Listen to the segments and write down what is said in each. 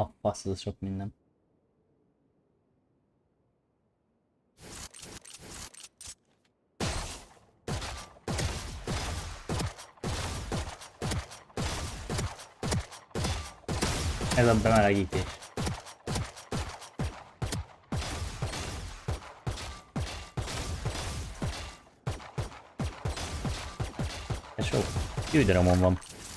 A fasz, az sok minden. Ez a bemelegítés. Ez sok. Üdromon van.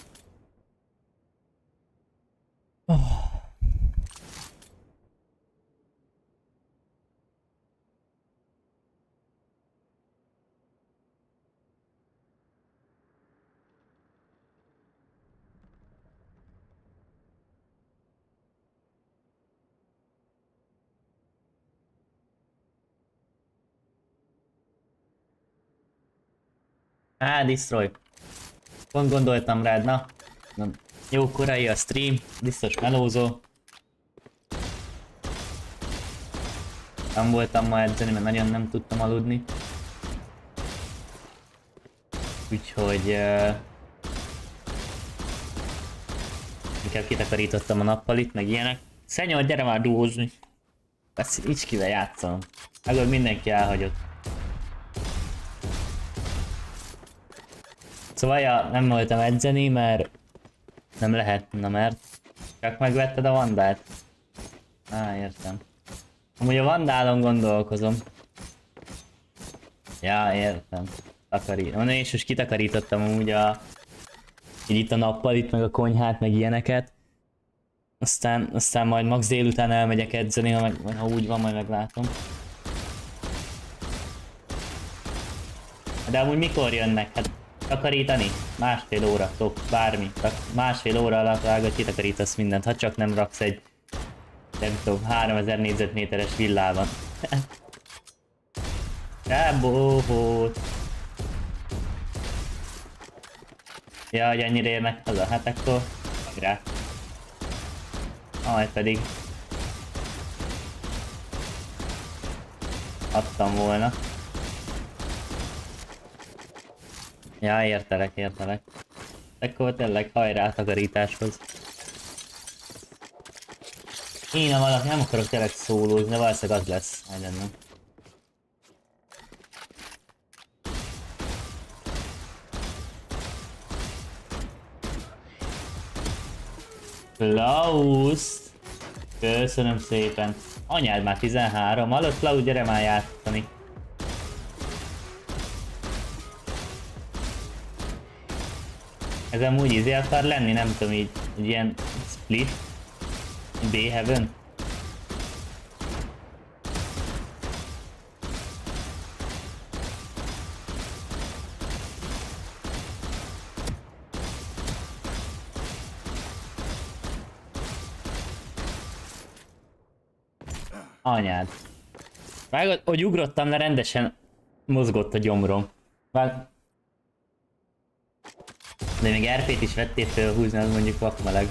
Destroy. Pont gondoltam rád, na. Jó korai a stream, biztos melózó. Nem voltam ma edzeni, mert nagyon nem tudtam aludni. Úgyhogy... inkább kitakarítottam a nappalit, meg ilyenek. Szenyor, gyere már duózni! Ezt nincs kivel játszom. Akkor mindenki elhagyott. Szóval ja, nem voltam edzeni, mert nem lehet, na mert csak megvetted a Vandát? Értem. Amúgy a Vandálon gondolkozom. Ja, értem. Takarít. Én is kitakarítottam amúgy itt a nappalit, meg a konyhát, meg ilyeneket. Aztán majd max délután elmegyek edzeni, ha úgy van, majd meglátom. De amúgy mikor jönnek? Hát takarítani? Másfél óra, bármi. Másfél óra alatt vágod, kitakarítasz mindent, ha csak nem raksz egy, nem tudom, 3000 négyzetméteres villában. Rábóhót! Ja, hogy ennyire érnek haza, hát akkor rá. Majd pedig adtam volna. Ja, értelek. Akkor tényleg hajrá takarításhoz. Én a valaki nem akarok tényleg szólózni, de valószínűleg az lesz. Nem. Klaus! Köszönöm szépen. Anyád már 13, hallott Klaus, gyere már játszani. Ez amúgy izé akar lenni, nem tudom így, egy ilyen split B-heaven. Anyád. Vágod, hogy ugrottam le, rendesen mozgott a gyomrom. De még RP-t is vettél fel húzni, az mondjuk vakmeleg.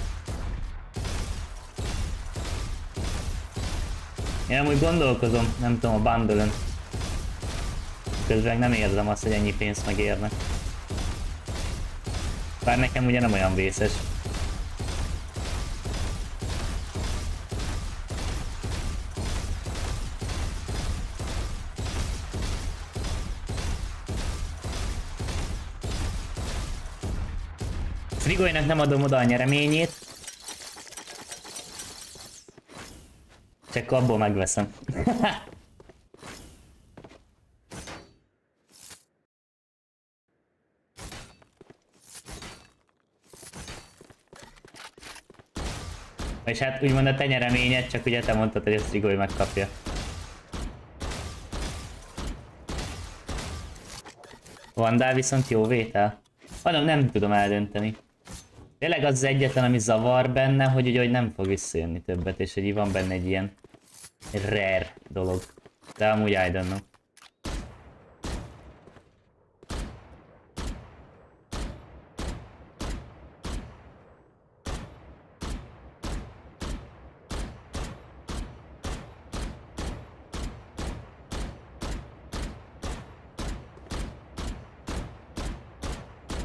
Én amúgy gondolkozom, nem tudom, a bundle-ön. Közben nem érzem azt, hogy ennyi pénzt megérnek. Bár nekem ugye nem olyan vészes. Frigolynak nem adom oda a nyereményét. Csak abból megveszem. És hát úgymond a te nyereményed, csak ugye te mondtad, hogy ezt Frigoly megkapja. Vandál viszont jó vétel? Mondom, nem tudom eldönteni. Tényleg az egyetlen, ami zavar benne, hogy ugye hogy nem fog visszajönni többet, és hogy van benne egy ilyen rare dolog. De amúgy I don't know.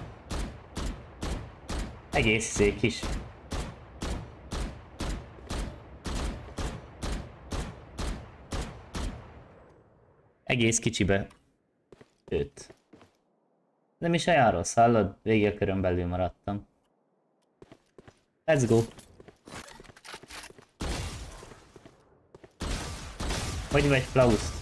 Egész szék is. Egész kicsibe. 5. Nem is olyan rossz, hallod? Végig a körön belül maradtam. Let's go! Hogy vagy, Klaus?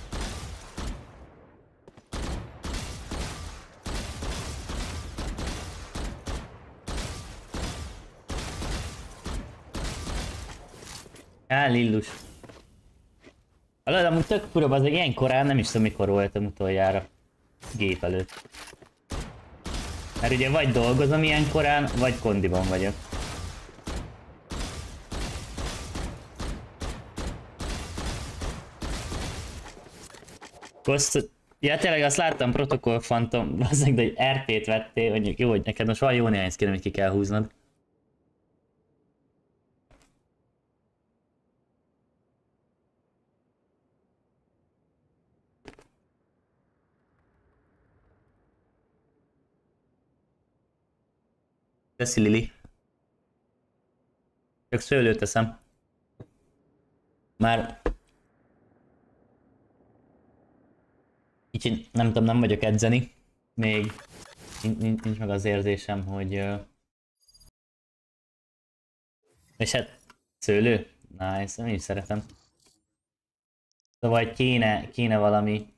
Á, Lillus. Hallod, amúgy tök fura, az ilyen korán nem is tudom mikor voltam utoljára gép előtt. Mert ugye vagy dolgozom ilyen korán, vagy kondiban vagyok. Ja, tényleg azt láttam, Protokoll Phantom, bazdmeg, de egy RP-t vettél, mondjuk jó, hogy neked most van jó néhány skin, amit ki kell húznod. Köszi, Lili. Csak szőlőt teszem. Már... Kicsit, nem tudom, nem vagyok edzeni. Még nincs meg az érzésem, hogy... És hát... Szőlő? Nice, én is szeretem. Szóval kéne valami...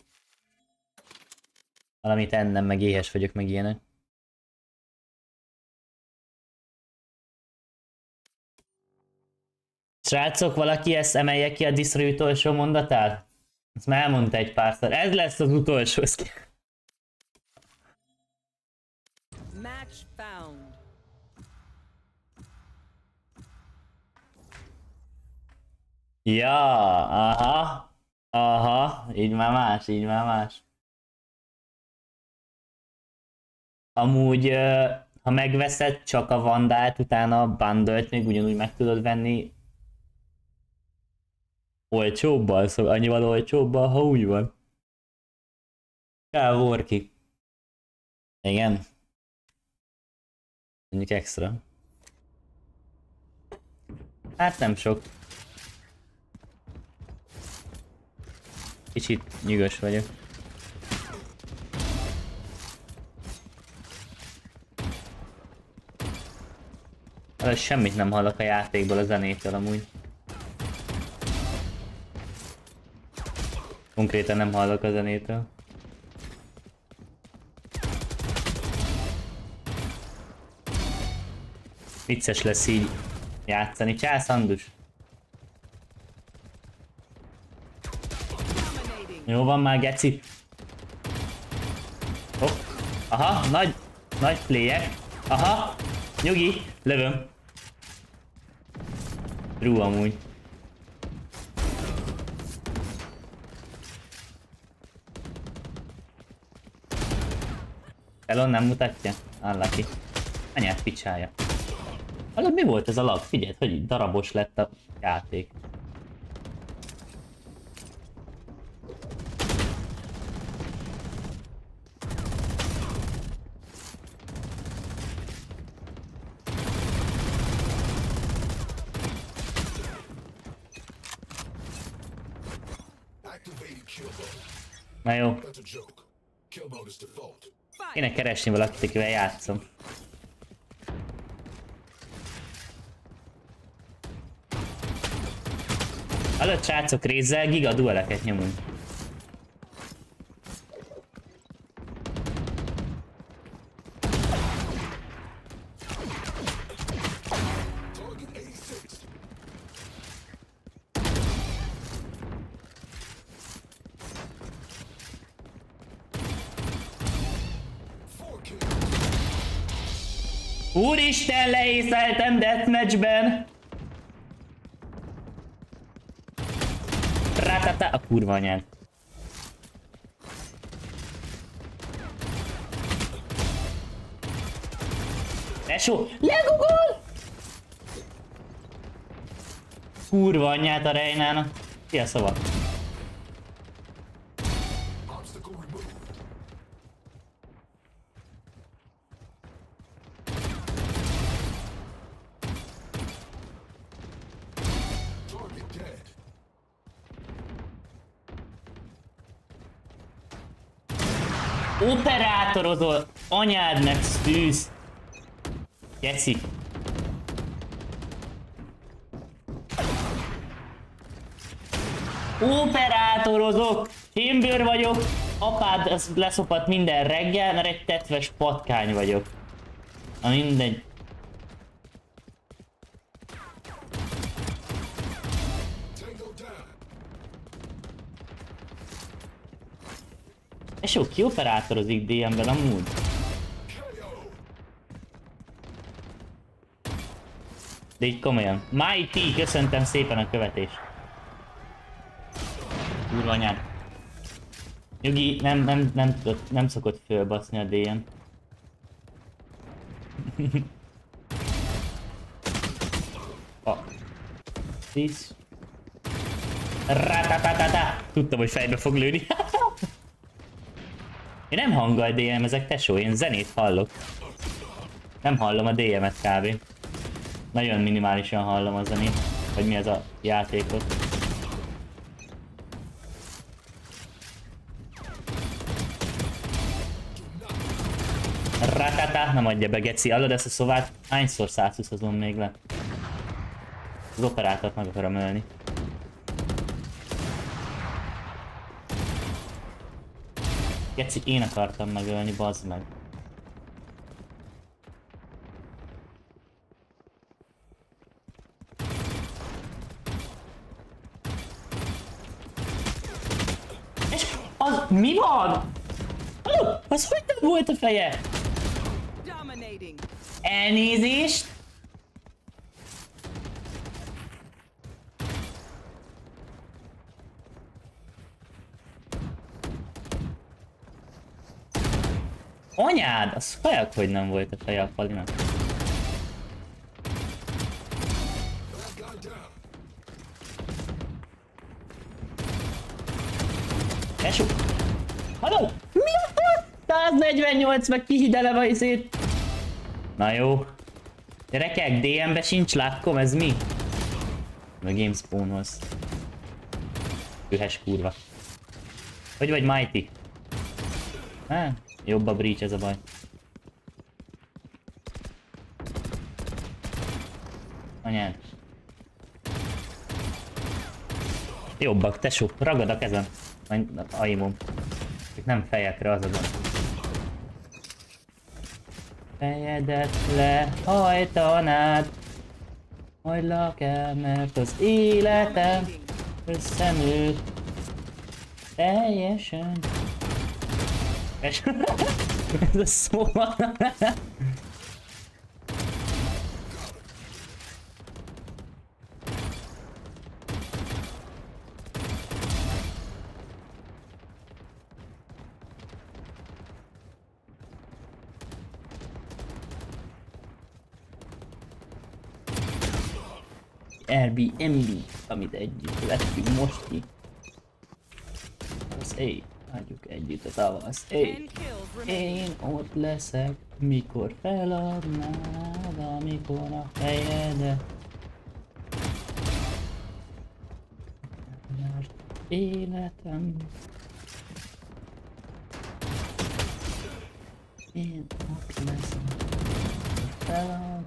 Valamit ennem, meg éhes vagyok, meg ilyenek. Srácok, valaki ezt emelje ki a Disroy utolsó mondatát? Ezt már elmondta egy párszor. Ez lesz az utolsó. Match found. Ja, aha. Aha, így már más, így már más. Amúgy, ha megveszed csak a Vandát, utána a bundle-t még ugyanúgy meg tudod venni olcsóbbal, szóval annyival olcsóbbal, ha úgy van. Kávorki. Igen. Mondjuk extra. Hát nem sok. Kicsit nyűgös vagyok. Semmit nem hallok a játékból, a zenétől amúgy. Konkrétan nem hallok a zenétől. Vicces lesz így játszani. Csász, Andus! Jó van már, geci. Hopp. Aha, nagy playek. Aha, nyugi, lövöm. True amúgy. Elon nem mutatja? Unlucky. Anyát picsája. Hallod, mi volt ez a lag? Figyeld, hogy így darabos lett a játék. Na jó. Kéne keresni valakit, akivel játszom. Hallott srácok, rézzel giga dueleket nyomunk. Úristen, leészeltem deathmatchben! Ratata a kurva anyád. Tesó, legugol! Kurva anyját a Reinának. Ki a szava? Operátorozol! Anyád meg szűz! Geci! Operátorozok! Fémbőr vagyok! Apád leszopat minden reggel, mert egy tetves patkány vagyok. Na mindegy. És jó, ki operátorozik DM-ben amúgy? De így komolyan. Mighty, köszöntem szépen a követést. Kurva anyád. Nyugi, nem szokott fölbaszni a DM. Tíz. Ratatatata. Tudtam, hogy fejbe fog lőni. Én nem hanggal DM-ezek, tesó, én zenét hallok. Nem hallom a DM-et kb. Nagyon minimálisan hallom a zenét. Vagy mi ez a játékot. Ratata, nem adja be, geci. Hallod ezt a szovát? Hányszor 120-azon még le? Az operátort meg akarom ölni. Geci, én akartam megölni, bazd meg. És az mi van? Az hogy nem volt a feje? Elnézést! Anyád! Az fajak, hogy nem volt a feje a Palinak. Esó! Halló! Mi a 148 meg kihidelem a izét! Na jó. Gyerekek, DM-be sincs lákom, ez mi? A Gamespawnhoz. Ühes kurva. Hogy vagy Mighty? Jobb a breach, ez a baj. Anyád. Jobbak, tesó, ragad a kezem. Aimom. Csak nem fejekre, az a gond. Fejedet lehajtanád. Hagylak el, mert az életem összenőtt. Teljesen. Ez a szó van. Airbnb, amit együtt vettünk most ki. Az hagyjuk együtt a tavasz. Én ott leszek, mikor feladnád, amikor a fejedet. Mert életem. Én ott leszek, mikor felad.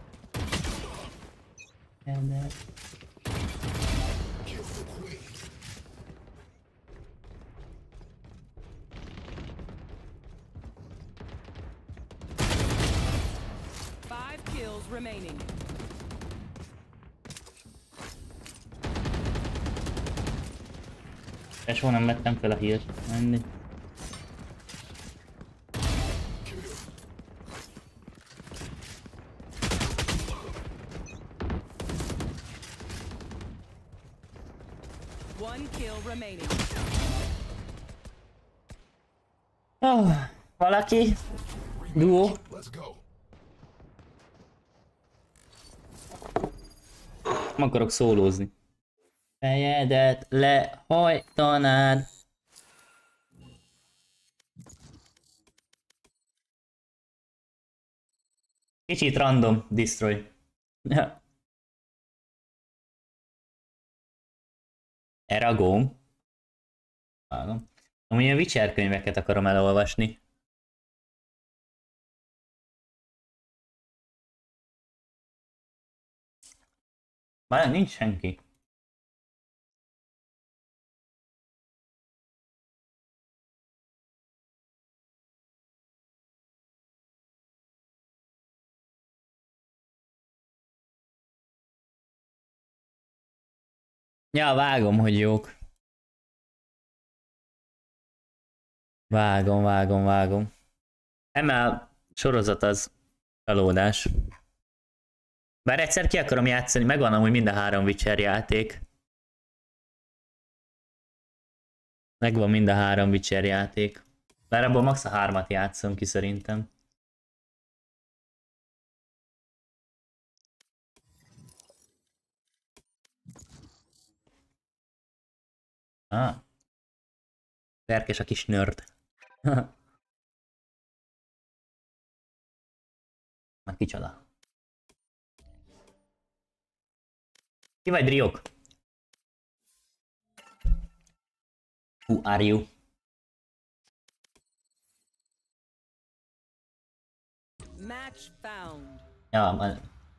Fejedet. Remaining. És soha nem vettem fel a hírt. Mindig. One kill remaining. Valaki? Duo? Nem akarok szólózni. Fejedet lehajtanád. Kicsit random, destroy. Erre a góm. Vágom. Amúgy a Witcher könyveket akarom elolvasni. Már nincs senki. Ja, vágom, hogy jók. Vágom. ML sorozat az csalódás. Bár egyszer ki akarom játszani, megvan amúgy mind a 3 Witcher játék. Megvan mind a 3 Witcher játék. Bár abból max a 3-at játszom ki szerintem. Ah. Szerkes a kis nerd. Na kicsoda. Ki vagy, Driok? Who are you? Match found. Ja,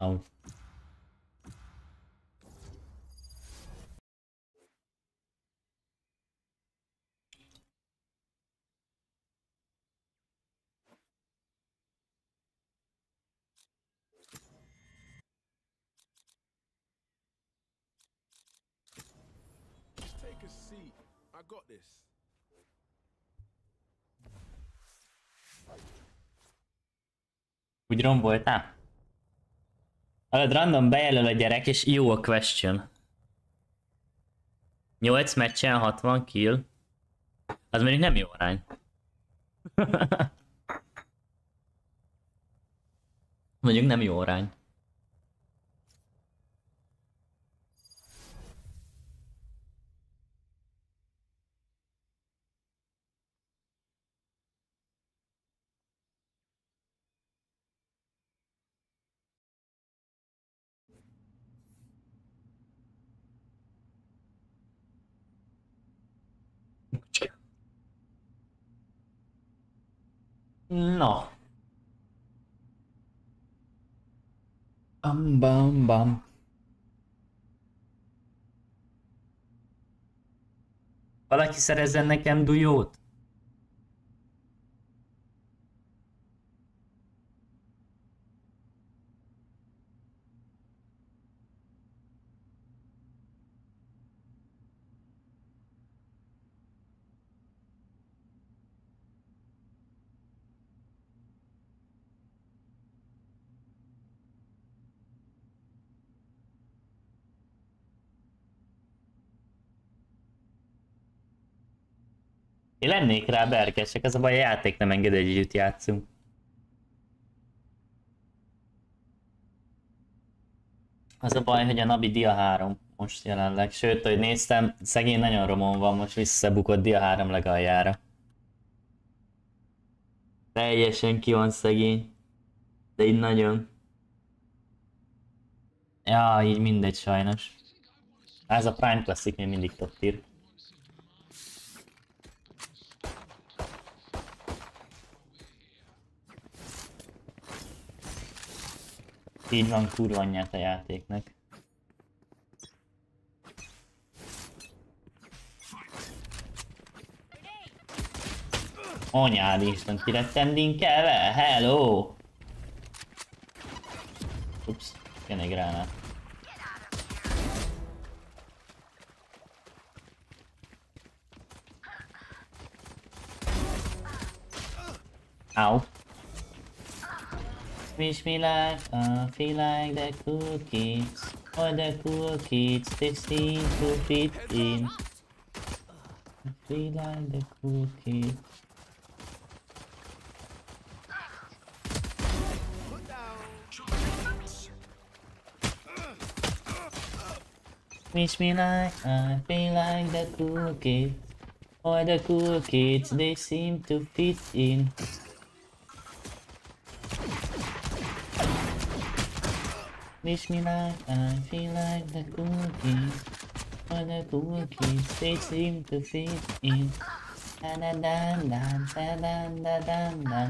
Take a seat. I got this. úgy romboltál? Hallod, random bejelöl a gyerek, és jó a question. 8 meccsen 60 kill. Az mondjuk nem jó arány. Mondjuk nem jó arány. No. Bam. Valaki szerezzen nekem dujót? Én lennék rá Berkes, csak az a baj, a játék nem enged, hogy együtt játszunk. Az a baj, hogy a Nabi Dia 3 most jelenleg. Sőt, hogy néztem, szegény nagyon romon van, most visszabukott Dia 3 legaljára. Teljesen ki van szegény. De így nagyon. Ja, így mindegy sajnos. Ez a Prime Classic még mindig top tier. Így van, kurva anyját a játéknak. Anyád Isten, ki lettem linkelve? Hello! Ups, jön egy gránát. Ow. Wish me like, feel like the cool kids. All the cool kids, they seem to fit in. I feel like the cool kids. Wish me like, I feel like the cool kids. All the cool kids, they seem to fit in. Wish me like, I feel like the cool kids. All the cool kids, they seem to fit in. Da da da da da da da da.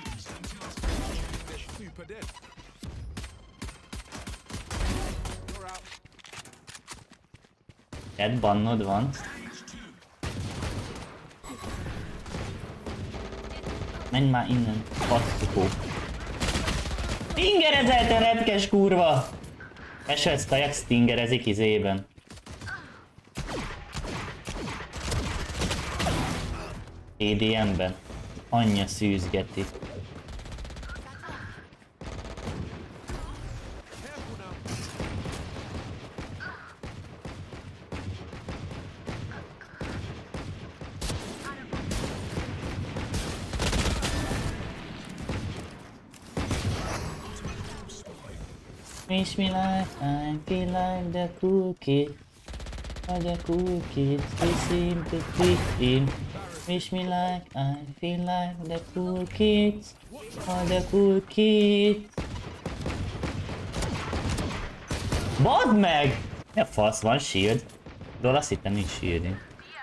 Super dead. You're Ed bannod van. Menj már innen, passzukó. Stingerezelten repkes kurva! Esvec kajak stingerezik izében. EDM-ben. Anyja szűzgeti. Wish me like I feel like the cool kid. All the cool kids, they seem to fit in. Wish me like I feel like the cool kids. All the cool kids. Badd meg! Mi a fasz, van shield? Ról azt hittem nincs shielding.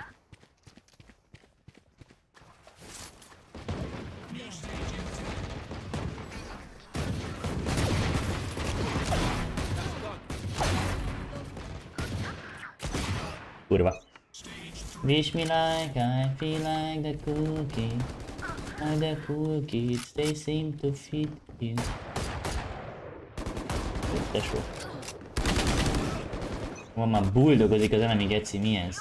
Kurva. Wish me like I feel like the cool kids. All the cool kids, they seem to fit in. Tesó. Van már bulldogozik az enemy geci, mi ez?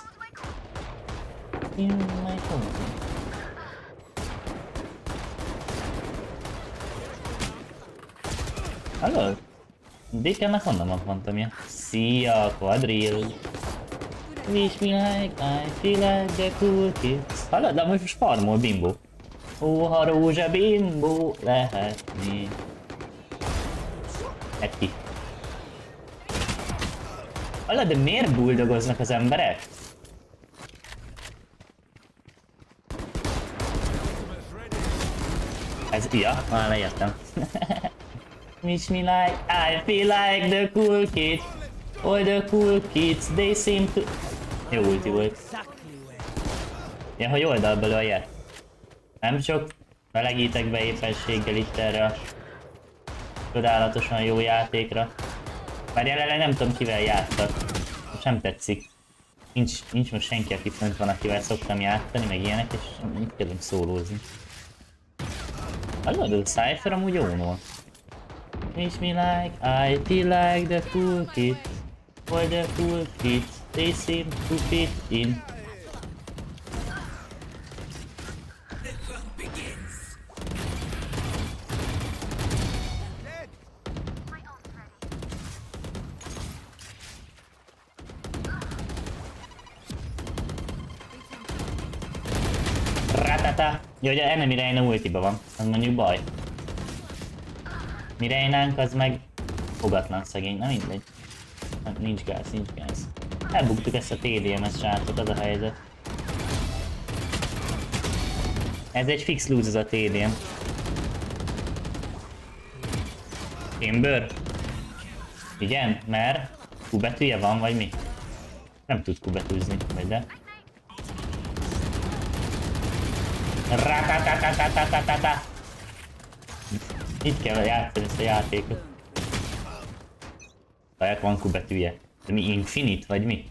Hallod? Dékelnek honnan van fantomja? Szia, quadril! Wish me like I feel like the cool kids. Hallod, de most farmol bimbo. Ó, ha rózsa bimbo lehetni. Eti. Hallod, de miért bulldogoznak az emberek? Ez ja, már leértem. Wish me like I feel like the cool kids. All the cool kids, they seem to... Jó ulti volt. Ja, hogy oldalból olyat. Nem csak melegítek be éppenséggel itt erre a csodálatosan jó játékra. Bár jelenleg nem tudom kivel játszak. Most nem tetszik. Nincs most senki, aki fönt van, akivel szoktam játszani, meg ilyenek, és itt kellünk szólózni. Hallod, a Cypher amúgy jó volt. Wish me like I feel like the cool kids. All the cool kids, they seem to fit in. Ratata! Jó, hogy a enemy Reina ultiba van, az mondjuk baj. Mi Reinánk az meg fogatlan szegény, na mindegy. Nincs gáz, nincs gáz. Elbuktuk ezt a TDM-et, srácok, az a helyzet. Ez egy fix lose az a TDM. Timber? Igen, mert Q betűje van, vagy mi? Nem tud Q betűzni, vagy de. Ratatatatatatatata. Itt kell játszani ezt a játékot. Saját van Q betűje. De mi Infinite, vagy mi?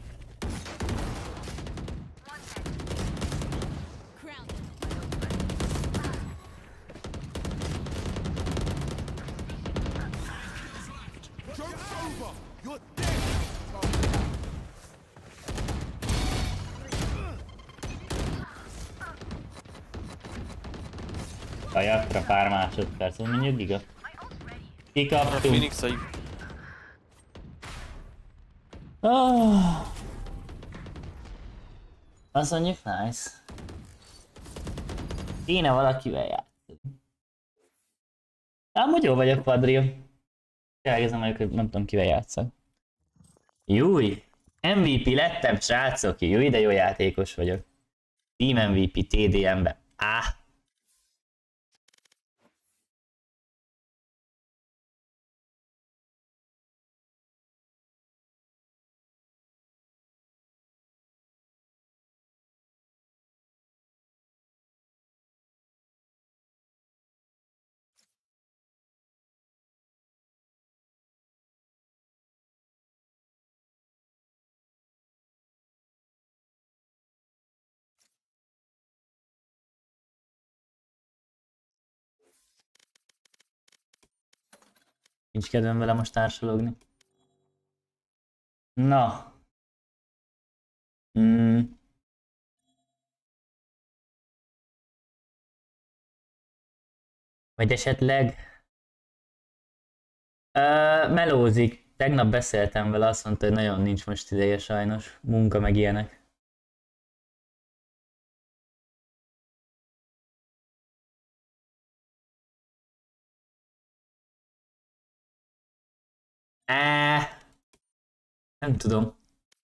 Kajakra pár másodperc, ez mondjuk giga. Kikaptunk. Oh. Azt mondjuk nice. Kéne valakivel játszani. Amúgy jó vagyok, Padril. Tényleg ez nem vagyok, hogy nem tudom kivel játszani. Júj! MVP lettem, srácok! Júj, de jó játékos vagyok. Team MVP TDM-be. Nincs kedvem vele most társalogni. Na. Vagy esetleg... melózik. Tegnap beszéltem vele, azt mondta, hogy nagyon nincs most ideje sajnos. Munka meg ilyenek. Nem tudom.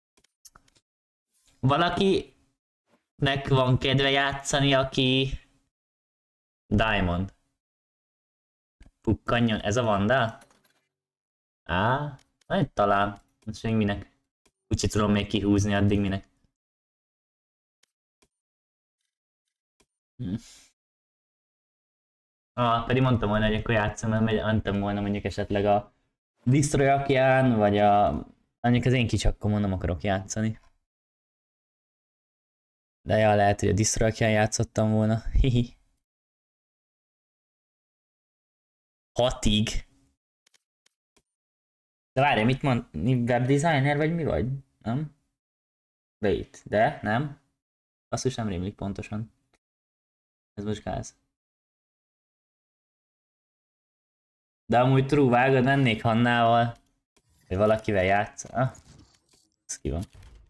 Valakinek van kedve játszani, aki... Diamond. Pukkanjon. Ez a Vandal? Majd talán. Most még minek. Úgyse tudom még kihúzni, addig minek. Pedig mondtam volna, hogy akkor játszom, mert mondtam volna mondjuk esetleg a Destroy Ocean, vagy a... Mondjuk az én kicsakkomon nem akarok játszani. De ja, lehet, hogy a Destroy Ocean játszottam volna. Hihi. 6-ig. De várj, mit mond? Webdesigner vagy mi vagy? Nem? Wait, de nem? Azt is nem rémlik pontosan. Ez most gáz. De amúgy true, vágod, mennék Hannával, vagy valakivel játsz. Ez ki van.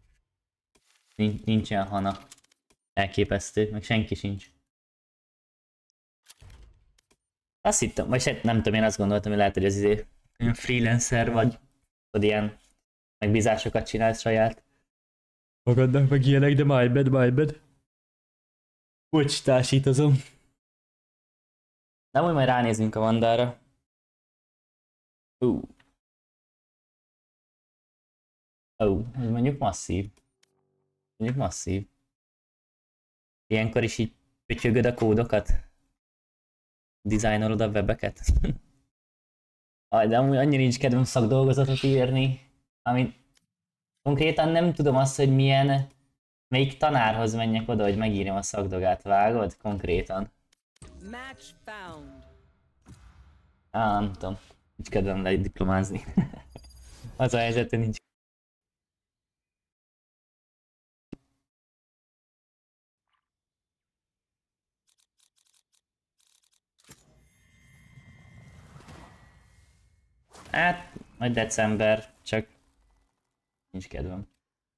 Nincsen Hanna. Elképesztő, meg senki sincs. Azt hittem, vagy nem tudom, én azt gondoltam, hogy lehet, hogy ez ilyen freelancer vagy ilyen megbízásokat csinálsz saját magadnak, meg ilyenek, de my bad. Bocs, társítozom. De majd ránézünk a Vandára. Ez mondjuk masszív. Ilyenkor is így pötyögöd a kódokat? Dizájnolod a webeket? De amúgy annyira nincs kedvem szakdolgozatot írni, amit konkrétan nem tudom azt, hogy melyik tanárhoz menjek oda, hogy megírjam a szakdogát, vágod? Konkrétan. Match found. Nem tudom. Nincs kedvem le diplomázni. Az a helyzet, hogy nincs. Hát, majd december, csak nincs kedvem.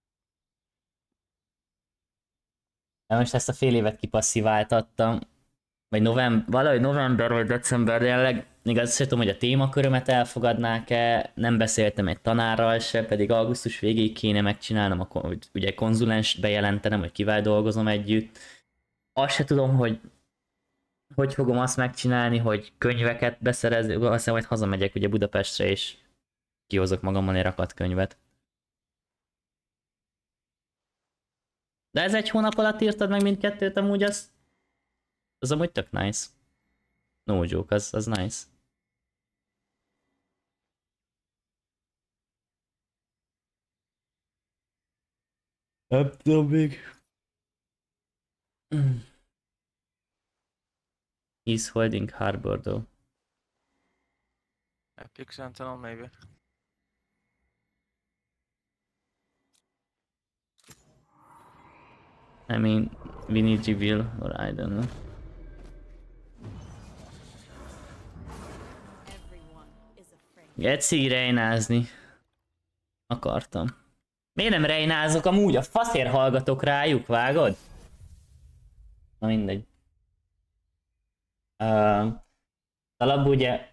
De most ezt a fél évet kipassziváltattam, vagy valahogy november vagy december, jelenleg még azt sem tudom, hogy a témakörömet elfogadnák-e, nem beszéltem egy tanárral se, pedig augusztus végéig kéne megcsinálnom, hogy ugye konzulenst bejelentenem, hogy kivel dolgozom együtt. Azt se tudom, hogy fogom azt megcsinálni, hogy könyveket beszerezni, aztán majd hazamegyek ugye Budapestre és kihozok magammal egy rakat könyvet. De ez egy hónap alatt írtad meg mindkettőt, amúgy az amúgy tök nice. No joke, az nice. Nem tudom még. He's holding harbor though. Epic Sentinel maybe. I mean, we need reveal, or I don't know. Geci rejnázni. Akartam. Miért nem rejnázok amúgy? A faszért hallgatok rájuk, vágod? Na mindegy. Talán ugye...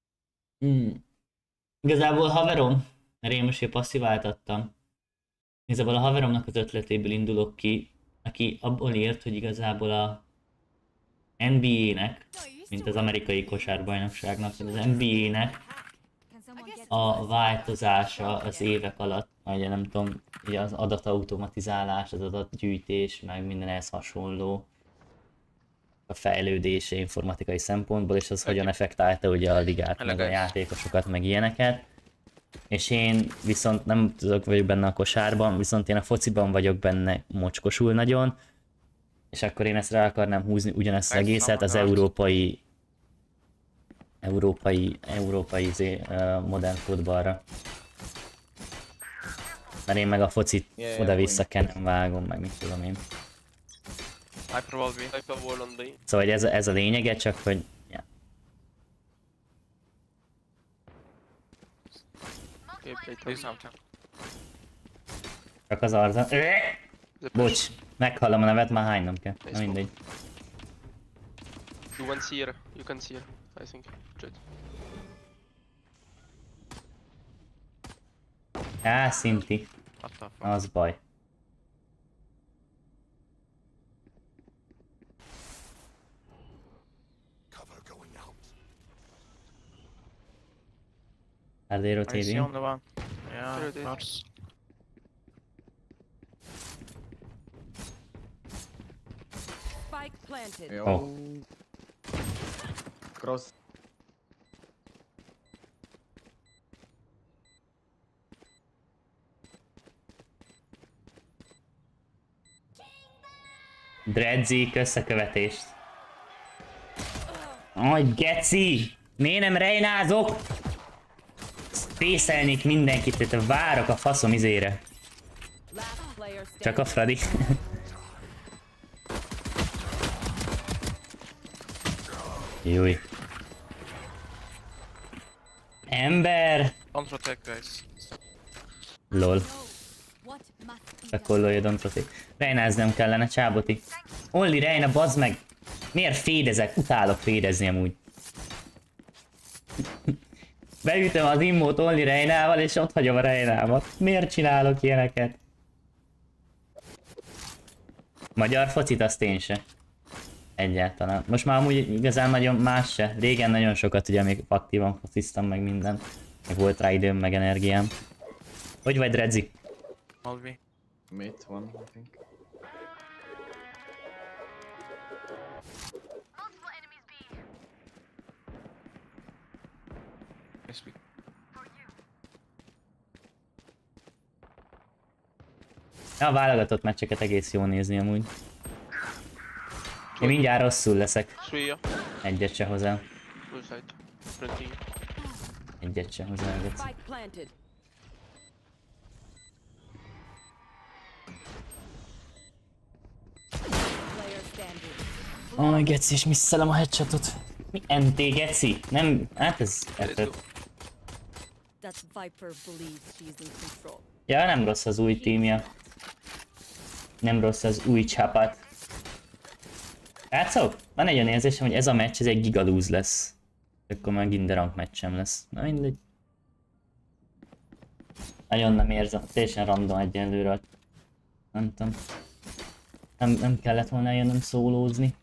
Igazából haverom, mert én most passziváltattam. Igazából a haveromnak az ötletéből indulok ki, aki abból írt, hogy igazából a NBA-nek, mint az amerikai kosárbajnokságnak, az NBA-nek a változása az évek alatt, ugye nem tudom, ugye az adatautomatizálás, az adatgyűjtés, meg minden ehhez hasonló a fejlődése informatikai szempontból, és az hogyan effektálta ugye a ligát, meg a játékosokat, meg ilyeneket. És én viszont nem vagyok benne a kosárban, viszont én a fociban vagyok benne mocskosul nagyon, és akkor én ezt rá akarnám húzni ugyanezt az egészet az európai európai modern futballra. Mert én meg a focit oda-vissza kenem vágom, meg mit tudom én. Hyper wall B. Hyper wall on B. Szóval ez a lényege, csak hogy... Ja. Do something. Csak az arza... Bocs, meghallom a nevet, már hánynom kell. Na mindegy. You want seer. You can seer, I think. Jet. Á, szinti. What the fuck? Az baj. Cover going out. Are they I see rotating? on the one. Yeah, There it is. Mars. Spike planted. Oh. Cross. Dredzik összekövetést. Aj, geci! Miért nem rejnázok? Spészelnék mindenkit, tehát várok a faszom izére. Last player Csak a standing. Fradi. Júj. Ember! Don't protect, guys. Lol. What must be Bekollolja Dontroti. Rejnáznom kellene, csáboti. Only Rejna, bazd meg! Miért fédezek? Utálok fédezni amúgy. Beütöm az immót Only Rejnával és ott hagyom a Rejnámat. Miért csinálok ilyeneket? Magyar focit azt én se. Egyáltalán. Most már amúgy igazán nagyon más se. Régen nagyon sokat ugye még aktívan fociztam meg minden. Meg volt rá időm, meg energiám. Hogy vagy, Dredzi? All B. Mid one, I think. Yes, B. Ja, a válogatott meccseket egész jó nézni amúgy. Én mindjárt rosszul leszek. Three. Egyet se hozzá. Full side. Fronting. Egyet se hozzá. Spike planted. Player standing. Aj, geci, és misszelem a headshotot. Mi NT, geci? Nem, hát ez... Let's go. That Viper believes she's in control. Ja, nem rossz az új tímja. Nem rossz az új csapat. Látszok? Van egy olyan érzésem, hogy ez a meccs, ez egy gigalúz lesz. Akkor már Ginderang meccsem lesz. Na mindegy. Nagyon nem érzem, teljesen random egyenlőre. Nem tudom. Nem kellett volna eljönnöm szólózni.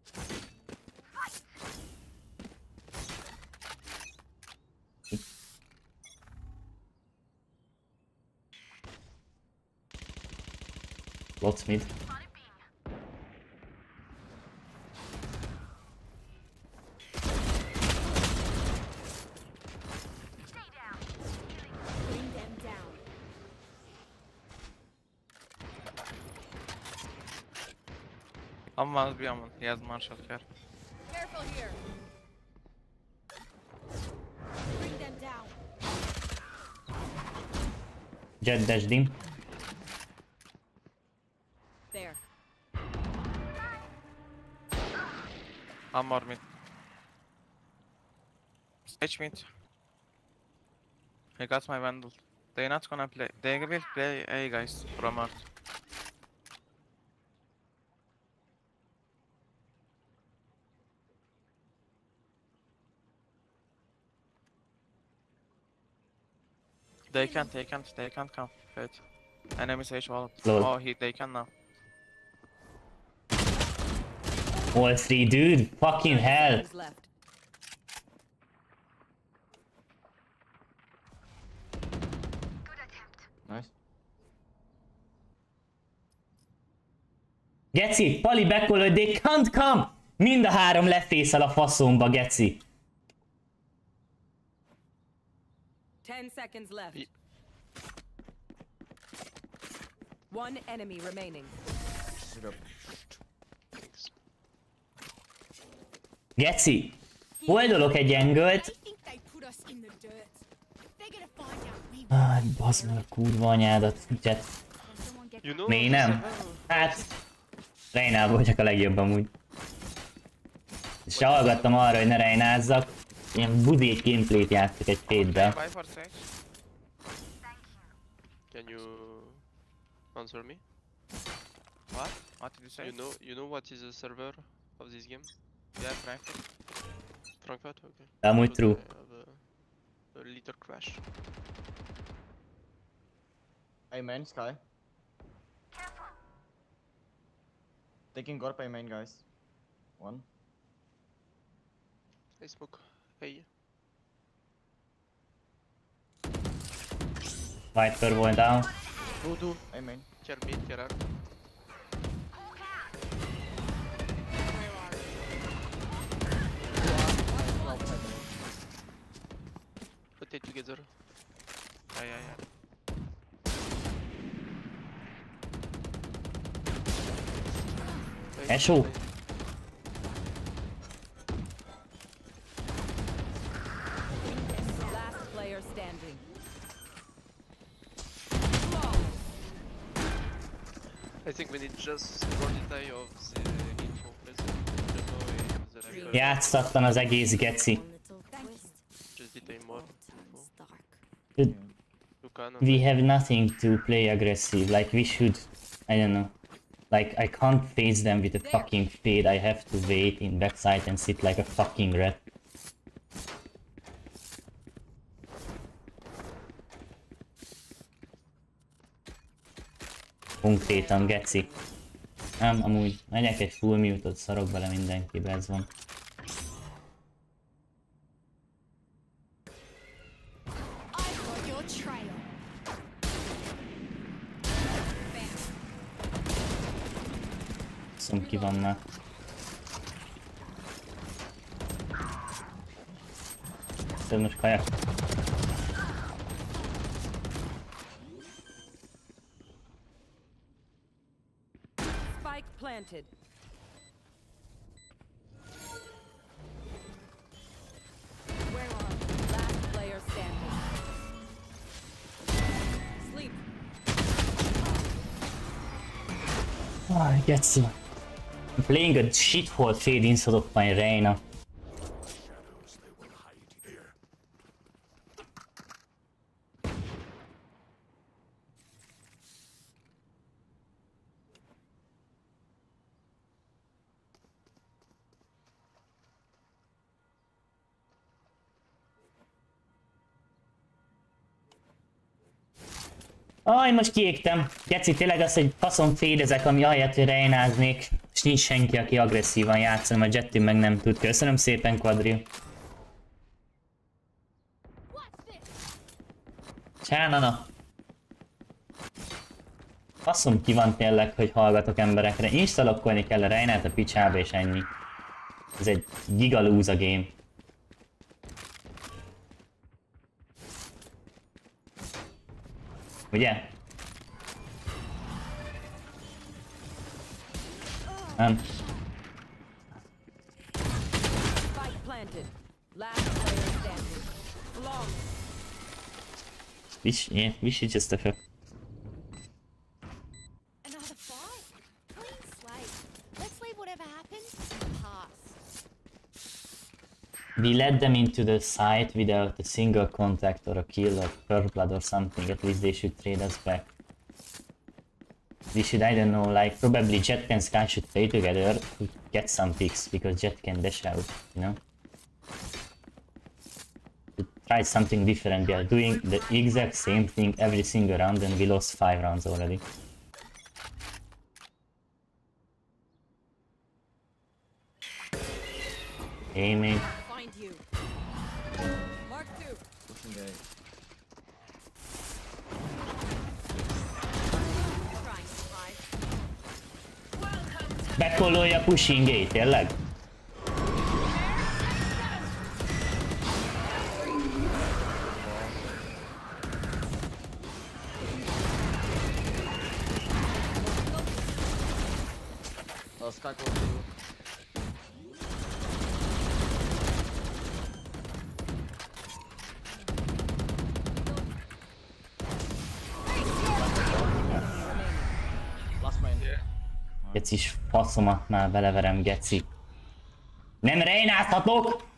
Lots mid. Bring them down. Must be Ammon. He has marshal here. Careful here. Bring them down. Jet dash dim. There. Armor mid. Stage mid. He got my vandal. They're not gonna play. They will play A, guys, from Art. They can't come. Wait. Enemy stage wall. Lol. Oh, they can now. All three, dude. Fucking hell. Seconds left. Nice. Geci, Pali bekolod, they can't come! Mind a három lefészel a faszomba, geci. 10 seconds left. One enemy remaining. Geci, Holdolok egy engölt. Áj, bazd meg a kurva anyádat. Jet. You know Még this nem? level? Hát... Reynával vagyok a legjobb amúgy. És hallgattam arra, hogy ne rejnázzak. Ilyen buzi gameplayt játszok egy fétbe. Buy for six. Can you answer me? What? What did you say? You know what is the server of this game? Yeah, Frankfurt. Frankfurt? Okay. Amúgy Because true. I have a little crash. A main, Sky. Taking Gorp A main, guys. One. I smoke. Hey. Viper volt down. Two. A main. Care mid, care out. Rotate together. Yeah. Hey, Esó. hey. Last player standing. I think we need just more detail of the info. Let's don't know if the record. Játszatlan az egész geci. One little twist. Just detail more. Turns dark. You can. We have nothing to play aggressive. Like we should... I don't know. Like I can't face them with a fucking fade. I have to wait in backside and sit like a fucking rat. Konkrétan geci. Nem, amúgy megyek egy full mute-ot, szarok bele mindenkibe, ez van. I've got your trail. Szom ki van már. Ez most kajak. Spike planted. Where are we? Last player standing. Sleep. Ah, geci. I'm playing a shithole fade inside of my Reyna. Aj, most kiégtem. Geci, tényleg az, hogy faszom fédezek, ami ahelyett, hogy reynáznék, és nincs senki, aki agresszívan játszani, a Jetty meg nem tud. Köszönöm szépen, Quadril. Csánana. Faszom ki van tényleg, hogy hallgatok emberekre. Instalokkolni kell a Reynát a picsába, és ennyi. Ez egy giga lose a game. Ugye? Nem. Spike planted. Last player standing. Long. We should just have Another fight? Clean slate. Let's leave whatever happens in the past. We led them into the site without a single contact or a kill or purple blood or something. At least they should trade us back. We should, I don't know, like probably Jet and Sky should play together to get some picks because Jet can dash out, you know? To try something different. We are doing the exact same thing every single round and we lost 5 rounds already. Aiming. Find you. Mark 2. Pushing A. Trying to hide. Bekollolja pushing A, tényleg? Sky close to you. focis faszomat már beleverem, geci. Nem rejnázhatok!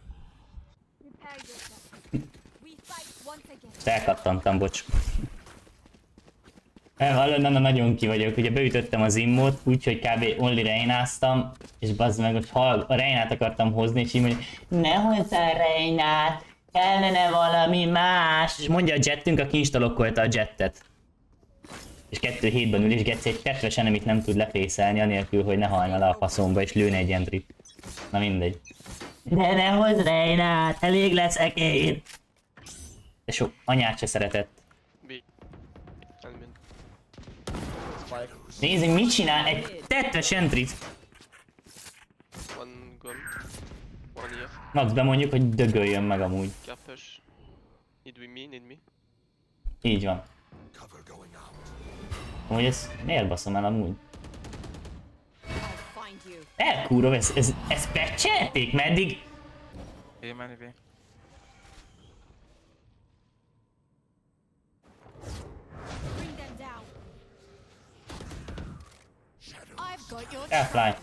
We fight once again. Elkattantam, bocs. Nagyon ki vagyok, ugye beütöttem az immót, úgyhogy kb. Only rejnáztam, és bazd meg, hogy a Reinát akartam hozni, és így mondja, ne hozzá a Reinát, kellene valami más. És mondja a jettünk, aki installokkolta a jettet. És 2-7-ben ül, és geci egy tetves enemit nem tud lefészelni, anélkül, hogy ne halna le a faszomba, és lőne egy entrit. Na mindegy. De ne hozz Reinát, elég leszek én. De sok anyát se szeretett. B. And mid. Nézzük, mit csinál egy tetves entrit. One gun. One here. Max bemondjuk, hogy dögöljön meg amúgy. Care push. Need me, need me. Így van. Amúgy ezt miért baszom el amúgy? I'll find you. Elkúrov, ezt patchelték? Meddig? B, many B. Bring them down. I've got your Elfly.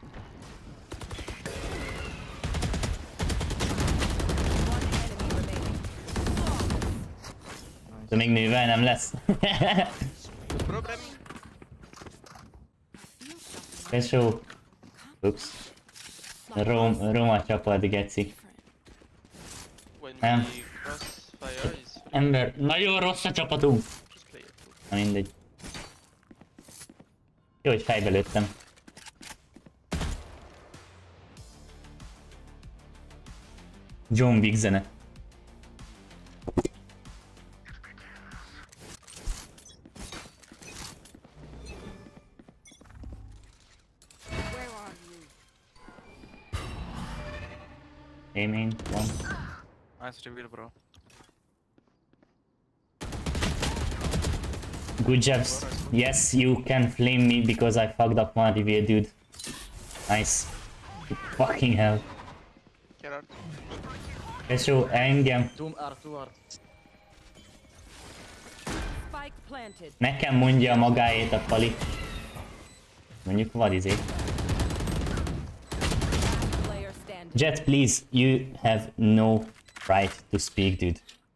One enemy remaining. De még nővel nem lesz. Problem. Tesó. Ups. Roma csapat, geci. When Nem. we cross fire is Ember, nagyon rossz a csapatunk. just play it. Na mindegy. Jó, hogy fejbe lőttem. John Wick zene. Where are you? Aiming, one. Nice reveal, bro. Good jobs. Yes, you can flame me because I fucked up my reveal, dude. Nice. Fucking hell. Gerard. Tesó, engem. Two R. Spike planted. Nekem mondja magáét a pali. Mondjuk vad izé. Player standing. Jet, please, you have no right to speak, dude.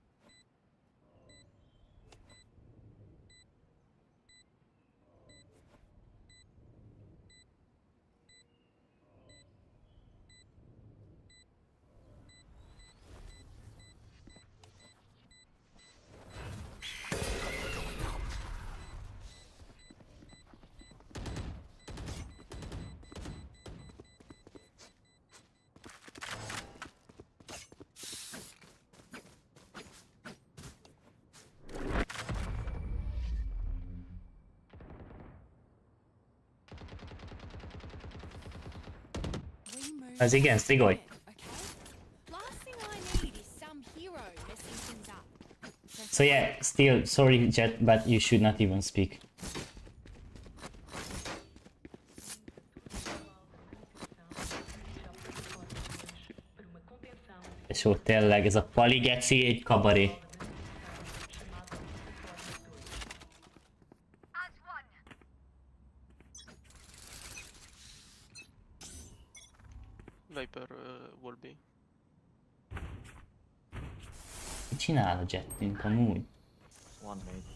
We move Az igen, Strigoi. okay? Last thing I need is some hero messing things up. So yeah, still, sorry Jet, but you should not even speak. És jó, tényleg, ez a pali geci egy kabaré. Viper will be. Mit csinál a Jettünk amúgy? One mate.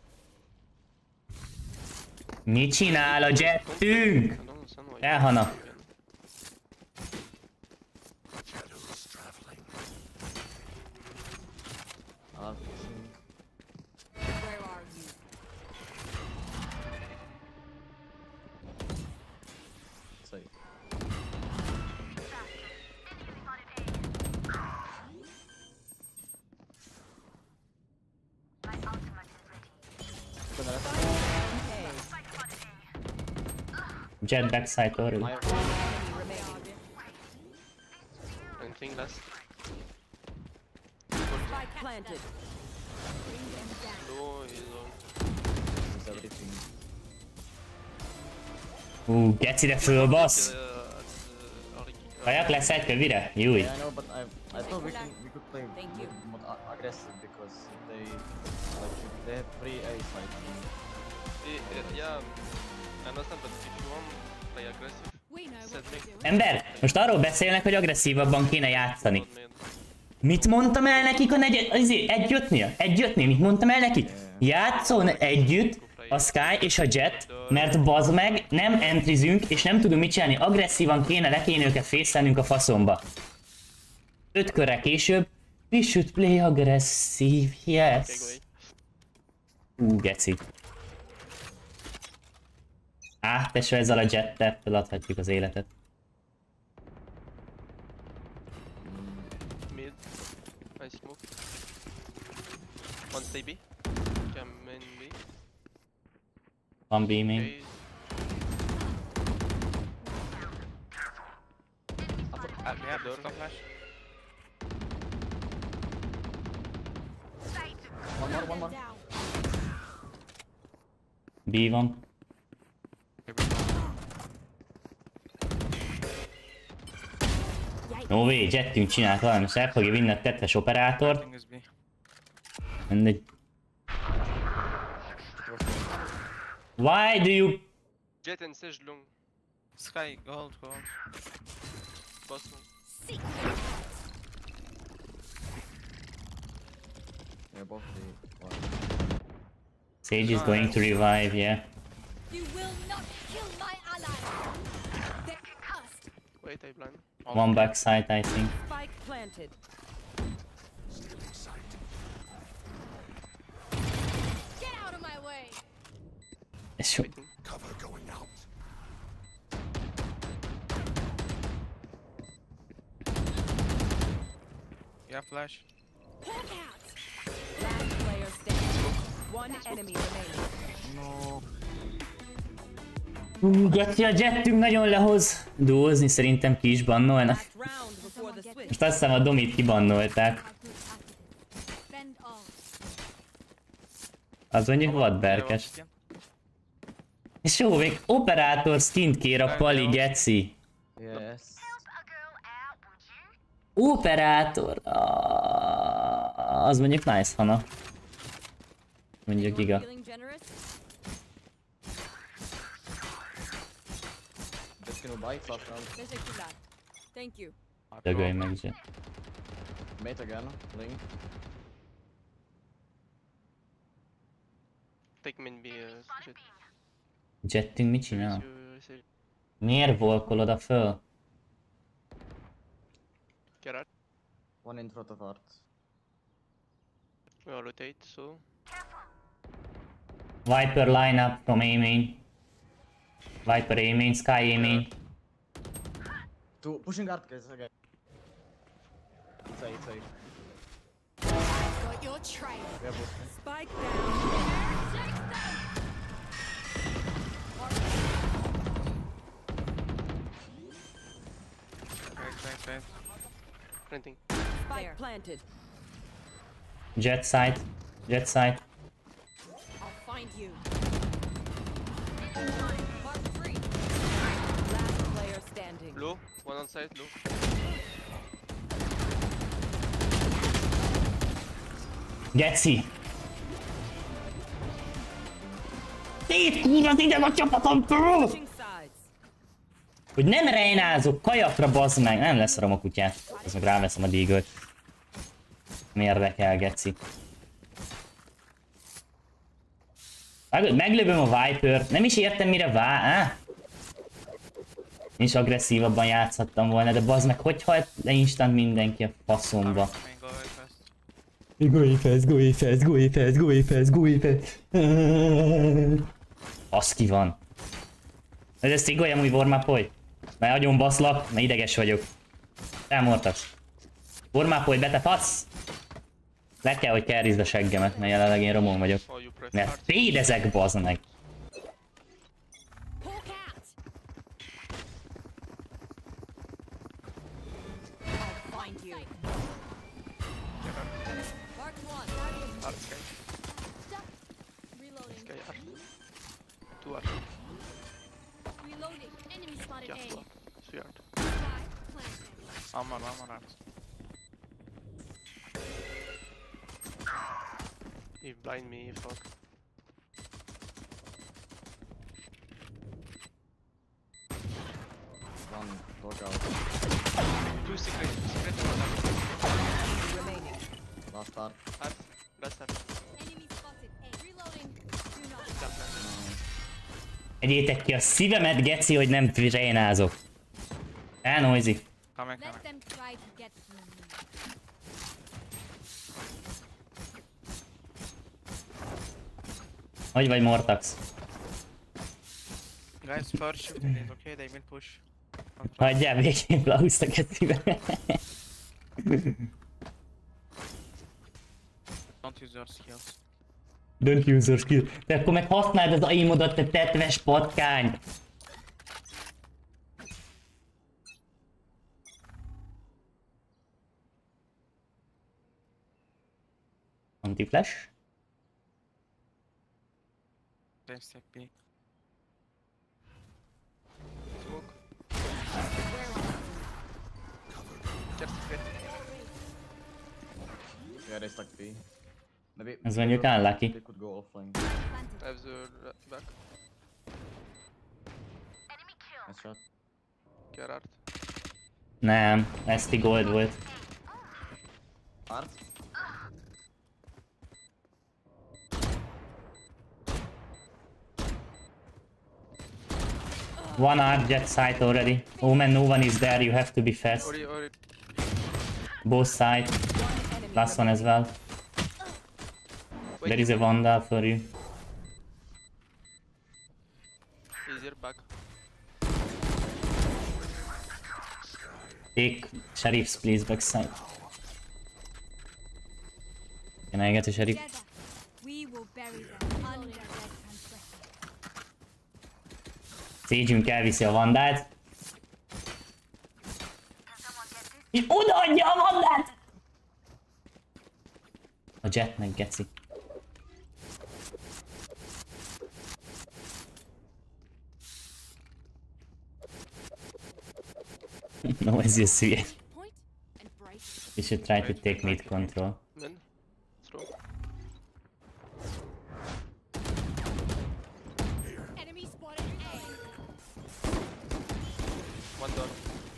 Mit csinál a Jettünk? I don't understand why. Elhana. Where are you? Sorry. Jet backside already. My Anything last? Spike planted. No, he's on. is everything. Gecire fölbasz! Ariki. Kajak lesz egy kövire? Júj. Yeah, I know, but I thought we could play Thank you. more aggressive because they have free A side. Yeah, I understand, but if you want play aggressive, We know set what me. we're doing. Ember, most arról beszélnek, hogy agresszívabban kéne játszani. Mit mondtam el nekik a együttnél? Mit mondtam el nekik? Játszon együtt a Sky és a Jet, mert bazd meg, nem entrizünk és nem tudunk mit csinálni. Agresszívan le kéne őket fészelnünk a faszomba. 5 körre később, we should play aggressive, yes. Geci. Tesó, ezzel a Jettel feladhatjuk az életet. Mid. Nice smoke. One stay B. Can main B. Van beaming. Okay. We have door flash. One more. Down. B van. No way, Jettünk csinált valami, most el fogja vinni a tettes operátort. Thing is B. Mindegy. Why do you... Jet and Sage long. Sky, gold. Boss one. Yeah, both the Sage is going to revive, yeah. You will not kill my ally. They're cursed. Wait, I blind. One backside, I think. Spike planted. Get out of my way. So, Cover going out. Yeah, flash. Hawk out. Last player standing. One enemy remaining. Geci, a Jettünk nagyon lehoz dózni, szerintem ki is bannolna. Last round before the switch. Most azt hiszem a Domit kibannolták. Fend off. Az mondjuk vadberkes. És jó, még operátor skint kér a Pali, geci. Yes. Operátor. Az mondjuk nice, Hana. Mondjuk giga. Feeling generous? Just gonna bite last round. Teşekkürler. Thank you. Dögölj meg, Jet. Mate again. Link. Take main B. Jet. Jettünk mit csinál? You say Miért volkolod a föl? get out. One in front of art. We all rotate, so. Viper line up from A main. Viper A main, Sky A main. Two pushing art guys again. Side. Got your trail. We have both. Spike down. Wait. Renting. Spike planted. Jet side. Jet side. I'll find you. Mark 3. Last player standing. Low. One on side, low. Geci! Szét kúrod ide a csapatomtól! Switching sides. Hogy nem rejnázok kajakra, bazd meg! Nem lesz a kutyát. Az meg ráveszem a dígölt. Mi érdekel, geci? Meglövöm a Viper-t. Nem is értem mire Én is agresszívabban játszhattam volna, de bazd meg, hogy halt le instant mindenki a faszomba. Go fast. Az ki van. Ez ezt igoljem úgy warmapolj. Mert agyon baszlak, mert ideges vagyok. Elmortasz. Warmapolj be, te fasz! Le kell, hogy kerrizd a seggemet, mert jelenleg én romon vagyok. Oh, you press Mert hard. fédezek, bazd meg. Hawk out. I'll find you. Mark 1. Hard Sky. Stop. Reloading. Sky hard. Two hard. Reloading. Enemy spotted A. Careful. Three hard. Spy planted. Armor art. He blind me, fuck. Start. Art. Best art. Enemy spotted. A. Reloading. Do not. Egyétek ki a szívemet, geci, hogy nem rénázok. Elnoizi. Coming, Let coming. them try to get through me. Hogy vagy, Mortax? Guys, first shift it is okay, they will push. Hagyjál végén Blauszt a gecibe. Don't use your skills. Don't use your skill. De akkor meg használd az aimodat, te tetves patkány! Anti-flash? Let's take B. Smoke. Just fit. Yeah, they stuck B. Maybe. Ez mondjuk unlucky. They could go offline. Planted. I have the back. Nice shot. Care art. Nem, Esti gold volt. Art. One art jet site already. Oh man, no one is there, you have to be fast. Ori. Both sides. Last one as well. Wait. There is a Vandal for you. Easier back. Take sheriffs please backside. Can I get a sheriff? Together. We will bury them under their transgression. Sage-ünk elviszi a Vandát. És odaadja a Vandát! A Jetnek geci. No, ez just hülye. Point and break. We should try to take mid control. Men. Throw. Enemy spotted. A. One door.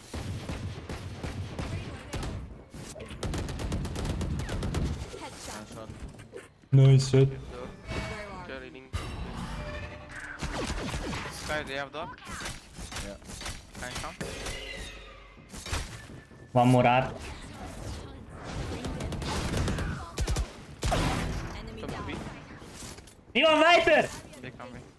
Headshot. Nice shot. Nice shot. Door. Where are Care healing. Sky, they have door. Yeah. Can you come? One more art. enemy Come to B. down? Mi van, Viper? They come B.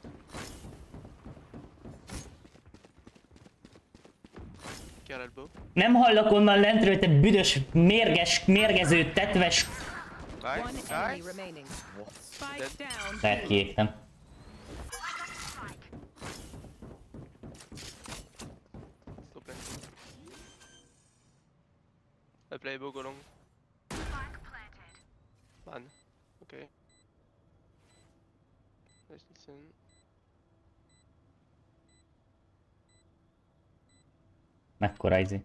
Care elbow. Nem hallak onnan lentről, te büdös, mérgező, tetves... Guys, guys. remaining. Spike Dead. down. Lehet kiégtem. Go plant. I play bow go long. Man. Okay. Nice listen. Mekkora izé.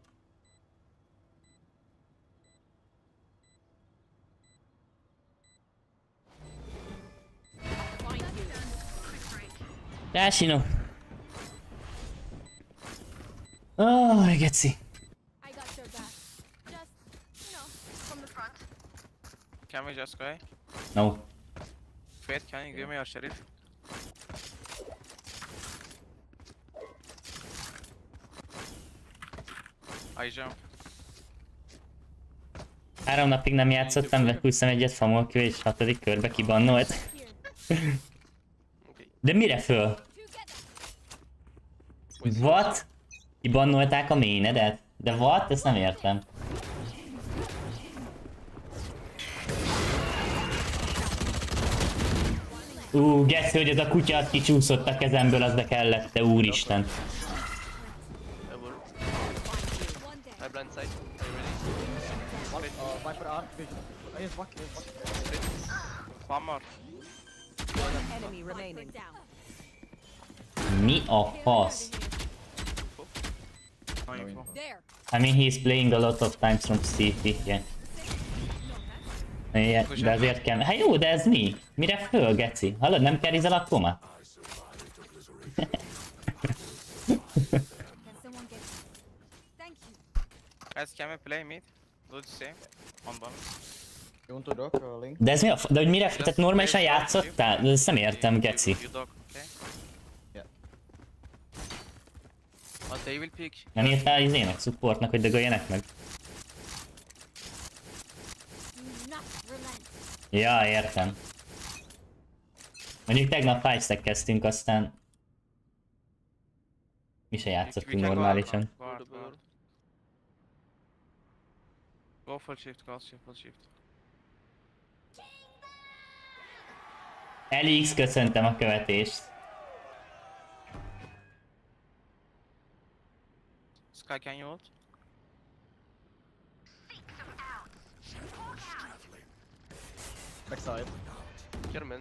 Tásino. Oh, geci. I got your back. Just, from the front. Can we just go? No. Wait, can you give me your sheriff? I jump. 3 napig nem játszottam, bekúsztam egyet famolkő és 6. körbe kibannolt. Here. Okay. De mire föl? Together. What? Kibannolták a mainedet? De what? Ezt nem értem. Geci, hogy ez a kutya kicsúszott a kezemből, az de kellett, te úristen. I will. One dead. I blind side. Are you ready? Viper art. Yes, fuck. One more. Enemy remaining. Viper down. Mi a fasz? No info. There. I mean, he's playing a lot of times from CT, yeah. Yeah, de azért kell... Hát jó, de ez mi? Mire föl, geci? Hallod, nem kerizel a koma? Can someone get? Thank you. Guys, can we play mid? Do the same. On bonus. You want to dock, Link? De ez mi a de hogy mire, Just tehát normálisan play játszottál? Ezt nem értem, geci. You dog, okay? Yeah. But they will pick. Nem írtál izének, supportnak, hogy dögöljenek meg? Not relent. Ja, értem. Mondjuk tegnap 5-stack kezdtünk, aztán... Mi se We játszottunk can normálisan. Guard. Go full shift, go full shift. Elix, köszöntem a követést. Sky, can you ult? Backside. German.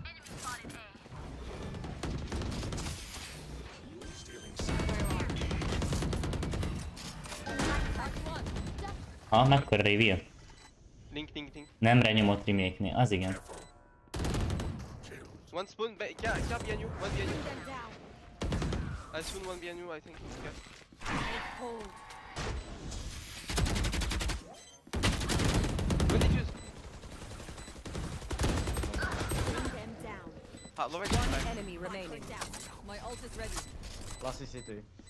Ha, mekkora reveal? Link. Nem renyomott remake-nél, az igen. One spoon, yeah, behind you, one behind you. Them down. I spoon one behind you, I think. Yeah. Hold. Good defuse. Bring them down. Low range. One enemy remaining. Down. My ult is ready. Last CT.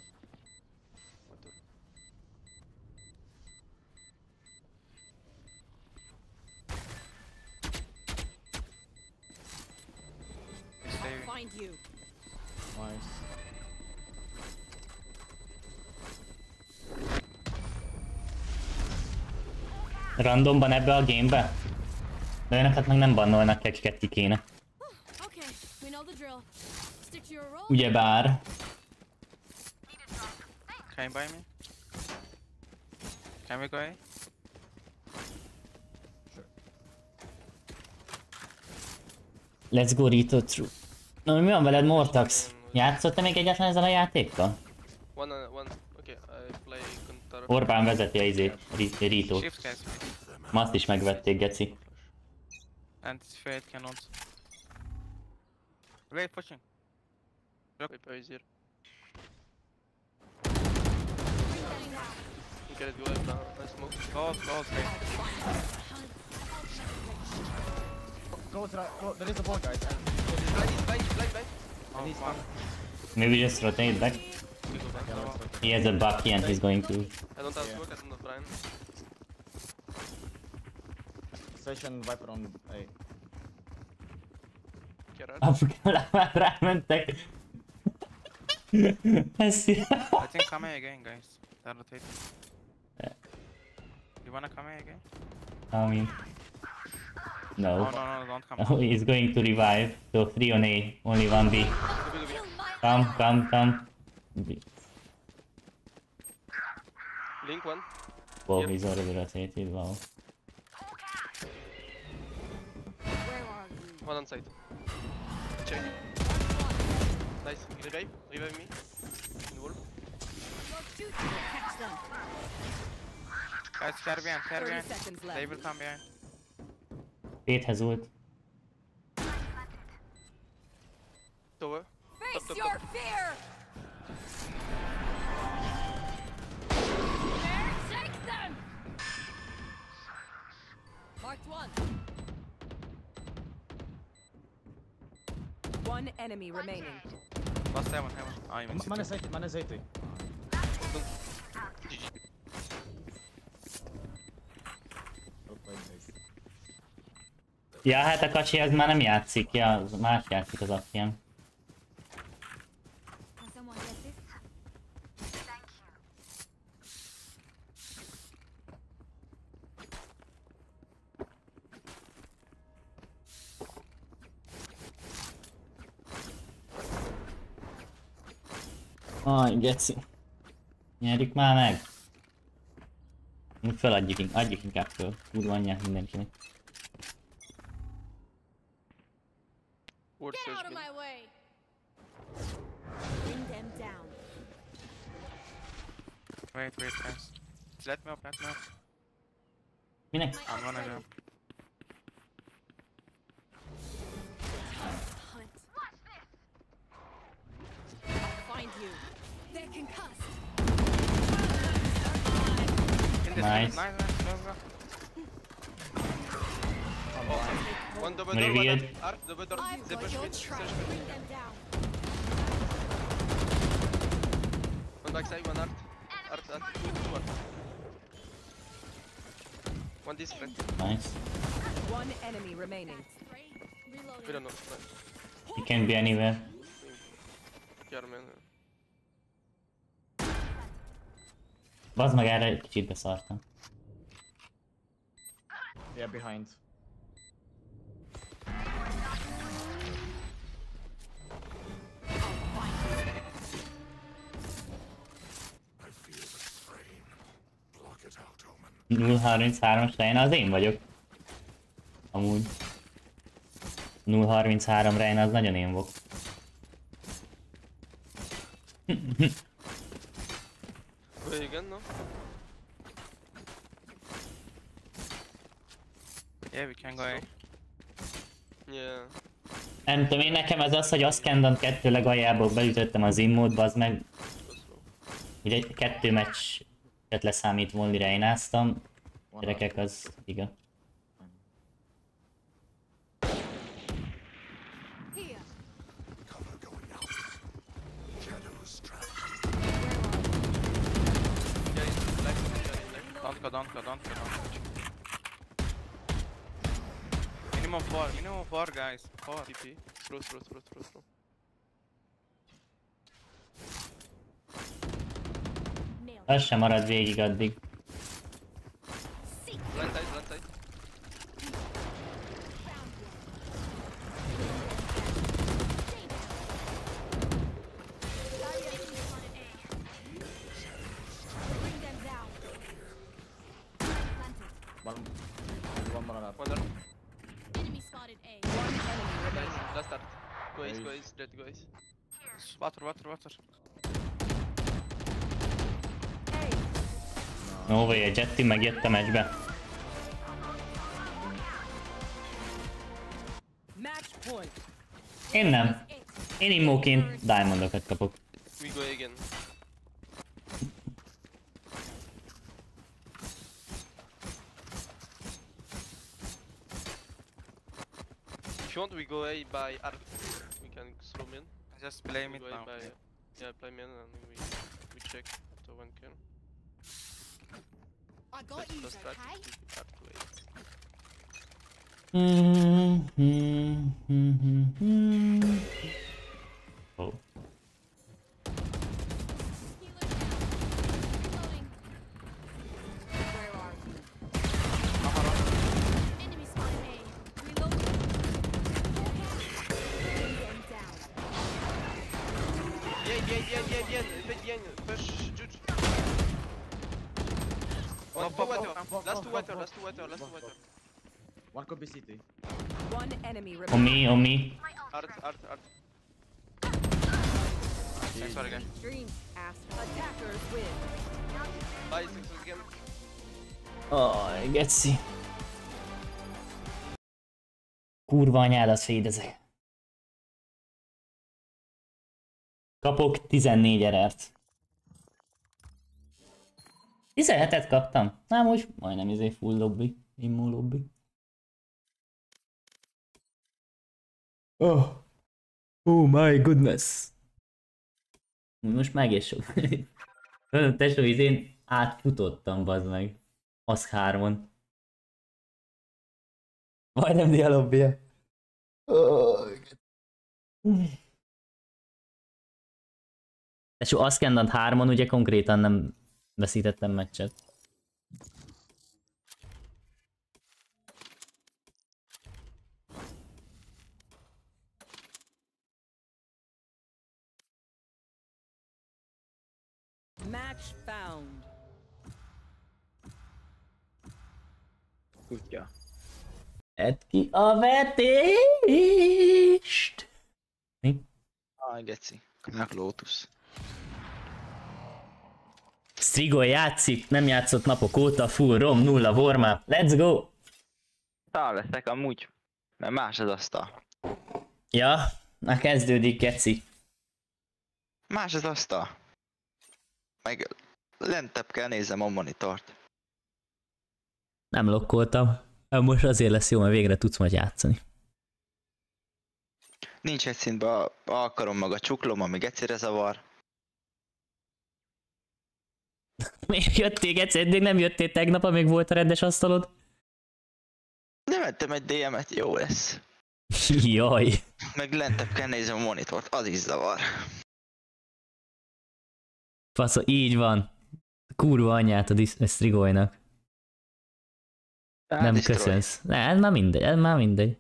He's saving. Find you. Nice. Randomban ebbe a gamebe? De olyanokat meg nem bannolnak ki, akiket ki kéne. Okay, we know the drill. Stick to your role. Ugyebár... Can you buy me? Can we go A? Let's go Rito through. Na, mi van veled, Mortax? Játszott-e még egyáltalán ezzel a játékkal? One. Okay, I play counter. Orbán vezeti a izét, Ritót. Shift guys. Ma azt is megvették, geci. And Fade can ult. Wait, pushing. Wait, easier. You get it, go left now. I smoke. Go, Fade. Go to that. Go, there is a ball, guys. Blind. And he's stunned. Maybe just rotate back. We go back. Yeah, let's rotate. He has a Bucky and he's going to... I don't have Yeah. smoke, I don't have Brian. Session Viper on A. Gerard. Apukálá már rámentek. Ez... I think come A again, guys. They're rotating. Yeah. You wanna come A again? I mean... No. No, don't come. Oh, he's going to revive. So 3 on A, only 1 B. Come. B. Link one. Wow, Yep. he's already rotated, wow. Where are you? One on site. Check. Nice. Revive me. In the wall. Your duty will catch them. Guys, care 30 behind. seconds left. They will come behind. 8 has ult. Tower. Face Top. your fear! There, take them! Marked one. One enemy remaining. Last heaven. Ah, even Man is 80, man is 80. GG. Well played, guys. Ja, hát a kacsi az már nem játszik, ja, az más játszik az apján. Can someone get this? Aj, geci. Nyerjük már meg. Adjuk inkább föl. Kurva anyját mindenkinek. Ward Get out search of me. my way. Bring them down. Wait, guys. Let me up. Minek? I'm gonna go. Hunt. Find you. They're concussed. In this Nice. Nice. Go. One double door, one Revealed. art, double door. I've They got push your mid, track. search mid. Bring them down. One backside, one art. Art, two art. One discret. Nice. One enemy remaining. Three. We Reloading. don't know. He can be anywhere. Carmen. Bazd meg, erre egy kicsit beszartam. Yeah, behind. I feel the strain. Block it out, Omen. 0-33-as Reyna, az én vagyok. Amúgy. 0-33 Reyna, az nagyon én volt. Go again, no? Yeah, we can go A. Yeah. Nem tudom, én nekem ez az, hogy a Scandant 2 legaljából beütöttem az immódba, az meg... Go slow. Ugye 2 meccset leszámítva only Reynáztam. Gyerekek, az igaz. Here. Cover going out. Shadows trapped. Yeah, it's black, yeah, Don't go, don't go, don't go, don't go. Minimum 4 guys. 4. TP. Throw. Nailed Az sem marad végig addig. Blind side. Bring them down. Planted. One more up. One art. Enemy spotted A. One enemy remaining. Nice. Last art. Go ace, Nice. Jet, go ace. Water. No way, a Jetty megjött a meccsbe. Match point. Én nem. Én immóként diamondokat kapok. We go again. If you want, we go A by art. We can slow in. Just blame We it go A now. by yeah, play main and we check after one kill. I got you, Just try to okay? keep art to A. Oh. Healer down. Reloading. Where are you? Enemy spotted A. Reloading. Bring them down. Bien. Push, Jude. One, Pop, two pop, water. pop, Last pop, two pop, water. pop, pop. One could be city. One enemy On remaining. me, on me. Art. Thanks, sorry guys. Dreams, ass. Attackers win. Bye, 6 again. Aj, geci. Kurva anyádat fédezek. Kapok 14 erert. 17-et kaptam. Na most majdnem full lobby. Immu lobby. Oh. Oh my goodness. Most meg is sok. Tesó, én átfutottam, bazd meg. Az 3-on. Majdnem dialobbia. Tesó, Ascendant 3-on ugye konkrétan nem veszítettem meccset. Match found. Kutya. Edd ki a vetést! Mi? Aj, geci. Meg Lotus. Strigo játszik, nem játszott napok óta, full rom, 0 warm-up, let's go! Szál leszek amúgy, mert más az asztal. Ja, na kezdődik, geci. Más az asztal. Meg lentebb kell nézem a monitort. Nem lokkoltam. Most azért lesz jó, mert végre tudsz majd játszani. Nincs egy szintben alkalom meg a csuklom, ami gecire zavar. Miért jöttél egyszer? Eddig nem jöttél tegnap, amíg volt a rendes asztalod? Nem vettem egy DM-et, jó lesz. Jaj. Meg lentebb kell nézem a monitort, az is zavar. Faszom, így van. Kurva anyját a Strigojnak. Nem Destroy. köszönsz. Ne, ez már mindegy, ez már mindegy.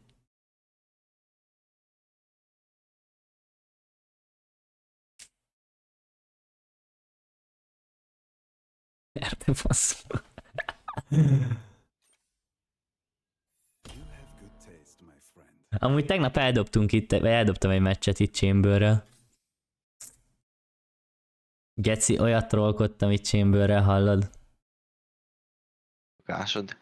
Érte faszom. Amúgy tegnap eldobtunk itt, vagy eldobtam egy meccset itt Chamberrel. Geci, olyat trollkodtam itt Chamberrel, hallod? Gásod.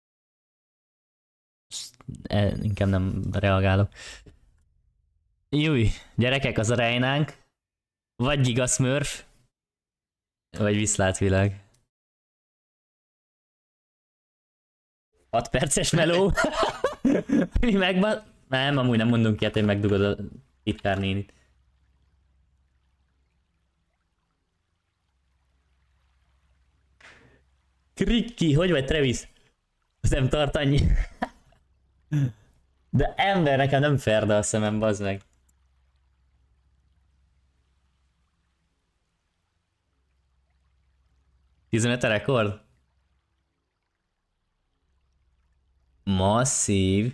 Inkább nem reagálok. Júj, gyerekek, az a Reinánk. Vagy Giga Smurf, vagy viszlátvilág. 6 perces meló. Mi megvan? Nem, amúgy nem mondunk ilyet, hogy megdugod a titkár nénit. Krikki, hogy vagy Travis? Az nem tart annyi. De ember, nekem nem ferde a szemem, bazd meg. $15 rekord? Masszív.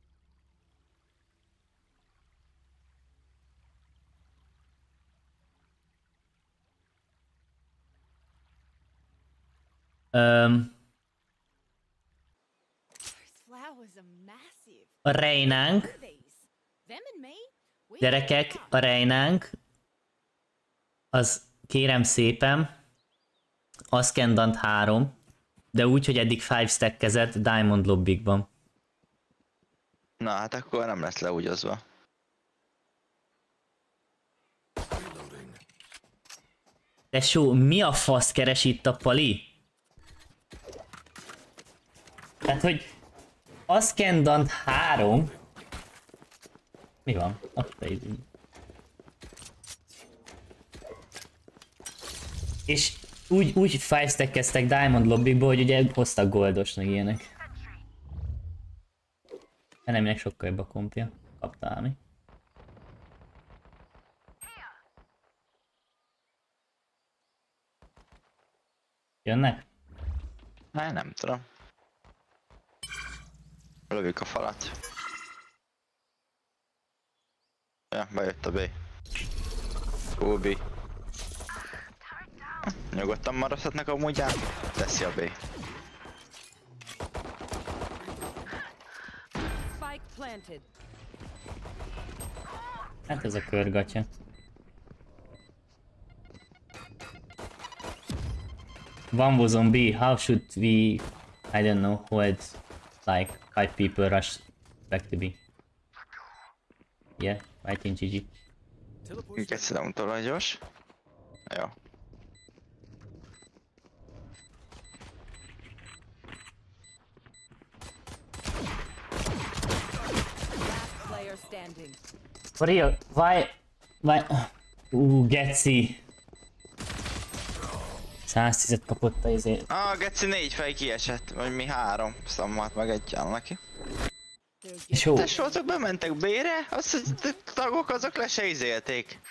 A Reinánk. Gyerekek, a Reinánk. Az kérem szépen. Ascendant 3. De úgy, hogy eddig 5 stackezett Diamond lobbikban. Na hát akkor nem lesz leúgyozva. Tesó, mi a fasz keres itt a Pali? Tehát, hogy Ascendant 3. Mi van? És úgy 5 stackeztek Diamond lobbikból, hogy ugye hoztak goldos, meg ilyenek. Eneminek sokkal jobb a kompja. Kaptál mi? Jönnek? Hát nem tudom. Lövjük a falat. Ja, bejött a B. Ubi. Nyugodtan maradhatnak amúgy át. Teszi a B. Spike planted. Hát ez a körgatya. One was on B, how should we, I don't know, hold like 5 people rush back to B? Yeah, I think GG. Minket szedem tőle gyors. Jó. Last player standing. For real, why? Geci. 110-et kapott a izé. Geci 4 fej kiesett, vagy mi 3. Szammat meg egy áll neki. És jó. Tesócok bementek B-re, azt a tagok azok le se izélték.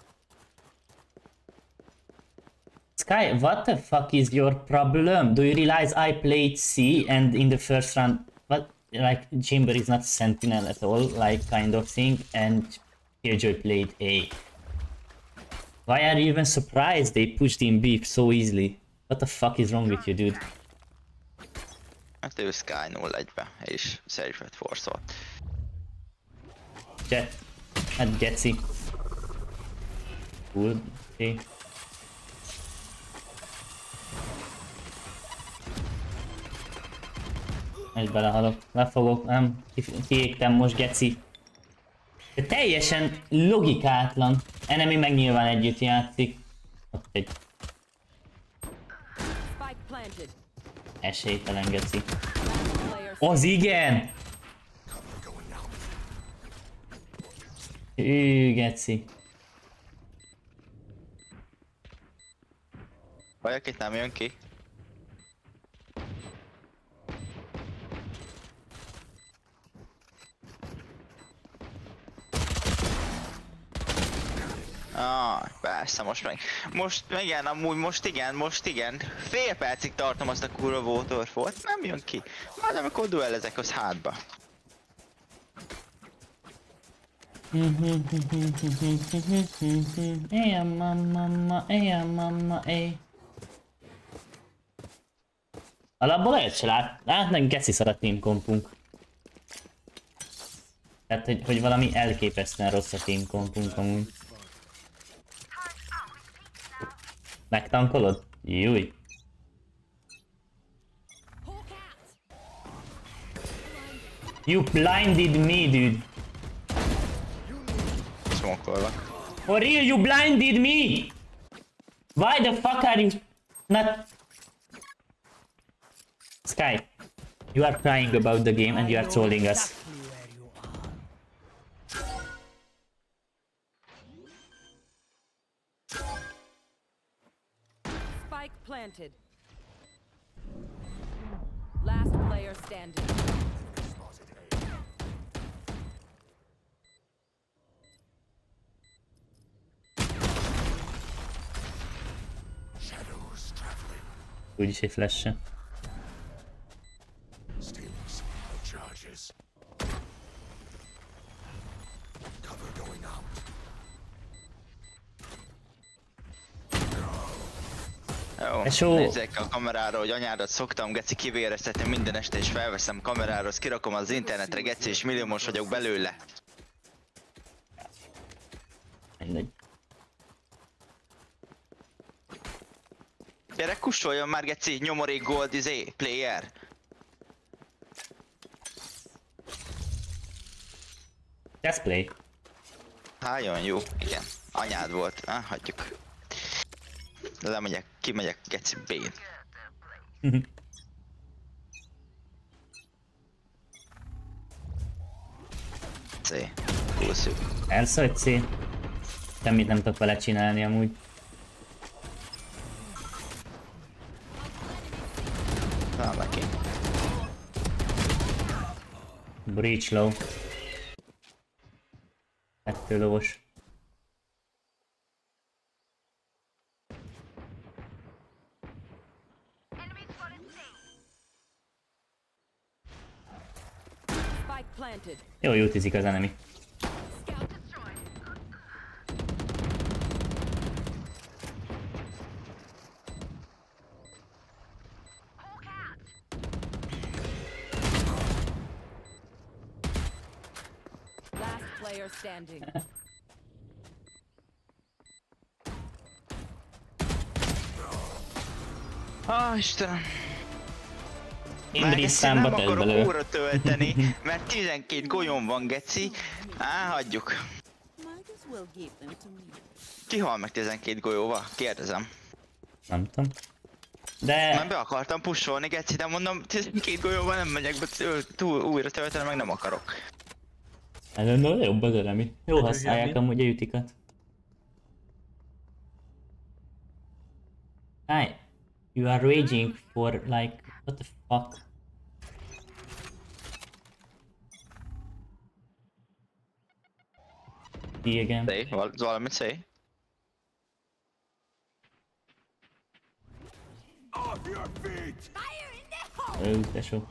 Sky, what the fuck is your problem? Do you realize I played C and in the first round, what, like Chamber is not Sentinel at all, like kind of thing, and Killjoy played A. Why are you even surprised they pushed in B so easily? What the fuck is wrong with you, dude? Hát ő Sky 0-1-be, és Serifet forcolt. Jet. Hát Geci. Cool. Okay. És belehalok. Lefogok, nem. Kiégtem most, Geci. De teljesen logikátlan. Enemy meg nyilván együtt játszik. Ott egy Spike planted. esélytelen, Geci. Player Az igen! Geci. Vajak itt nem jön ki. Persze, most meg. Most igen, amúgy most igen. Fél percig tartom azt a kurva waterfallt, nem jön ki. Majd amikor duellezek, az hátba. Éjjel mamma, éj. Alapból olyat se látnak, geci szar a team kompunk. Tehát, hogy valami elképesztően rossz a team kompunk amúgy. Megtankolod? Júj. You blinded me, dude. Smokolva. For real, you blinded me! Why the fuck are you not... Sky, you are crying about the game and you are trolling us. Spike planted. Last player standing. Shadows traveling. Úgyis egy flash-e. Stealing some charges. Cover going out. Jó, nézzek a kamerára, hogy anyádat szoktam geci kivéreztetni minden este és felveszem kamerára, azt kirakom az internetre geci és milliómos vagyok belőle. Mindegy. Gyere kussoljon már geci, nyomorék gold player. Let's play. Álljon, jó, igen. Anyád volt, hagyjuk. Lemegyek, kimegyek geci B-n. C. Kúszjuk. Elsz, hogy C. Semmit nem tudok vele csinálni amúgy. Na, neki. Breach low. 2 lovos. Spike planted. Jó, utizik az enemy. Last player standing. Istenem. Indris Nem számba tett akarok belőle. óra tölteni, mert 12 golyom van geci. Hagyjuk. Ki hal meg 12 golyóval? Kérdezem. Nem tudom. De... Nem be akartam pusolni geci, de mondom 12 golyóval nem megyek be újra tölteni, meg nem akarok. Hát jobb az enemy. Jó használják amúgy a jutikat. Hi. You are raging for like... What the fuck? D again. Say, valamit say. Off your feet! Fire in the hole! Tesó.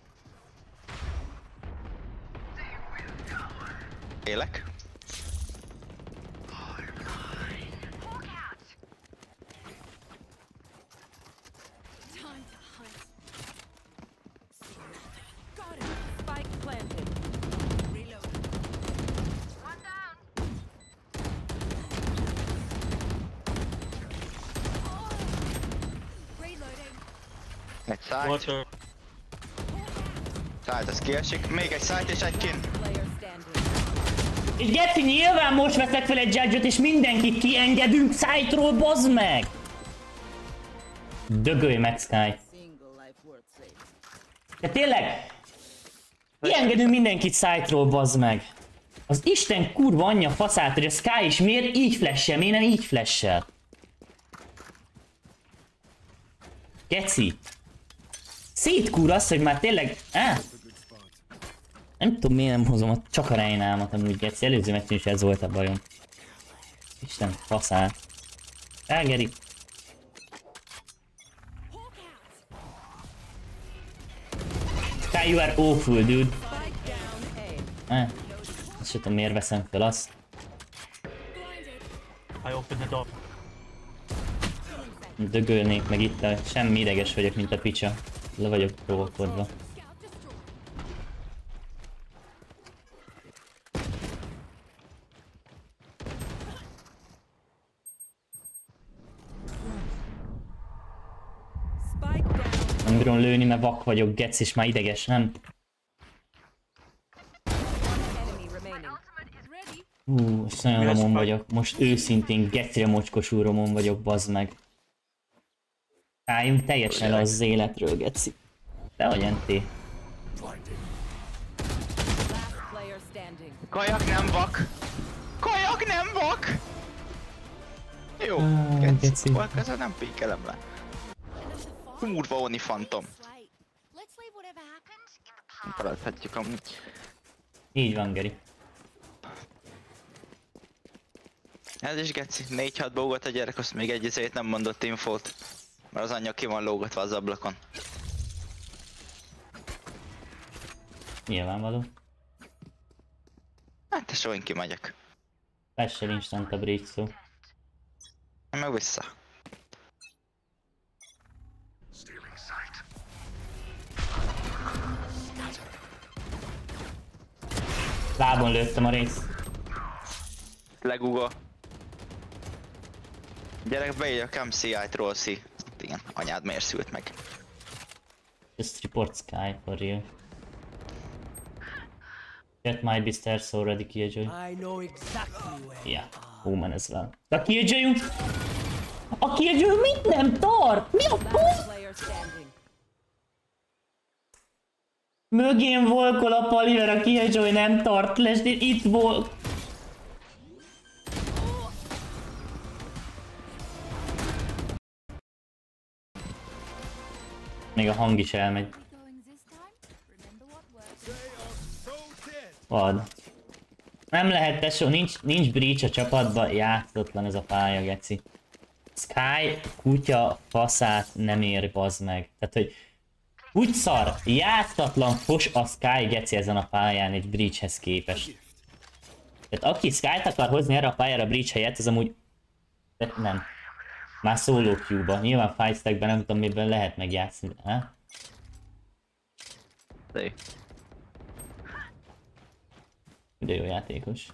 Élek. Time to hunt. Got it. Spike planted. Reload. One down. Reloading. Egy szájt. Szájt, az kiesik. Még egy szájt és egy kint. Player standing. És Geci, nyilván most veszek fel egy judge-ot és mindenkit kiengedünk site-ról, bazd meg! Dögölj meg, Sky. De tényleg! Kiengedünk mindenkit site-ról, bazd meg! Az Isten kurva anyja faszát, hogy a Sky is miért így flashel, miért nem így flashel? Geci. Szétkúr azt, hogy már tényleg... Nem tudom miért nem hozom csak a Reinámat amúgy, Geci. Előző meccsen is ez volt a bajom. Isten faszát. Elgeri. Sky, you are awful, dude. Azt sem tudom miért veszem fel azt. Dögölnék meg itt, semmi ideges vagyok, mint a picsa. Le vagyok provokodva. Nem bírom lőni, mert vak vagyok, gec, és már ideges, nem? Most nagyon romon vagyok. Most őszintén gecire mocskosú romon vagyok, bazd meg. Álljunk teljesen le az életről, geci. Dehogy enté. Kajak nem vak! Kajak nem vak! Jó, geci. Ezzel nem pékelem le. Kurva Oni Phantom. Feladhatjuk amúgy. Így van, Geri. Ez is geci, 4-6 bógot a gyerek, azt még egy izét nem mondott infót. Mert az anyja ki van lógatva az ablakon. Nyilvánvaló. Hát tesó, én kimegyek. Flash-el instant a breach szó. Én meg vissza. Lábon lőttem a rész. Legugol. Gyerek, beírja a MCI-t, Rollszi. Igen, anyád miért szült meg? Just report Sky for real. That might be stairs already, Killjoy. I know exactly where. Yeah, Omen as well. A Killjoy... A Killjoy mit nem tart? Mi a pont? Mögén volkol a pali, mert a Killjoy nem tart lesz, de itt volt. Még a hang is elmegy. Vad. Nem lehet tesó, nincs breach a csapatba, játszatlan ez a pálya, geci. Sky kutya faszát nem ér, bazd meg. Tehát, hogy úgy szar, játszatlan fos a Sky, geci, ezen a pályán egy breachhez képest. Tehát aki Sky-t akar hozni erre a pályára breach helyett, az amúgy... De nem. Már solo queue-ba. Nyilván fight stack-ben nem tudom miben lehet megjátszani. Ha? De jó játékos.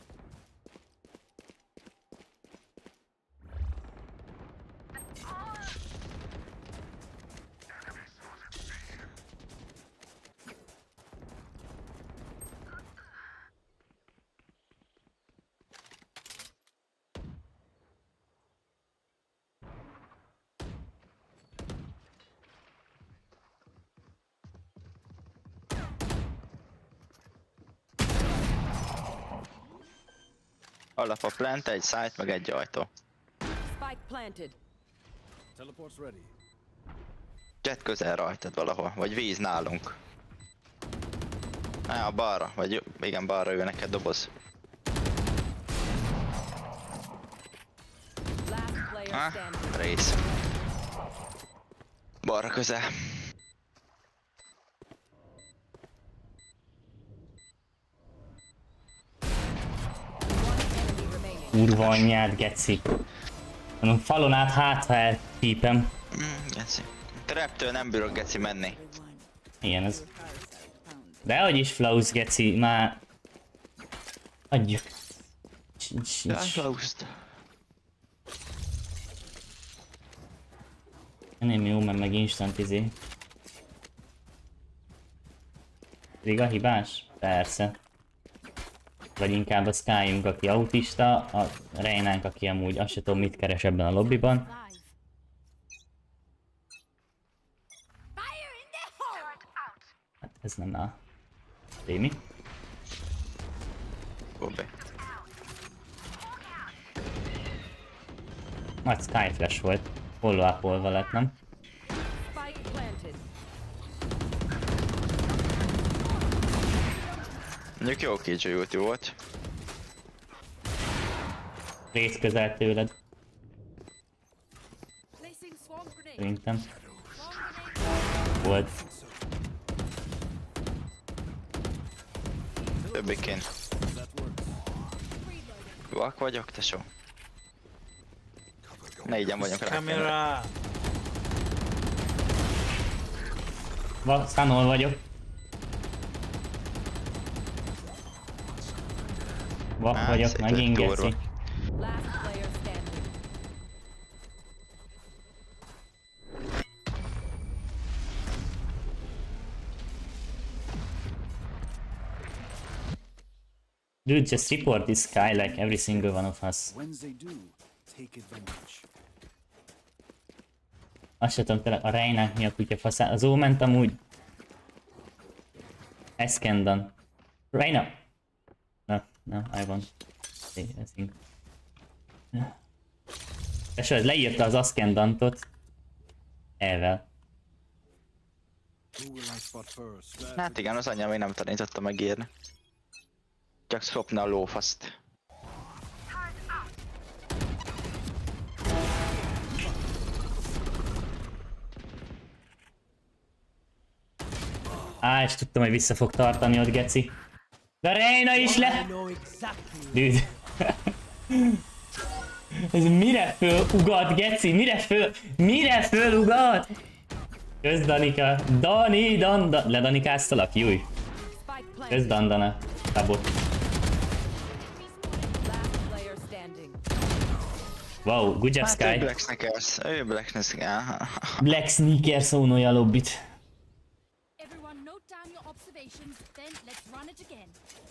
Alap a plant, egy site, meg egy ajtó. Jet közel rajtad valahol, vagy víz nálunk. A balra, vagy igen, balra ő neked doboz. Rész. Balra közel. Kurva anyját, geci. Mondom, falon át hát, ha elpípem. Geci. Traptől nem bírok, geci, menni. Igen, ez. Dehogy is Flaus, geci, már... Adjuk. Flaust. Nem jó, mert meg instant izé. Riga hibás? Persze. Vagy inkább a Skyunk, aki autista, a Reinánk, aki amúgy azt se tudom mit keres ebben a lobbyban. Hát ez nem a... Rémi? Go be. Nagy Sky Flash volt. Follow-up-olva lett, nem? Spike planted. Mondjuk jó kicsúlyút volt. Rész közel tőled, Placing swarm grenade. szerintem. Swarm grenade. Volt. Többiként. Vak vagyok, tesó. Négyen vagyunk rá. Camera. Szanol vagyok. Vak Hát, vagyok, szép megint lett geci. durva. Last player standing. Dude, just report this guy like every single one of us. When they do, take advantage. Azt sem tudom tényleg, a Reinák mi a kutya faszán. Az Oment amúgy... Eskendan. Reina! No, I won't. I think. És ez leírta az Ascendantot. Elvel. Who will I spot first? Hát igen, az anyám még nem tanította megírni. Csak szopna a lófaszt. És tudtam, hogy vissza fog tartani ott, geci. De Reina is I le... know exactly. Dude. Ez mire föl ugat, geci? Mire föl ugat? Kösz Danika. Ledanikáztalak? Júj. Spike Kösz planted. Dandana. Tabot. Last player standing. Wow, good job, Hát Sky. Black Sneakers. Ő Black Sneakers. Black Sneakers szónolja a lobbit. Everyone note down your observations, then let's run it again.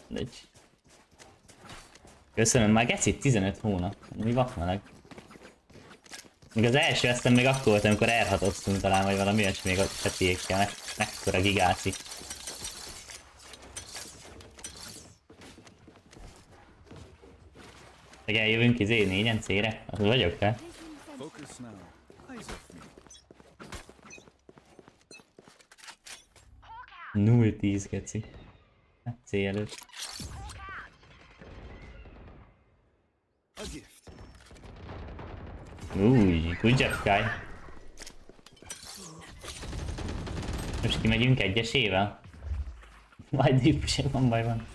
Köszönöm, már geci 15 hónap. Mi vakmeleg? Még az első eszem még akkor volt, amikor R6-oztunk talán, vagy valami olyasmi még a csepiékkel. Mekkora gigáci. Meg eljövünk négyen C-re? Az vagyok te? Focus now. Eyes off me. 0-10 geci. Hát C előtt. A gift. Új, good job, Sky. Most kimegyünk egyesével? Majd deep van, baj van.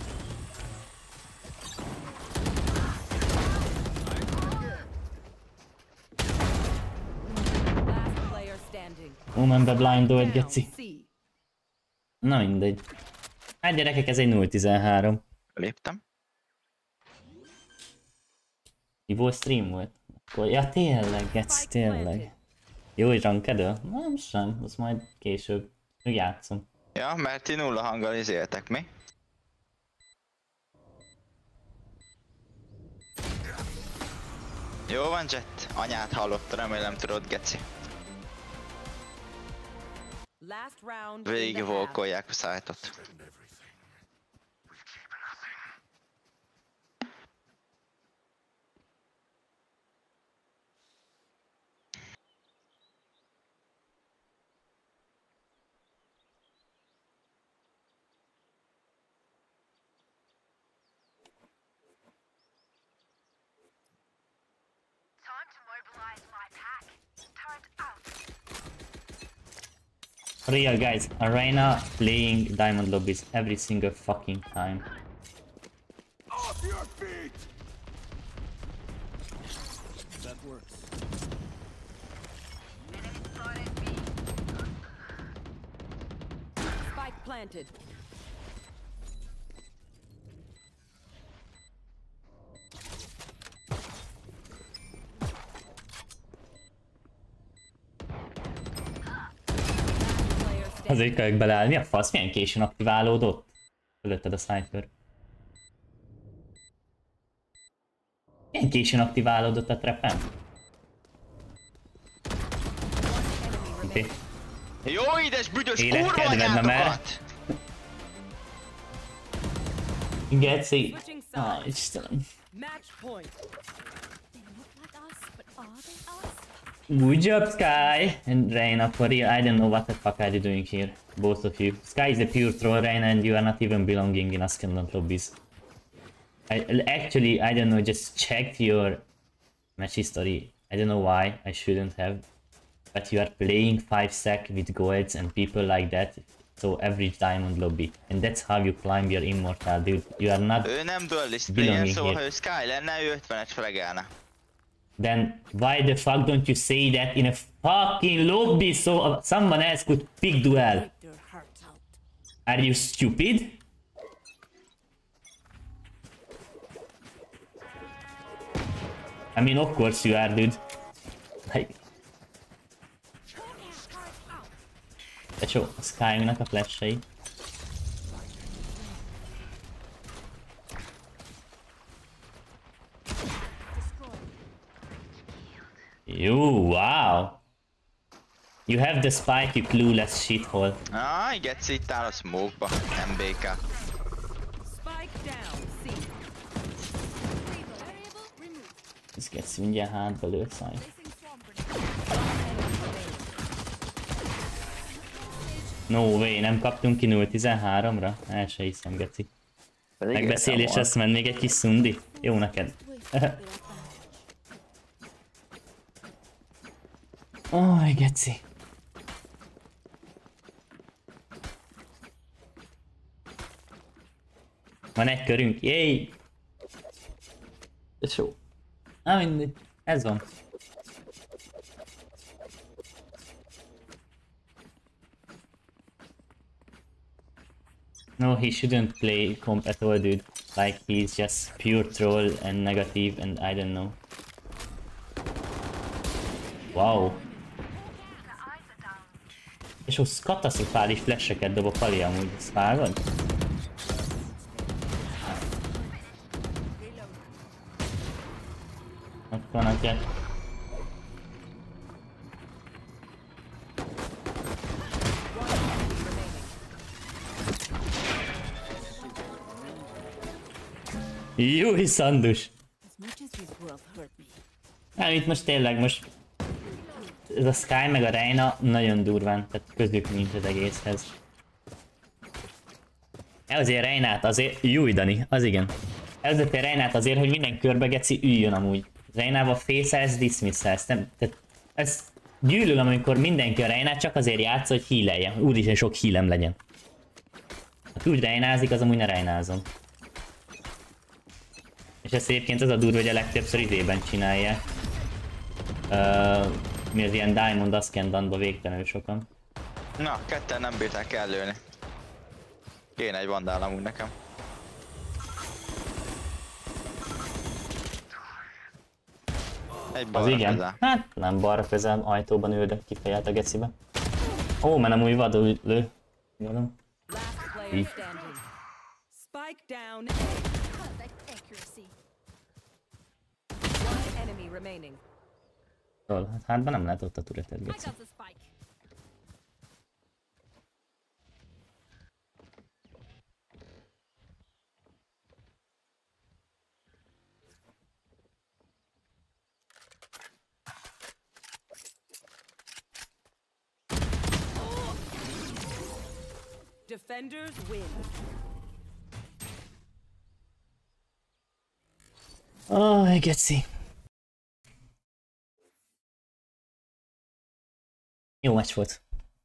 Last player standing. Omenbe blindolt, Down geci. C. Na mindegy. Hát gyerekek, ez egy 0-13. Léptem. Ivo stream volt? Akkor, ja tényleg, geci, tényleg. Jó, hogy rankedő? Nem sem, az majd később. Még játszom. Ja, mert ti nulla hanggal izéltek, mi? Jó van, Jet. Anyát hallotta, remélem tudod, geci. Last round. in the half. Végigvolkolják a szájtot. Real guys, Arena playing diamond lobbies every single fucking time. Off your feet! That works. Spike planted. Azért kellek beleáll. Mi a fasz? Milyen későn aktiválódott? Fölötted a sniper. Milyen későn aktiválódott a trapem? Oké. Jó édes büdös Élet kurva kedved, na mer. anyátokat! Geci. Switching Ah, Istenem. Match point. They look like us, but are they us? Good job, Sky and Reina. For real, I don't know what the fuck are you doing here, both of you. Sky is a pure troll, Reina, and you are not even belonging in Ascendant lobbies. Actually, I don't know, just checked your match history. I don't know why, I shouldn't have. But you are playing 5 sec with golds and people like that. So average diamond lobby. And that's how you climb your immortal, dude. You are not Ő nem duelist player, belonging szóval ha here. ő Sky lenne, ő 50-et fregelne. Then why the fuck don't you say that in a fucking lobby so someone else could pick duel? Break their hearts out. Are you stupid? I mean, of course you are, dude. Like... Tecsó, a Sky-nak a flash-ei. You, wow! You have the spike, you clueless shithole. Ah, Geci itt áll a smoke-ba, MBK. Spike down. C. Variable removed. Ez gets mindjárt hátba lő, száj. Placing swarm grenade. No way, nem kaptunk ki 0-13-ra? El se hiszem, geci. Megbeszélés, azt ment még egy kis szundi? Jó neked. Aj, geci. Van egy körünk, jéj! Ez jó. Na mindegy, ez van. No, he shouldn't play comp at all, dude. Like, he's just pure troll and negative and I don't know. Wow. És az katasztrofális flasheket dob a Pali amúgy, ezt vágod? Ott van a Jet. Jó, Szandus! As much as this world hurt me. Hát itt most tényleg ez a Sky meg a Reina nagyon durván, tehát közük nincs az egészhez. Azért Reinát azért, jó Dani, az igen. Ezért Reinát azért, hogy minden körbe geci üljön amúgy. Reinával fészálsz, dismisszelsz, nem, tehát ez gyűlölöm, amikor mindenki a Reinát csak azért játsz, hogy healelje, úgyis sok healem legyen. Ha úgy reinázik, az amúgy ne reinázom. És ezt egyébként az a durva, hogy a legtöbbször idében csinálják. Mi az ilyen Diamond Ascendantba végtelenül sokan. Na, ketten nem bírták ellőni. Kéne egy vandál amúgy nekem. Egy Az balra igen. közel. Hát nem balra közel, ajtóban üldök ki fejelt a gecibe. Ó, mert nem úgy vadul lő. Gondolom. Last player standing. Spike down. A. Perfect accuracy. One enemy remaining. Hát hátban nem lehet ott a turretet, I geci. got the spike. Defenders win. Aj, geci. Jó meccs volt.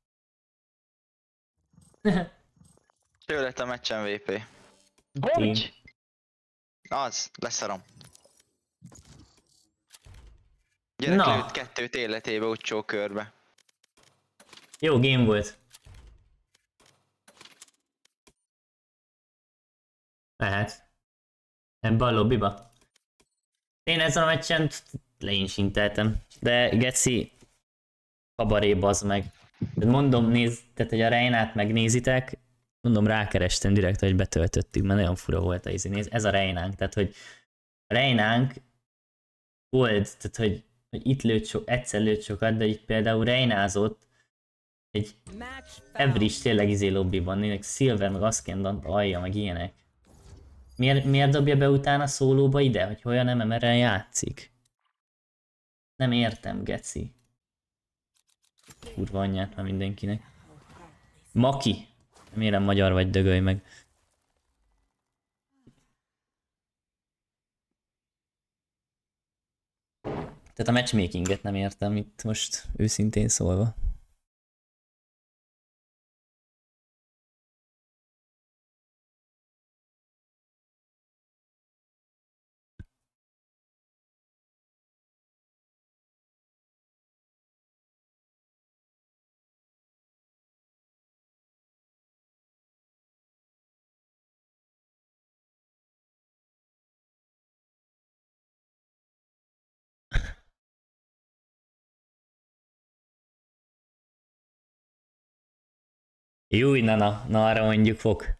Ő lett a meccsen VP. Így. Az, leszarom. Gyerek Na. lőtt 2 életébe utcsó körbe. Jó game volt. Lehet. Ebben a lobbiba. Én ezen a meccsen le is inteltem. De geci, kabaré bazd meg. Mondom, tehát hogy a Reinát megnézitek, mondom, rákerestem direkt, hogy betöltöttük, mert nagyon fura volt a izé. Nézd, ez a Reinánk, tehát hogy a Reinánk volt, tehát hogy itt lőtt egyszer lőtt sokat, de így például Reinázott egy Match found. average tényleg izé lobbiban, nének Silver, meg Ascendant, alja, meg ilyenek. Miért dobja be utána szólóba ide, hogy olyan MMR-rel játszik? Nem értem, geci. Kurva anyját már mindenkinek. Maki! Remélem magyar vagy, dögölj meg. Tehát a matchmakinget nem értem itt most, őszintén szólva. Júj, na arra mondjuk fog.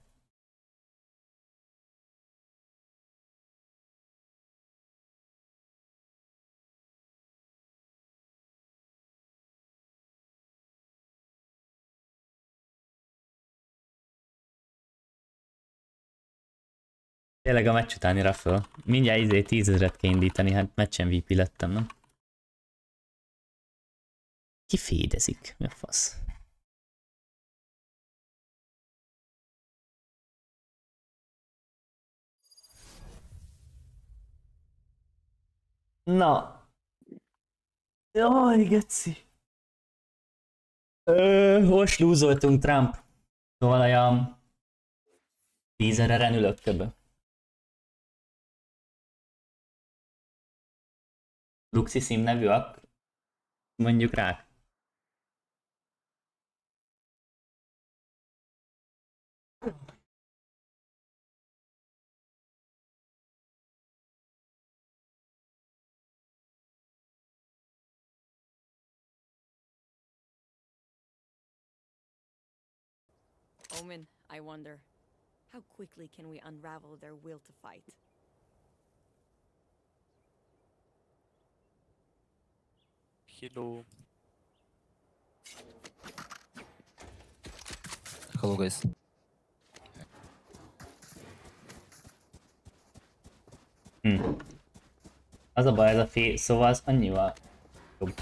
Tényleg a meccs utáni raffle. Mindjárt 10 000-et kell indítani, hát meccs MVP lettem, nem? Ki fédezik? Mi a fasz? Na. Jaj, geci. Most lúzoltunk, Trump. Szóval olyan 10 000-en ülök köbben. Luxi Sim nevűek? Mondjuk rá. Omen, I wonder, how quickly can we unravel their will to fight? Hello. Hello guys. Az a baj, ez a fél, szóval az annyival jobb.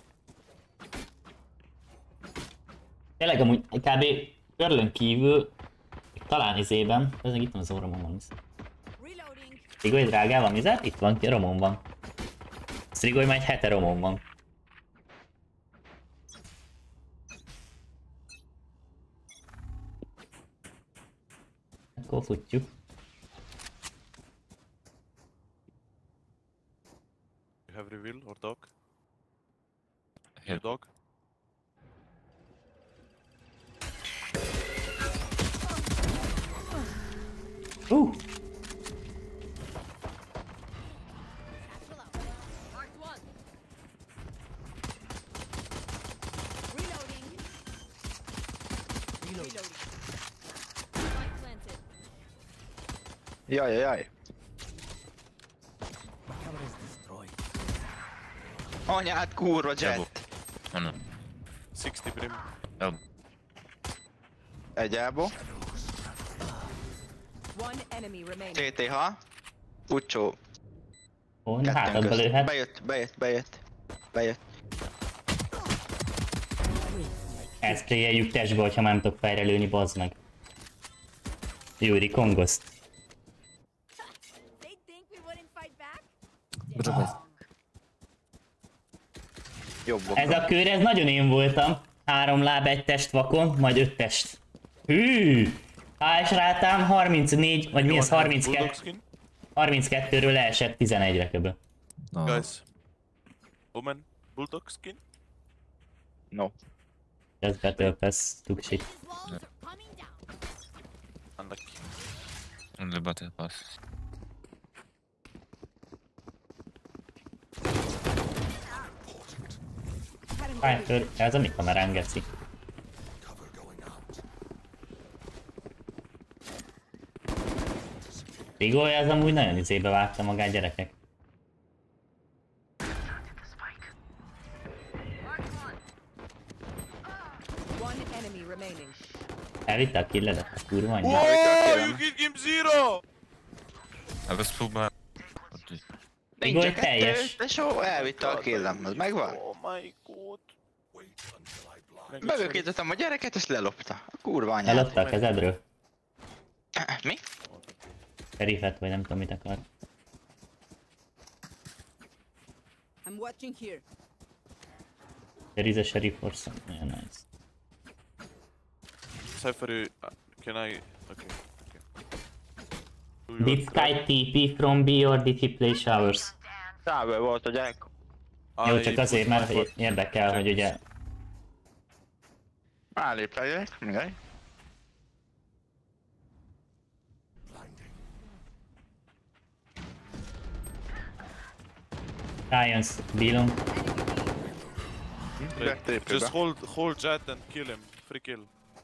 Tényleg amúgy kb. Körlön kívül, talán izében, ez itt van az orromon van. Strigolj drágában vizet? Itt van, ki romon van. Strigolj már egy hete romon van. Akkor futjuk. You have reveal or dog? Here. Dog? Marked one. Reloading. Reloading. Spike planted. Jaj. Anyád kurva Jet. Oh no. 60 brim. Help. Egy elbow. One enemy remaining. CTH. Ucsó. Ó, Ketten hátadba közt. lőhet. Bejött. Elszpréjeljük testbe, hogyha már nem tudok fejre lőni, bazd meg. Júri, kongoszt. They think we wouldn't fight back? Good job guys. Jobb Ez a kör, ez nagyon én voltam. 3 láb, 1 test vakon, majd 5 test. Hű! HS rátám 34, vagy mi ez 32? 32-ről leesett 11-re köbben. No. Guys. Omen, bulldog skin? No. Ez Battle Pass, tuksi. These walls are coming down. Unlucky. On the battle pass. Fájtör, ez a mi kamerán, geci. Cover going out. Rigolja, ez amúgy nagyon izébe vágta magát, gyerekek. One enemy remaining. Elvitte a killedet, a kurva anyja. Oh, you give him 0! was próbál. Még Nincs volt a kettő, teljes. de so elvitte a killem, az megvan. Oh my god. Bevökítettem a gyereket, és lelopta. A kurva anyát. Ellopta a kezedről? Mi? Sheriffet, vagy nem tudom mit akar. I'm watching here. There is a sheriff or something. Yeah, nice. Cypher, can I... Okay. Did Sky TP from B or did he play showers? Távol volt a gyerek. Jó, csak azért, mert érdekel, hogy ugye... Állép le gyerek, mindegy. Ryan's Billon. Just hold Jet and kill him. Free kill.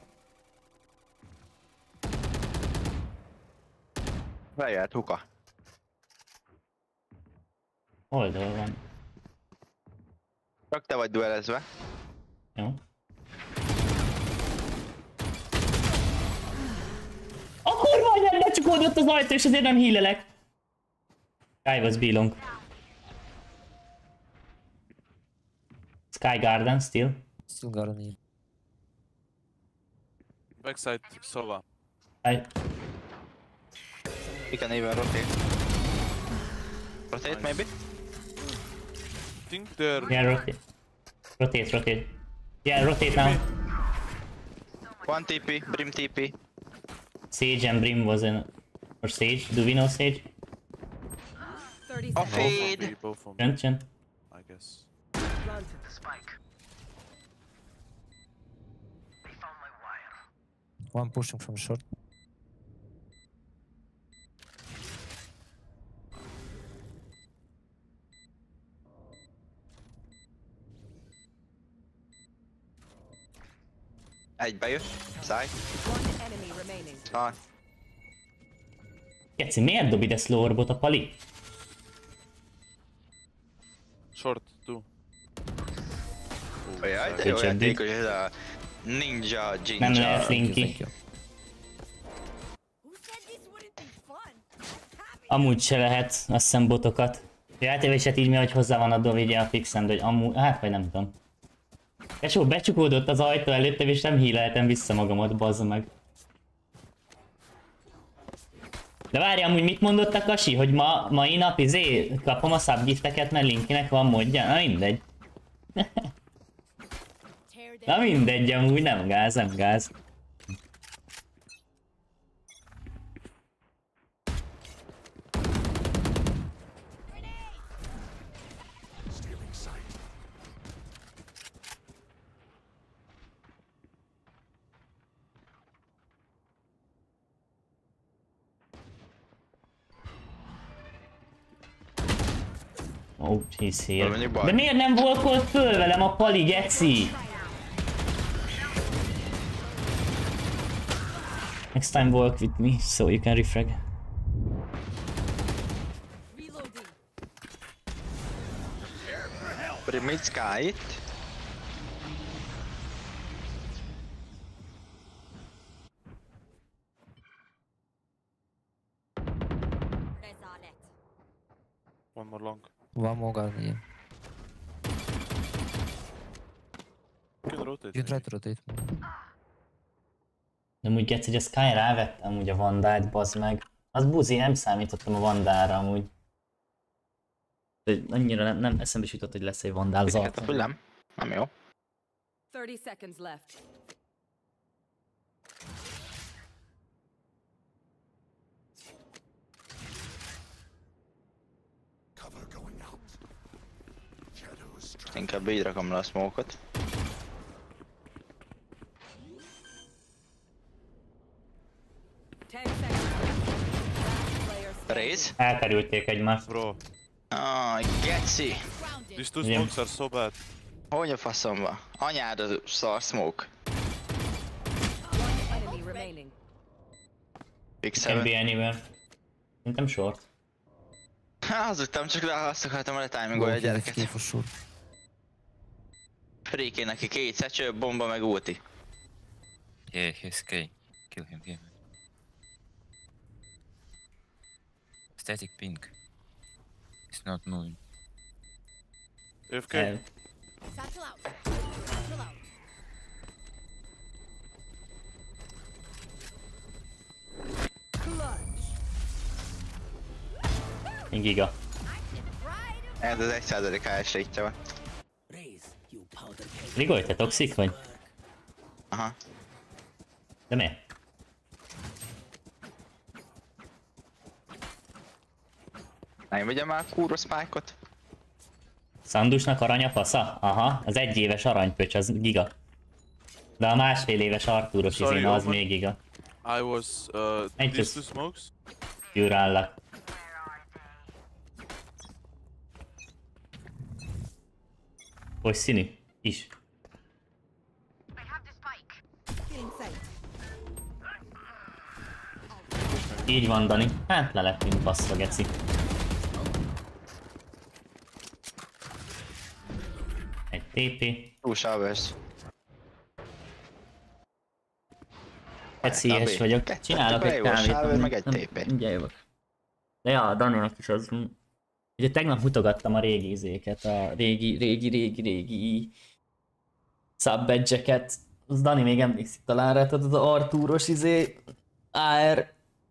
Bejöhet huka. Oldal van. Csak te vagy duelezve. Jó. A kurva anyád, becsukódott az ajtó, és azért nem hílelek. Sky was Billon. Sky Garden still. Still garden here. Backside, Sova. You can even rotate. Rotate maybe? Think they're... Yeah, rotate. Rotate. Yeah, rotate now. One TP, Brim TP. Sage and Brim was in... Or Sage, do we know Sage? 30 A seconds. feed. Both of them, Csin. I guess. One pushing from short. Egy bejött. Száj. One enemy remaining. Száj. Geci, miért dob ide slow orbot a pali? Short, two. Jaj, de Good jó job, játékos ez a Ninja Nem Jinja. lehet Thank you, linki. thank you. Who said this wouldn't be fun? Amúgy se lehet, azt hiszem botokat. Ja, eltévéset így mi, hogy hozzá van adva ugye a fixen, hogy amúgy, hát vagy nem tudom. Esó, becsukódott az ajtó előttem, és nem híleltem vissza magamat, bazza meg. De várj, amúgy mit mondott a Kasi? Hogy mai nap kapom a subgifteket, mert Linkinek van modja? Na mindegy. Na mindegy, amúgy nem gáz. Oh, he's here. De miért nem volkolt föl velem a pali, geci? Next time work with me, so you can refrag. Reloading. Primit Sky itt. One more long. One more garden here. You can rotate. You try maybe. to rotate. De amúgy geci, hogy a Sky rávettem amúgy a Vandát, bazd meg. Az buzi, nem számítottam a Vandára amúgy. De annyira nem eszembe is jutott, hogy lesz egy Vandál Hát a hullám. Nem jó. 30 seconds left. Cover going out. Shadows traveling. Inkább így rakom le a smoke-ot. Raise. Elkerülték egymást. Bro, Ah, geci. these two Yeah. smokes are so bad. Hogy a faszomba? Anyád a szar smoke. One enemy remaining. Can be X7. anywhere. Szerintem short. Hazudtam, csak azt akartam a timingolni a Go here, gyereket. kill for sure. Freaky neki két satchel, bomba meg ulti. Yeah, he's K. Kill him. Static pink. It's not moving. AFK. Satchel out. Satchel out. Giga. Ez az 1% HS rate van. Ligolj, te toxik vagy? Aha. De miért? Nem vegyem már a kúros spike-ot? Szandusnak aranya fasza? Aha, az 1 éves aranypöcs, az giga. De a másfél éves Artúros Sorry, izén, az Omen. még giga. I was Egy these plusz. two smokes. Gyűrállak. Hogy színű? Is. Így van, Dani. Hát le lettünk baszva, geci. Egy TP. Two showers. Egy CS vagyok. Csinálok egy kávét. Meg egy TP. Mindjárt jövök. De ja, a Daninak is az... Ugye tegnap mutogattam a régi izéket, a régi subbadge-eket. Az Dani még emlékszik talán rá, tehát az Artúros izé... AR...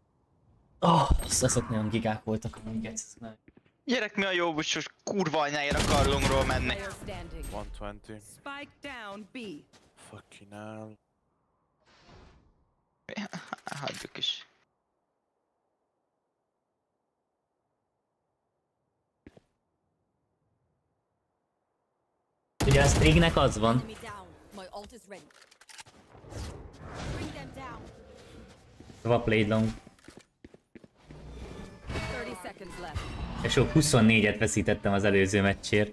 Azok nagyon gigák voltak, amúgy geci. Gyerek, mi a jó bucsos kurva anyáért a karlónkról menni? 120. Spike down B. Fucking hell. Hagyjuk is. Ugye a Strignek az van. Enemy down. My ult is ready. Bring them down. Szóval played long. 30 seconds left. És jó, 24-et veszítettem az előző meccsért.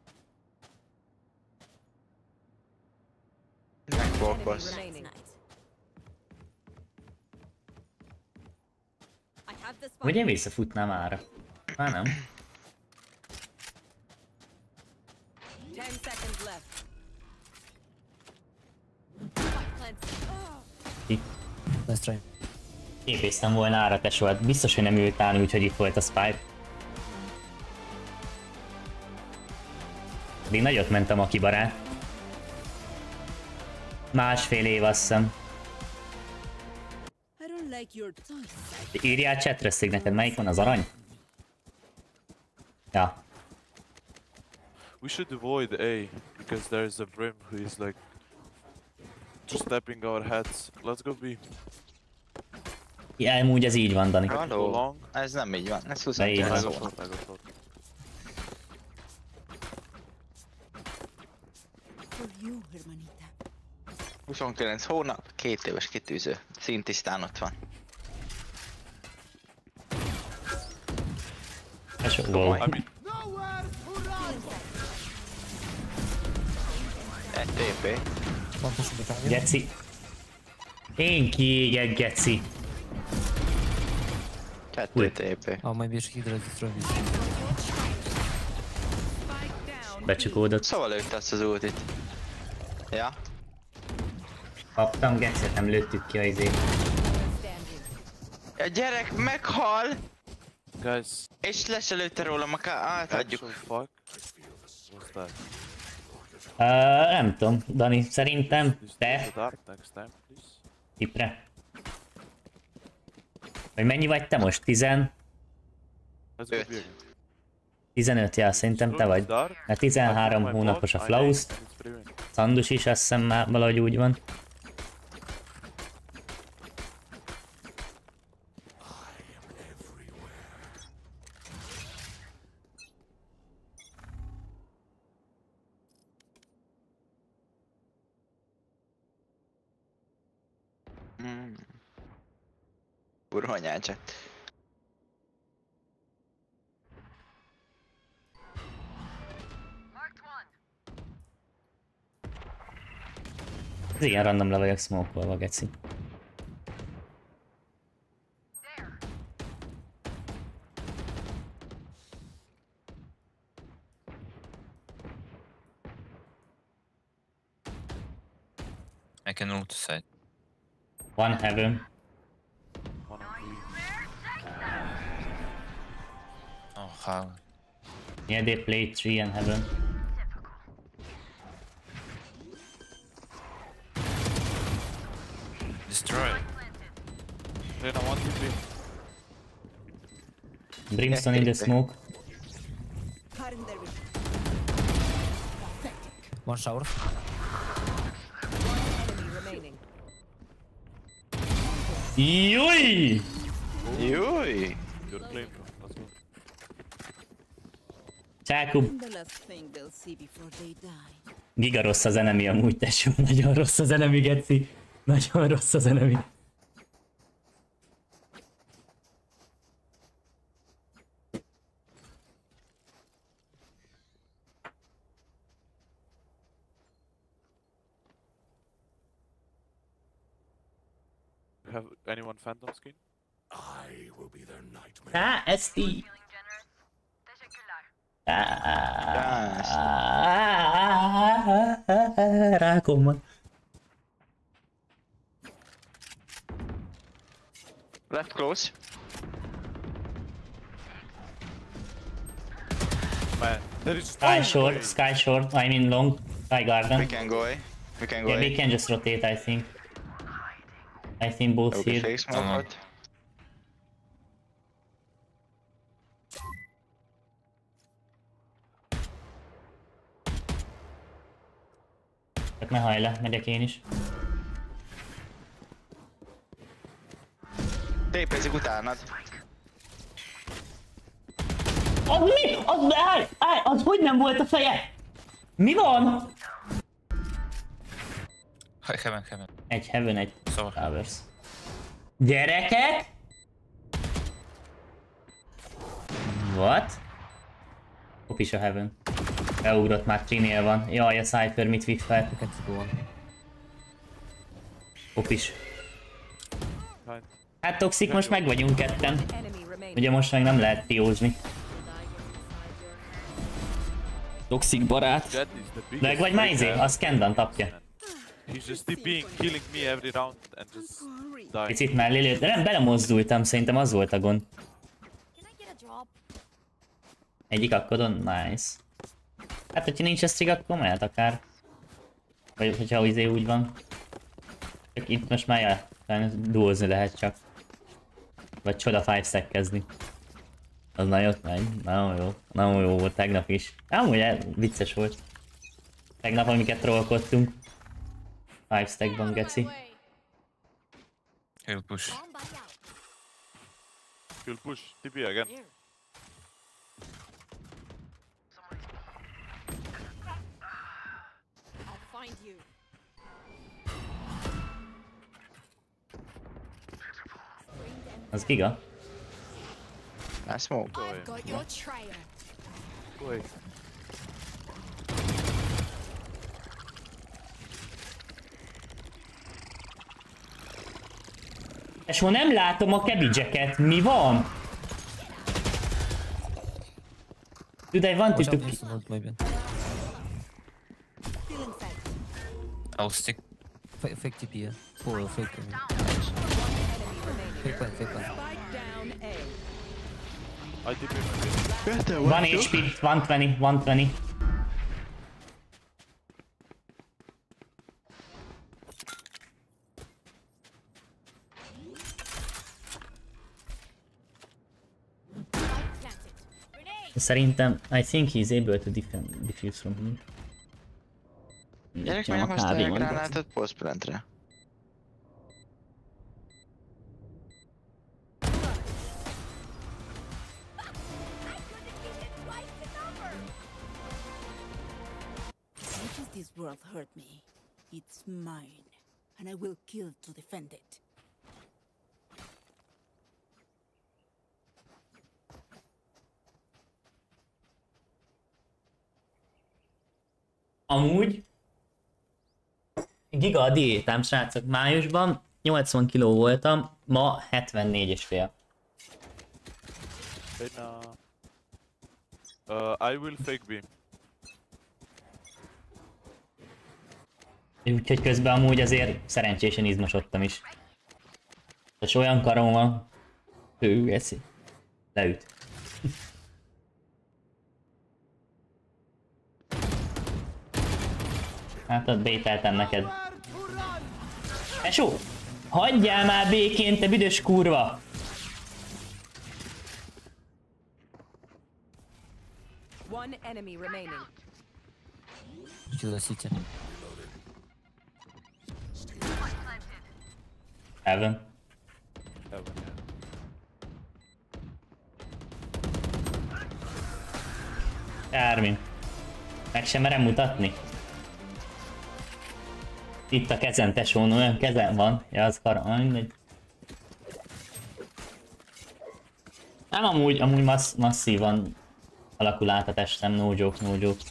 Megfogbasz. Remaining. I have the spike. Vagy én visszafutnám mára. Már nem. 10 seconds left. Spike planted. Let's try. Képésztem volna ára, tesó, hát biztos, hogy nem ült állni, úgyhogy itt volt a Spike. Még nagyot mentem a kibarát. Másfél év, azt hiszem. I don't like your choice. Írjál chatre, Szig, neked melyik van, az arany? Ja. We should avoid A because there's a Brim who is like just stepping our heads. Let's go B. Ja, amúgy ez így van, Dani. Go Halló? long. Ez nem így van, ez De így 29 van. I go óra. short, I go short. For you, hermanita. 29 hónap, 2 éves kitűző. Szintisztán ott van. Tesó, wow. I mean, Egy TP. One push the jungle. Geci. Én kiégek, geci. 2 TP. Oh, maybe I should destroy this. Spike down. Becsukódott. Szóval lőtt azt az ultit. Ja. Kaptam, geci, nem lőttük ki a izét. Standing. A gyerek meghal, guys. és le se lőtte rólam a átadjuk. Actual fuck. What's that? Nem tudom, Dani, szerintem Please te do the dart next time, please. tipre. Vagy mennyi vagy te most? 10? Let's go Öt. B again. 15, ja, szerintem te vagy. Dart. Mert 13 I hónapos a bought, Flaust, I need, it's free win. Szandus is azt hiszem már valahogy úgy van. Kurva anyácsát. Ez ilyen random le vagyok smoke-olva, geci. I can ult side. One heaven. One on How? Yeah, they played 3 and heaven. Destroy. Reyna 1 TP. Brimstone in the smoke. One shower. Júj! Júj! You're playing, bro. Let's go. Csákub. The last thing they'll see before they die. Giga rossz az enemy amúgy, tesó. Nagyon rossz az enemy, geci. Nagyon rossz az enemy. Have anyone Phantom skin? I will be their nightmare. KST. Rákom van. Left close. Man, there is Sky short, sky short, I mean long, sky garden. We can go A. We can go Yeah, A. we can just rotate, I think. I think both Okay, here. fake smoke out. Csak ne hajj le, megyek én is. Tépezik utánad. Az mi? Az hogy nem volt a feje? Mi van? Heaven. Egy heaven, egy Szóval. towers. Gyerekek? What? Hop is a heaven. Beugrott, már 3-nél van. Jaj, a Cypher mit viffelt. Hop is. Fine. Hát Toxic, most meg vagyunk ketten. Enemy remaining. Ugye most meg nem lehet piózni. Toxic barát. Jet is the biggest Meg vagy már izé, player. a Scandan tapja. He's just TPing, killing me every round and just dying. Picit mellé lőtt, de nem belemozdultam, szerintem az volt a gond. Can I get a drop? Egyik akkodon? Nice. Hát, hogyha nincs ez trig, akkor mehet akár. Vagy hogyha izé úgy van. Csak itt most már duózni lehet csak. Vagy csoda 5 stackezni. Az nagyon megy, nagyon jó. Nagyon jó volt tegnap is. Amúgy vicces volt. Tegnap, amiket trollkodtunk. 5 stackban, geci. He'll push. Bomb buddy out. He'll push. TP again. I'll find you. Az giga. I smoke. I've got your trail. Go away. És ma nem látom a cabbage-eket, mi van? Dude, I wanted to... Maybe. Feeling fed. I'll stick. Fake TP, yeah. Or fake. Enemy remaining. Fake one. Spike down A. I TP maybe. 1 HP, 120, 120. Planted. Grenade. Szerintem, I think he's able to defuse from here. Gyerek, miért nem használja a gránátot postplantre? As much as this world hurt me, it's mine, and I will kill to defend it. Amúgy giga a diétám, srácok. Májusban 80 kg voltam, ma 74,5. Reyna. I will fake B. Úgyhogy közben amúgy azért szerencsésen izmosodtam is. És olyan karom van. Ő eszi. Leüt. Hát ott bételtem neked. Esó! Hagyjál már békén, te büdös kurva! One enemy remaining. Kill the city. Heaven. Heaven, yeah. Kármi. Meg sem merem mutatni. Itt a kezem, tesón, olyan kezem van. Ja, az mindegy. Nem, amúgy masszívan alakul át a testem, no joke, no joke.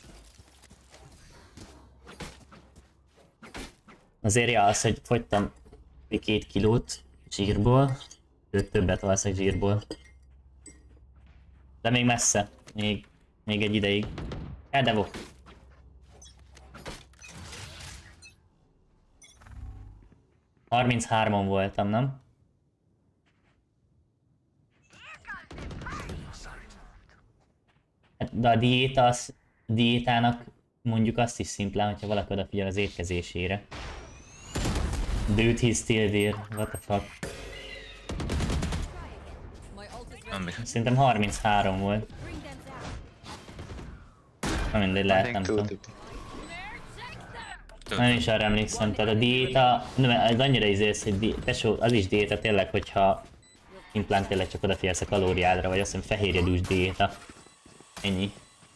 Azért ja, az, hogy fogytam 2 kilót zsírból, többet valószínűleg zsírból. De még messze, még egy ideig. Eldevok. ...33-on voltam, nem? De a diétának mondjuk azt is szimplán, hogyha valaki odafigyel az étkezésére. Dude, he's still there. What the fuck? Szerintem 33 volt. Na mindegy, lehet, nem tudom. Nem is arra emlékszem, tehát a diéta... Ez annyira izélsz, hogy tesó, az is diéta tényleg, hogyha implán tényleg csak odafigyelsz a kalóriádra, vagy azt hiszem fehérjedús diéta. Ennyi.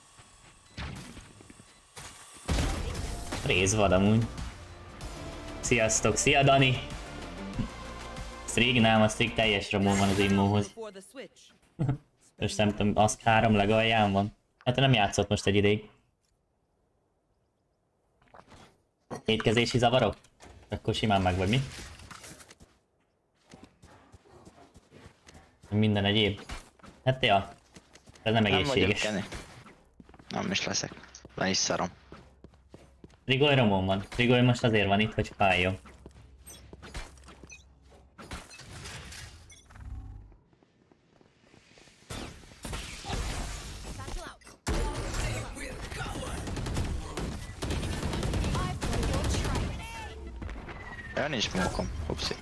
Rézvad amúgy. Sziasztok, szia Dani! Strig, nem, a Strig teljes romon van az immóhoz. És nem tudom, az 3 legalján van. Hát nem játszott most egy ideig. Étkezési zavarok? Akkor simán meg vagy mi? Minden egyéb. Hát ja. Ez nem egészséges. Nem is leszek. Le is szarom. Frigoly romon van. Frigoly most azért van itt, hogy fájjon. Ja, nincs mókom. Hupszi.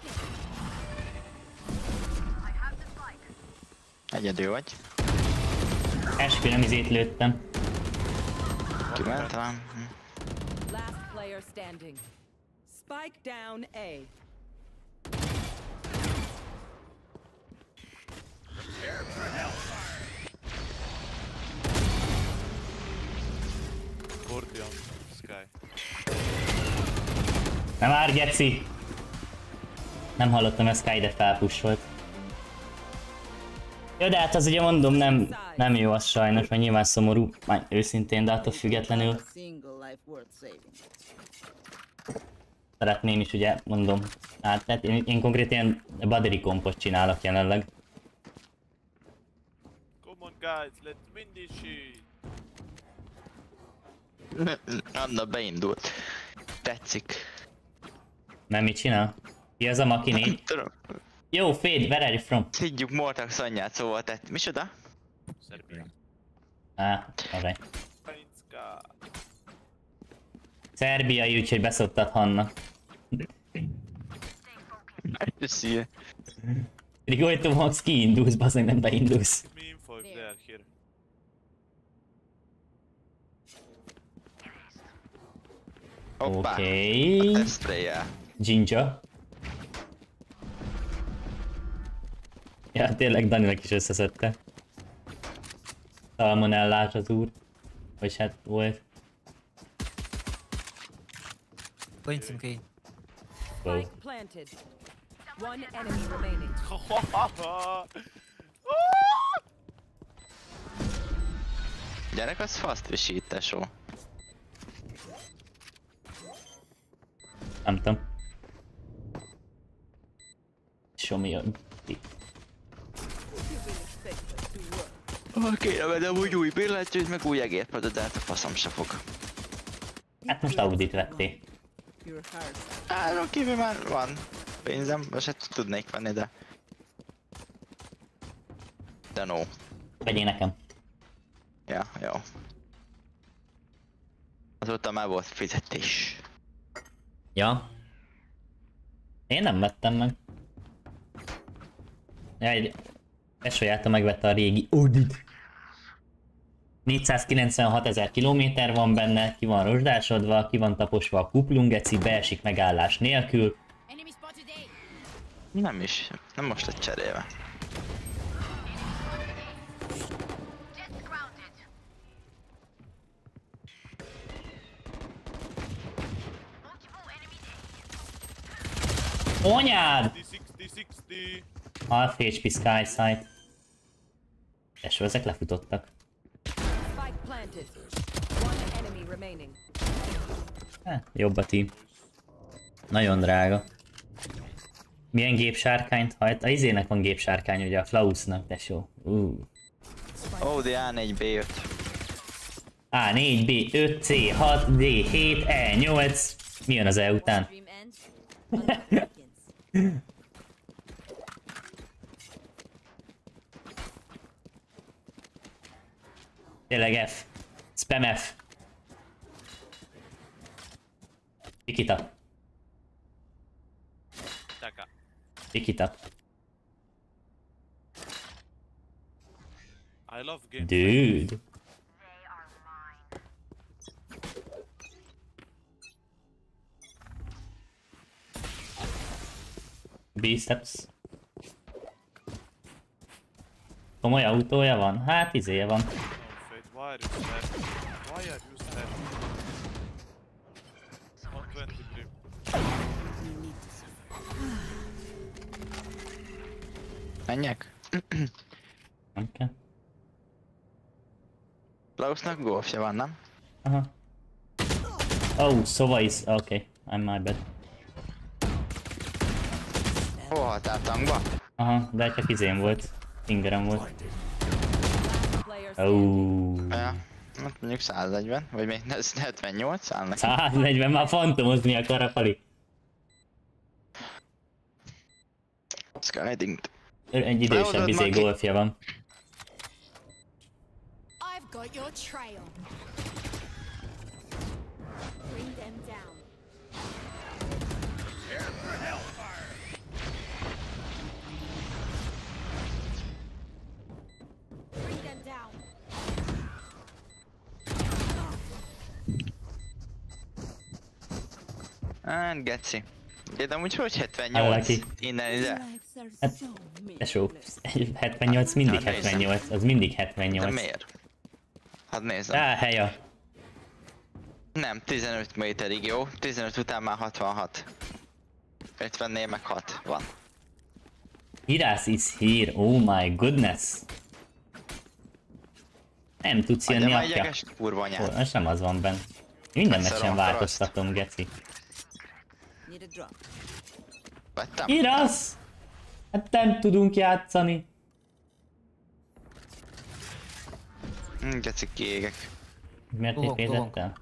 Egyedül vagy. Eskü, nem izét lőttem. Kiment rám. Last player standing. Spike down A. Scorpion, Sky. Nem már, geci! Nem hallottam, ez Sky, de felpusolt. Jó, de hát az ugye mondom, nem jó az sajnos, mert nyilván szomorú, már őszintén, de attól függetlenül szeretném is, ugye, mondom. Hát tehát én konkrétan ilyen body kompot csinálok jelenleg. Come on guys, let's win this shit. Anna beindult. Tetszik. Nem, mit csinál? Ki az a makiné? Tudom. Jó, Fade, where are you from? Higgyük Mortax anyját, szóval tett. Micsoda? Serbia. Alright. Szerbiai, úgyhogy beszoktad Hanna. Szia. Rigolto Max kiindulsz, bazdmeg nem beindulsz. Me info if they are here. Hoppá. Oké. Tesztreljel. Ginger. Ja, tényleg Daninak is összeszedte. Salmonellás az úr. Vagy hát volt. Point in K. Wow. Spike planted. One enemy remaining. Gyerek, az fast visít, tesó. Nem tudom. Show me a... Kéne vedem úgy új billentyűt, meg új egérpadot, de hát a faszom se fog. Hát most Audit vettél. Áron kívül már van pénzem, most hát tudnék venni, de... De no. Vegyél nekem. Ja, jó. Azóta már volt fizetés. Ja. Én nem vettem meg. Egy Esolyáta megvette a régi Audit. 496 000 kilométer van benne, ki van rozsdásodva, ki van taposva a kuplungeci, beesik megállás nélkül. Nem is, nem most lett cserélve. Anyád! 60. Half HP Sky Sight. Tesó, ezek lefutottak. Spike planted. One enemy remaining. Jobb a team. Nagyon drága. Milyen gépsárkányt hajt? A izének van gépsárkány, ugye a Flausnak, tesó. Ó, de A4B5. A4, B5, C6, D7, E8. Mi jön az E után? Tényleg F. Spam F. Pick it up. Pick it up. I love games. Dude. B-steps. Komoly autója van? Hát izéje van. Why are you sad? Why are you sad? 123. Menjek? Nem kell. Klausnak golfja van, nem? Aha. Oh, Sova is... Okay, I'm my bad. Hol haltál tankba? Aha, de csak izém volt. Fingerem volt. Player Oh. Ja. Hát mondjuk 140, vagy még 78 áll neki. 140, már fantomozni akar a Fali. Skyding. Egy idősebb izé golfja van. I've got your trail. Bring them down. Bring them down. Hát geci. De amúgy hogy 78? Valaki. Innen ide? Hát, tesó, 78 mindig 78, az mindig 78. De miért? Hát nézzem. Helya. Nem, 15 méterig jó, 15 után már 66. 50-nél meg 6 van. Hirász is here, oh my goodness. Nem tudsz jönni Adja apja. már kurva anyát. Most nem az van benn. Minden meccsen Összerom változtatom, geci. Need a drop. Vettem? Hirász! Hát nem tudunk játszani. Geci kiégek. Miért Kovok, építettel?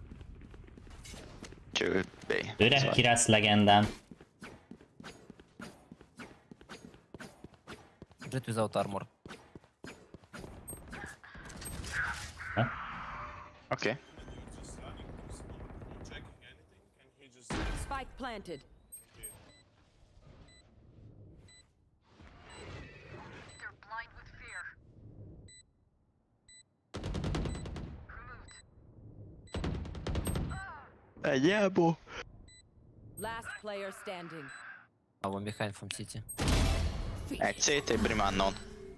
Cső, B. Öreg Hirász legendám. Jet without armor. Oké. Spike planted. Egy jelbó. Last player standing. One behind from city. Egy CT Brimannon.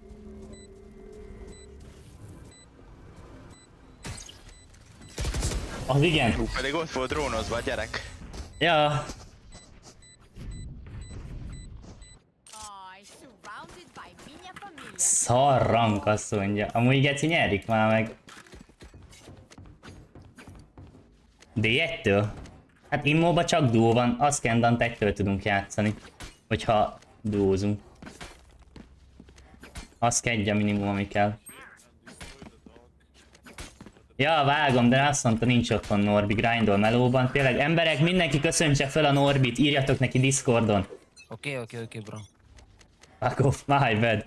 Az igen. Pedig ott volt drónozva a gyerek. Ja. Surrounded by minha família. Szarrank, azt mondja. Amúgy geci nyerik már meg. D1-től? Hát immóba csak duó van, Askendant 1-től tudunk játszani. Hogyha duózunk. Ask 1 a minimum, ami kell. Ja, vágom, de azt mondta, nincs otthon Norbi, grindol melóban. Tényleg, emberek, mindenki köszöntse fel a Norbit, írjatok neki Discordon. Okay, bro. Fuck off, my bad.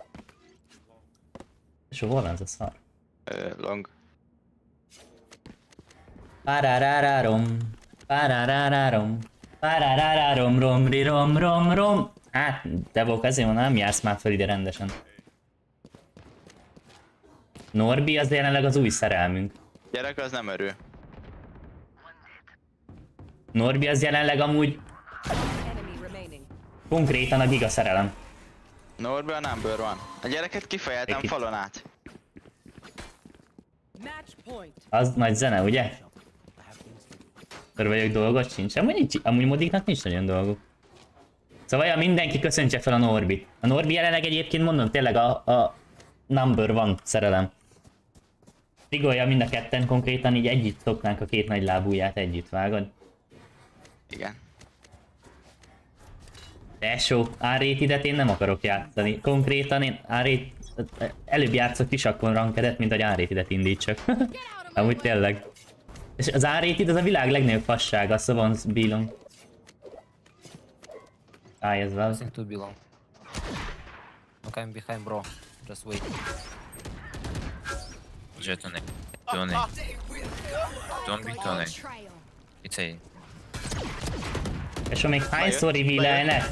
És hol van ez a szar? Long. Párárárárom, párárárárom. Párárárá, rom, rom, ri, rom, rom, rom. Hát, Devok, azért mondom, nem jársz már fel ide rendesen. Norbi az jelenleg az új szerelmünk. Gyerek, az nem örül. Norbi az jelenleg amúgy Enemy remaining. konkrétan a giga szerelem. Norbi a number one. A gyereket kifejeltem Egy- falon át. Match point. Az nagy zene, ugye? Akkor vagyok, dolgot sincs. Amúgy modiknak nincs nagyon dolguk. Szóval ja, mindenki köszöntse fel a Norbit. A Norbi jelenleg egyébként mondom tényleg a number one szerelem. Rigolja mind a ketten konkrétan így együtt szoknánk a két nagy lábúját együtt, vágod? Igen. Tesó, R-rated-et én nem akarok játszani. Konkrétan én előbb játszok Tisakon rankedet, mint hogy R-rated-et indítsak. Amúgy tényleg. És az R-rated az a világ legnagyobb fassága, szóval bílom. Ez well. Nothing to belong. Okay, I'm behind, bro. Just wait. Jet on it. Don't it. Don't be on it. It's A. És még hányszor reveal-elnek?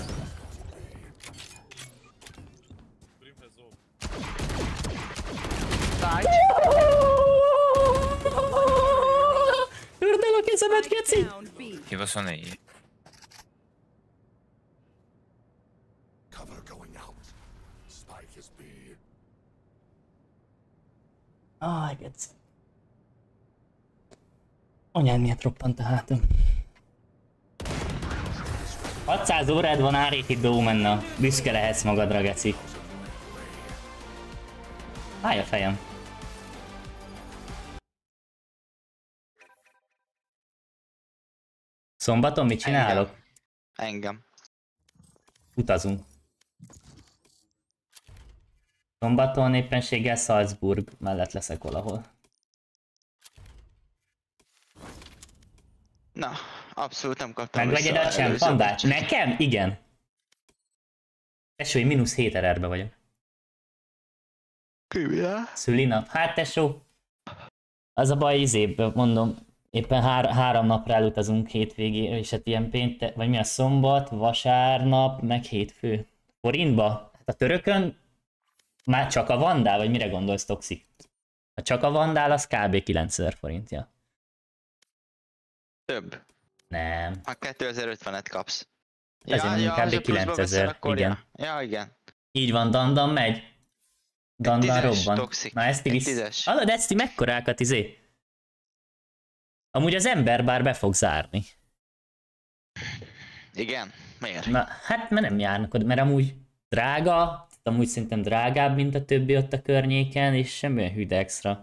Ördög a kezemet, geci! Down B. He was on A. Cover going out. Spike is B. Aj, geci. Anyád miért roppant a hátam? 600 órád van R-rated Dómenna. Büszke lehetsz magadra, geci. Állj a fejem. Szombaton mit csinálok? Engem. Utazunk. Szombaton éppenséggel Salzburg mellett leszek valahol. Na, abszolút nem kaptam Megvegyed a előző csempandát? meccset. Nekem? Igen. Tesó, én -7 erőbe vagyok. Kívül. Szülinap? Hát tesó. Az a baj, mondom, éppen 3 napra elutazunk hétvégé, és hát ilyen péntek, vagy mi a szombat, vasárnap, meg hétfő. Forintba? Hát a törökön már csak a Vandál, vagy mire gondolsz, Toxic? Ha csak a Vandál, az kb. 9000 forintja. Több. Nem. A 2050-et kapsz. Ezért mondjuk kb. és a pluszba 9000, veszel, akkor igen. Ja, igen. Így van, Dandan megy. Dandan Tízes, robban. Toxic. Na ezt Egy visz. tízes. Hallod, ezt mekkorákat Amúgy az ember bár be fog zárni. Igen? Miért? Na, hát mert nem járnak oda, mert amúgy drága, amúgy szerintem drágább, mint a többi ott a környéken, és semmi olyan hűde extra.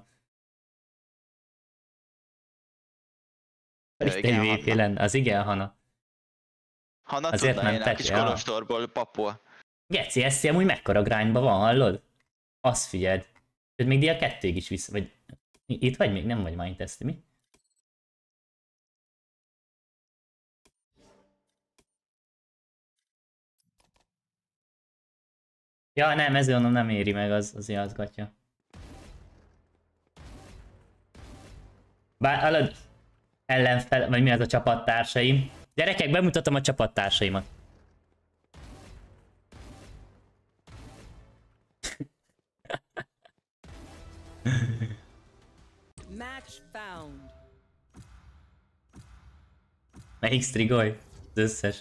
Ja, igen, Isten VP Hanna. lenne, az igen, Hanna. Hanna Azért tudna, nem én a kis tetszik, ja. kolostorból, papua. Geci, ezt amúgy mekkora grányban van, hallod? Azt figyeld. Tehát még dia 2-ig is vissza, vagy... Itt vagy még? Nem vagy Mindtest, mi? Ja, nem, ezért mondom, nem éri meg, az játszgatja. Bár, hallod, ellenfel, vagy mi az a csapattársaim? Gyerekek, bemutatom a csapattársaimat. Match found. Melyik Strigoi? Az összes.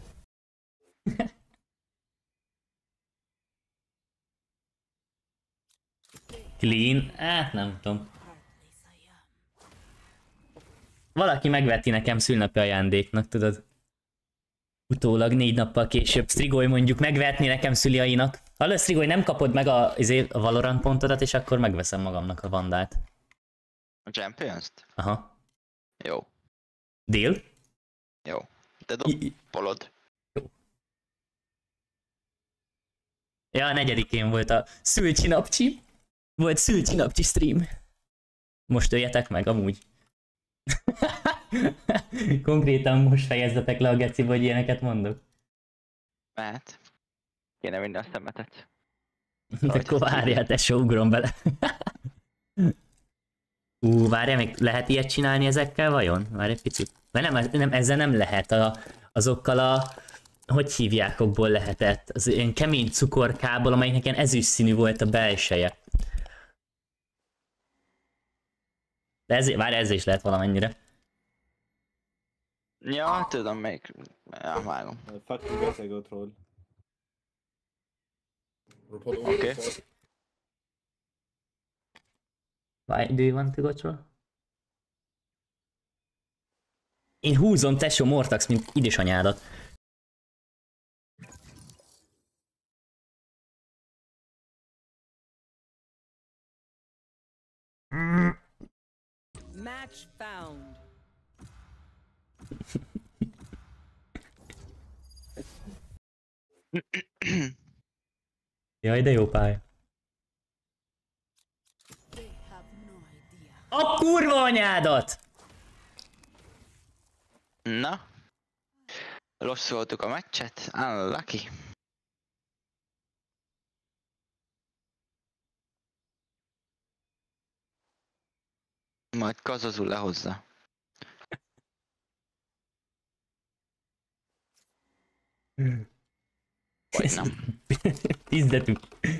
Clean? Hát nem tudom. Valaki megveti nekem szülnapi ajándéknak, tudod? Utólag 4 nappal később Strigoi mondjuk megvetni nekem szüliainak. Halló, Strigoi, nem kapod meg a Valorant pontodat, és akkor megveszem magamnak a Vandát. A Champions-t? Aha. Jó. Deal? Jó. Te polod. Ja, a 4-én volt a Szülcsi napcsi. Volt Szülcsi napcsi stream. Most öljetek meg, amúgy. Konkrétan most fejezzetek le a geciba, hogy ilyeneket mondok. Mehet. Kéne vinni a szemetet. De akkor várjál, tesó, ugrom bele. Várjál, még lehet ilyet csinálni ezekkel vajon? Várj egy picit. Mert nem, ezzel nem lehet. azokkal a... Hogy hívjákokból lehetett? Az ilyen kemény cukorkából, amelynek ilyen ezüst színű volt a belseje. De ez, várj, ez is lehet valamennyire. Ja, tudom még. Ja, vágom. Fuck you guys, I go troll. Okay. Why do you want to go troll? Én húzom tesó Mortax, mint idesanyádat. Match found. Jaj, de jó pálya. A kurva anyádat! Na? Rosszoltuk a meccset? Unlucky. Majd Kazazul lehozza. Vagy nem. Tizdetük.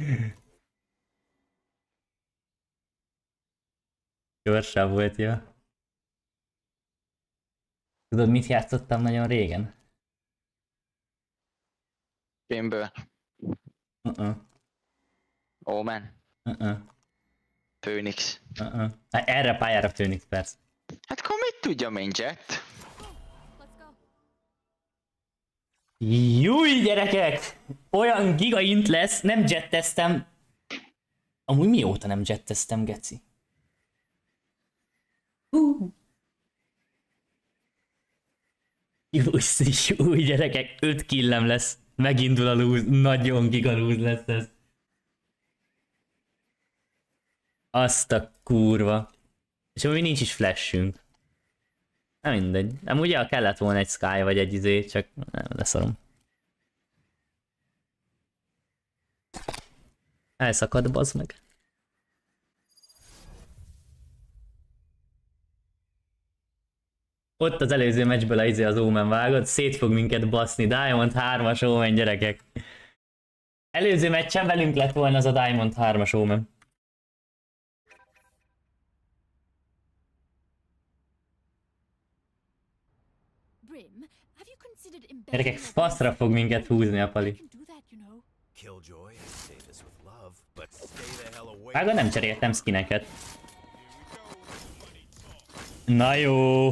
Gyorsabb volt, jó. Tudod, mit játszottam nagyon régen? Chamber. Omen. Phoenix. Hát erre a pályára Phoenix, persze. Hát akkor mit tudja, mint Jet? Júj, gyerekek! Olyan gigaint lesz, nem jetteztem. Amúgy mióta nem jetteztem, geci? Júj, gyerekek, 5 killem lesz. Megindul a lose, nagyon giga lose lesz ez. Azt a kurva. És amúgy nincs is flashünk. Nem mindegy. Amúgy ugye kellett volna egy Sky vagy egy izé, csak nem, leszarom. Elszakad, bazd meg. Ott az előző meccsből a izé az Omen vágott, szét fog minket baszni. Diamond 3-as Omen, gyerekek. Előző meccsen velünk lett volna az a Diamond 3-as Omen. Gyerekek, faszra fog minket húzni a pali. Vága nem cseréltem skineket. Na jó.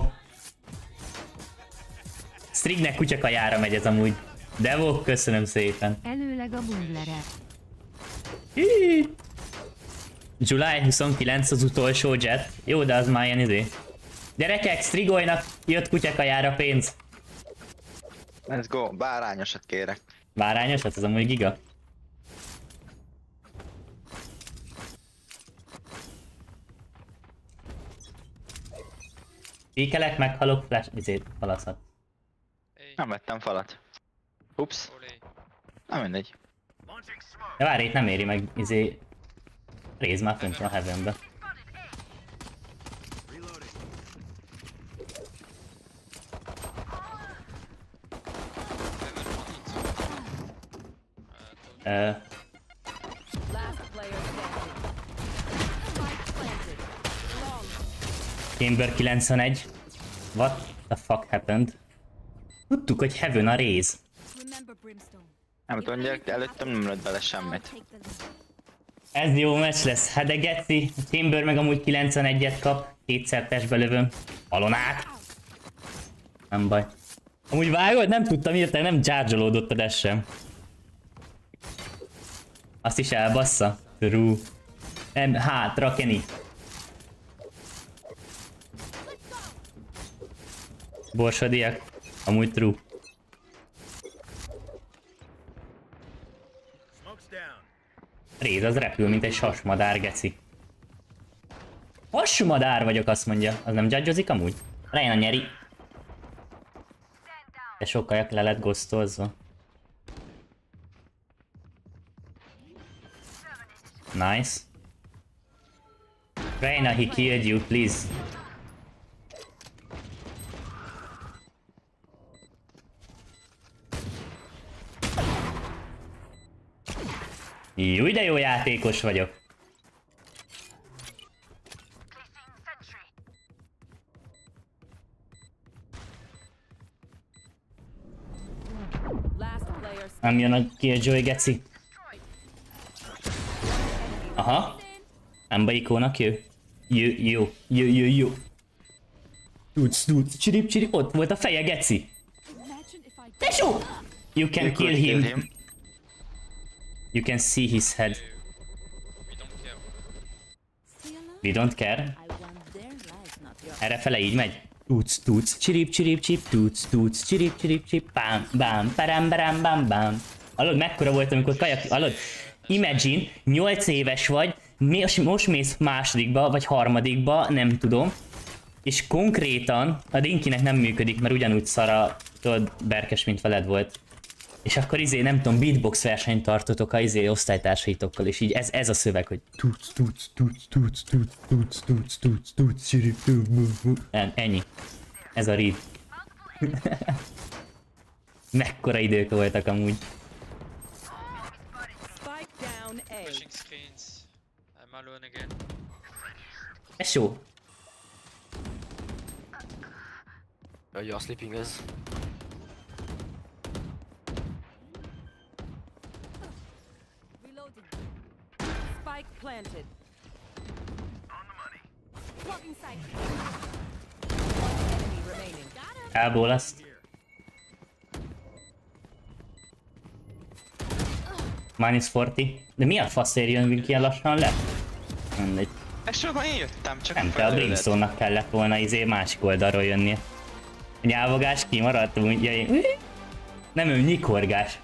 Strignek kutyakajára megy ez amúgy. Devok, köszönöm szépen. Előleg a bundlere. July 29 az utolsó jet. Jó, de az már ilyen izé. Gyerekek, Strigolynak jött kutyakajára pénz. Let's go, bárányosat kérek. Bárányosat? Ez amúgy giga. Píkelek, meghalok, flash, izét, falaszat. Nem vettem falat. Ups. Nem mindegy. De várj, itt nem éri meg, izé... Réz már fönt a heavenbe. Chamber 91. What the fuck happened? Tudtuk, hogy Heaven a réz. Nem tudom, gyerek, előttem nem lett bele semmit. Ez jó meccs lesz. Hát de geci, Chamber meg amúgy 91-et kap. Kétszer testbe lövöm. Alon át. Nem baj. Amúgy vágod? Nem tudtam írtani, nem charge-olódott a dash sem. Azt is elbassza. True. Nem, hátra, Kenny. Borsodiak. Amúgy true. Réz az repül, mint egy sasmadár, geci. Hasmadár vagyok, azt mondja. Az nem judge-ozik amúgy? Rejna nyeri. De sokkal le lett ghostolzva. Nice. Reyna, he killed you, please. Júj, de jó játékos vagyok. Nem jön a Killjoy, geci. Aha. Ember ikónak jó. Jó. Tudsz, csirip, ott volt a feje, geci. Tesó! You can kill him. You can see his head. We don't care. Errefele így megy. Tudsz, csirip, tudsz, csirip, bám, bam. Hallod, mekkora volt, amikor hallod? Imagine, 8 éves vagy, most mész másodikba, vagy harmadikba, nem tudom. És konkrétan a Dinkinek nem működik, mert ugyanúgy szara, tudod, berkes, mint veled volt. És akkor nem tudom, beatbox versenyt tartotok a osztálytársaitokkal, és így ez a szöveg, hogy tudsz, ennyi. Ez a read. Mekkora idők voltak amúgy. Esó! You're sleeping, guys. Spike planted. On the money. Blocking sight. Enemy remaining. Elból azt. -40. De mi a faszért jön ki ilyen lassan le? Mindegy. Esóban én jöttem, csak nem, te a Brimstone-nak kellett volna másik oldalról jönnie. A nyávogás kimaradt, úgy nem, ő nyikorgás.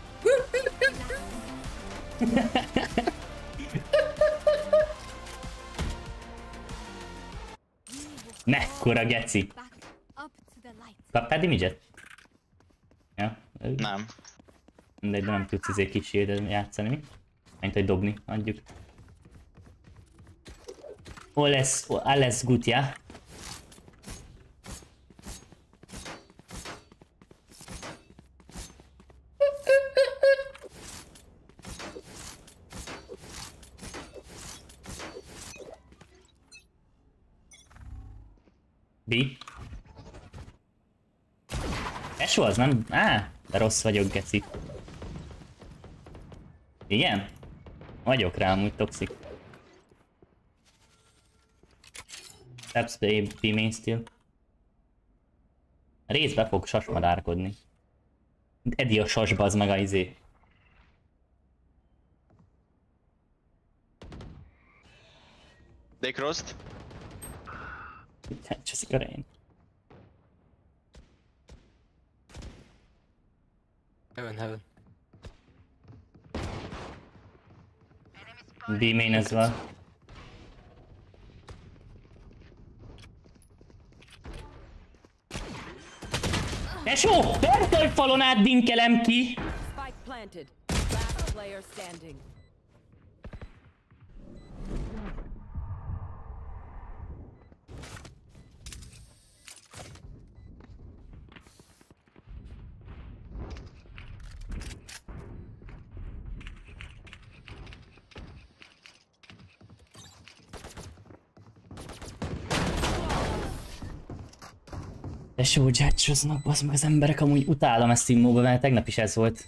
Mekkora geci. Kaptál damage-et? Ja. Nem. Mindegy, de nem tudsz kis shield-en játszani, mi? Mint hogy dobni, adjuk. Alles gut, ja? B. Esó az nem? De rossz vagyok, geci. Igen? Vagyok rá amúgy toxic. Steps B main still. Részbe fog sasmadárkodni. Edi a sasba, az meg a They crossed. Cseszik a rain. Heaven. B main as well. Tesó! Persze, hogy falon át dinkelem ki! Spike planted. Last player standing. Tesó, judge-oznak, bazd meg az emberek, amúgy utálom ezt immóba, mert tegnap is ez volt.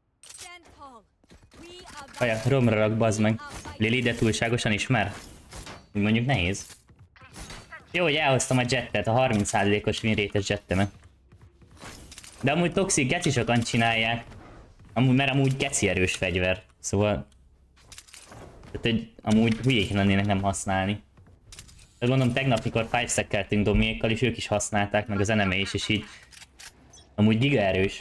Kaja, romra rak, bazd meg. Lili, de túlságosan ismer? Úgy mondjuk nehéz. Jó, hogy elhoztam a jettet, a 30%-os win rate-es jettemet. De amúgy toxic geci sokan csinálják. Mert amúgy geci erős fegyver. Szóval... Tehát, hogy amúgy hülyék lennének nem használni. Mondom, tegnap, mikor 5-stackeltünk domiékkal, és ők is használták, meg az eneme is, és így... Amúgy giga erős.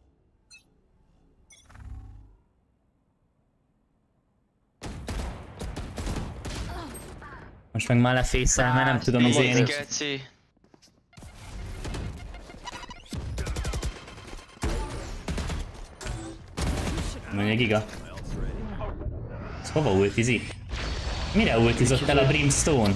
Most meg már lefészel, mert nem tudom izélni. Mondja giga. Ez hova ultizik? Mire ultizott el a Brimstone?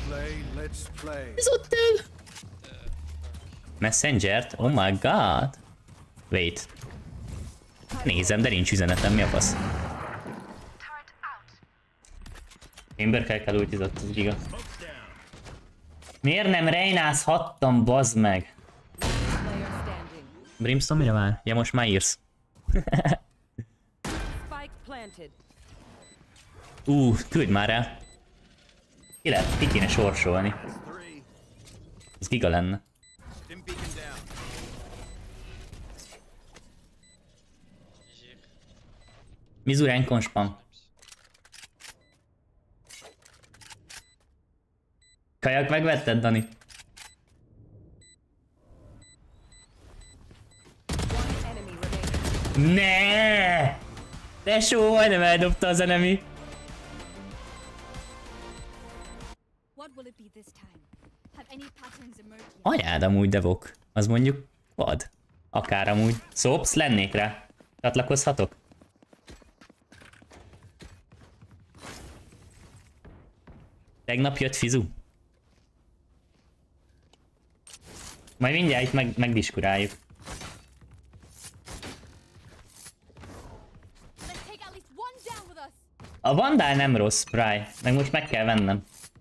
Ez ott el! Messengert? Oh my god! Wait. Nézem, de nincs üzenetem, mi a fasz? Chamber-kel ultizott, ez igaz. Miért nem Reynázhattam, bazd meg? Brimstone mire vár? Ja, most már írsz. Küldj már el. Ki kéne sorsolni. Ez giga lenne. Mizurán konspam. Kajak megvetted, Dani? Ne! Tesó, majdnem eldobta az enemy. Anyád amúgy devok. Az mondjuk vad. Akár amúgy. Szopsz, lennék rá. Csatlakozhatok? Tegnap jött Fizu. Majd mindjárt itt megdiskuráljuk. A Vandál nem rossz, Pry. Meg most meg kell vennem.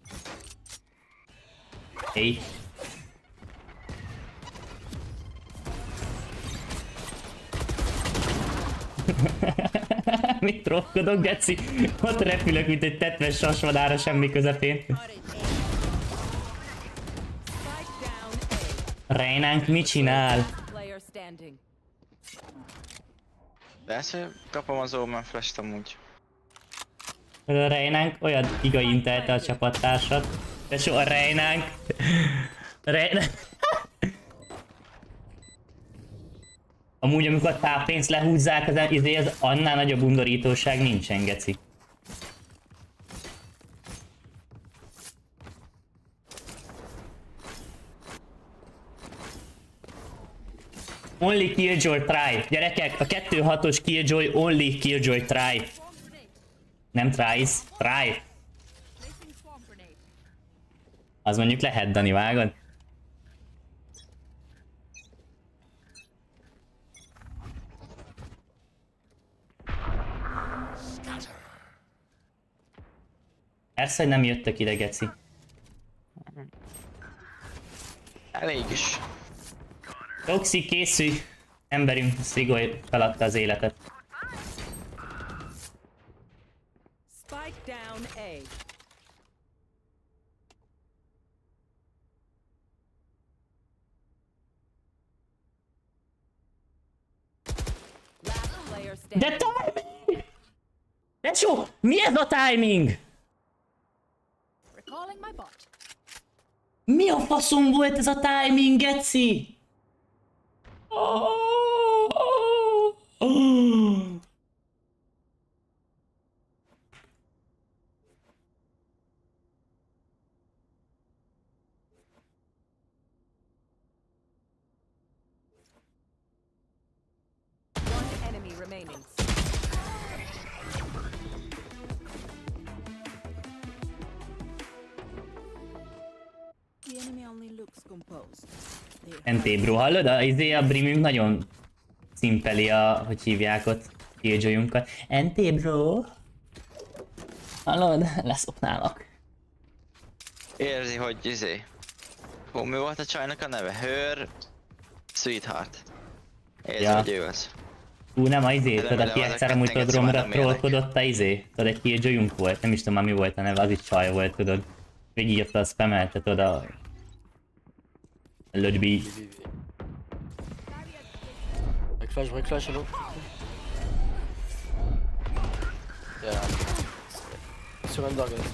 Hey. Mit trollkodok, geci? Ott repülök, mint egy tetves sasvadára semmi közepén. Reynánk mit csinál? Persze, kapom az Omen Flash-t amúgy. A Reynánk olyan giga intelte a csapattársat. De soha Reynánk. Amúgy amikor a táppénzt lehúzzák, az annál nagyobb undorítóság nincsen, geci. Only Killjoy try. Gyerekek, a 2-6-os Killjoy only Killjoy try. Nem tries, try. Az mondjuk lehet, Dani, vágod? Persze, hogy nem jöttök ide, geci. Elég is. Toxic, készülj! Emberünk, Szigoly feladta az életet. Spike down A. De timing! De so, mi ez a timing? Mi a faszom volt ez a timing, geci? One enemy remaining. The enemy only looks composed. NT bro, hallod? A Brimünk nagyon szimpeli hogy hívják ott Killjoyunkat. NT bro. Hallod? Leszopnálak. Érzi, hogy Hú, mi volt a csajnak a neve? Her Sweetheart. Érzi, hogy ő az. Nem a tudod, aki egyszer amúgy tudod romra trollkodott a tudod, egy Killjoyunk volt, nem is tudom mi volt a neve, az is csaj volt, tudod. Végigírta a spamelte, tudod a... Lögybi. Break flash, hello. Yeah. Surrender, guys.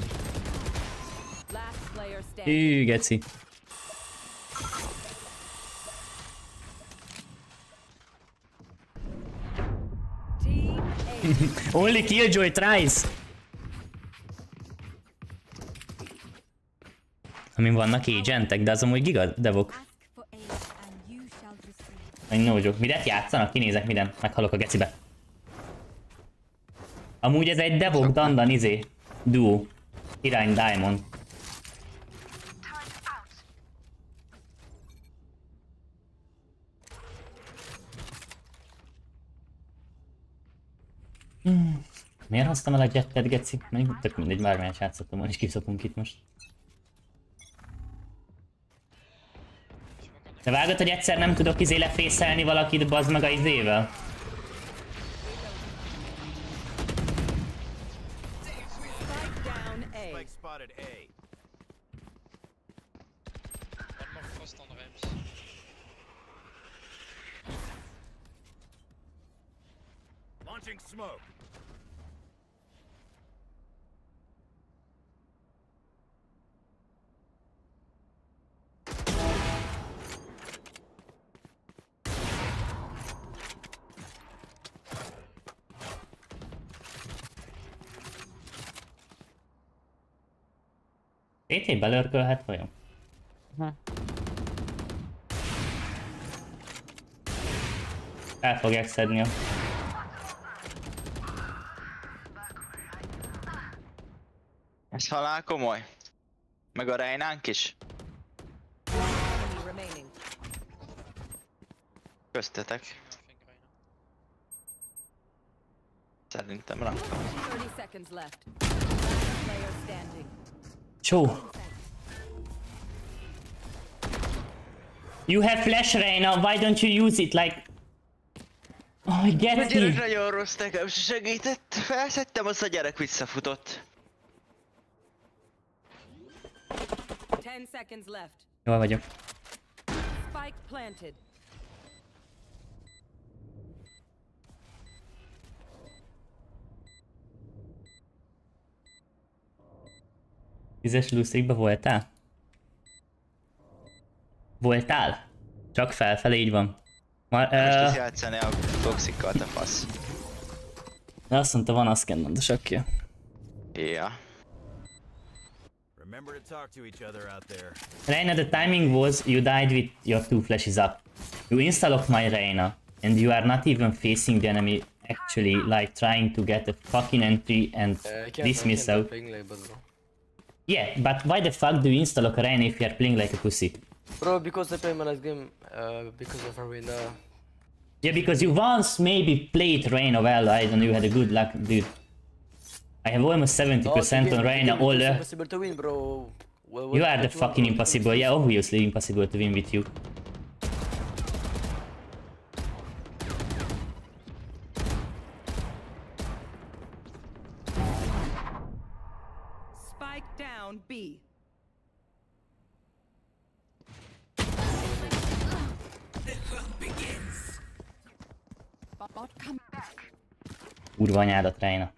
Geci. Only Killjoy tries! Amin vannak agentek, de az amúgy giga devok. No joke. Midet játszanak? Kinézek minden. Meghalok a gecibe. Amúgy ez egy devok dandan duo. Irány Diamond. Miért hoztam el a jettet, geci? Tök mindegy, bármilyen játszottam volna, és kiszopunk itt most. De vágod, hogy egyszer nem tudok lefészelni valakit, bazd meg a izével? Launching smoke. CT belörkölhet vajon? El fogják szedni a... Ez halál komoly. Meg a Reinánk is. Köztetek. Szerintem rá. Csó. You have flash, Reina, why don't you use it like... Oh, I get A gyerek it. nagyon rossz, nekem segített. Felszedtem, az a gyerek visszafutott. 10 seconds left. Jól vagyok. Spike planted. Tízes luszikba voltál? Voltál? Csak felfelé, így van. Most tudsz játszani a toxikkal, te fasz. De azt mondta, van azt kell sakja. Ja. Remember to talk to each other out there. Reina, the timing was you died with your 2 flashes up. You installed my Reina, and you are not even facing the enemy, actually like trying to get a fucking entry and dismiss out. Yeah, but why the fuck do you install a Reina if you are playing like a pussy? Bro, because I played my last game because of Arena. Yeah, because you once maybe played Reina well, I don't know, you had a good luck, dude. I have almost 70% on Reina, all the... Impossible to win, bro. You are the fucking impossible, yeah, obviously impossible to win with you. Spike down B. Kurva anyádat, Reina.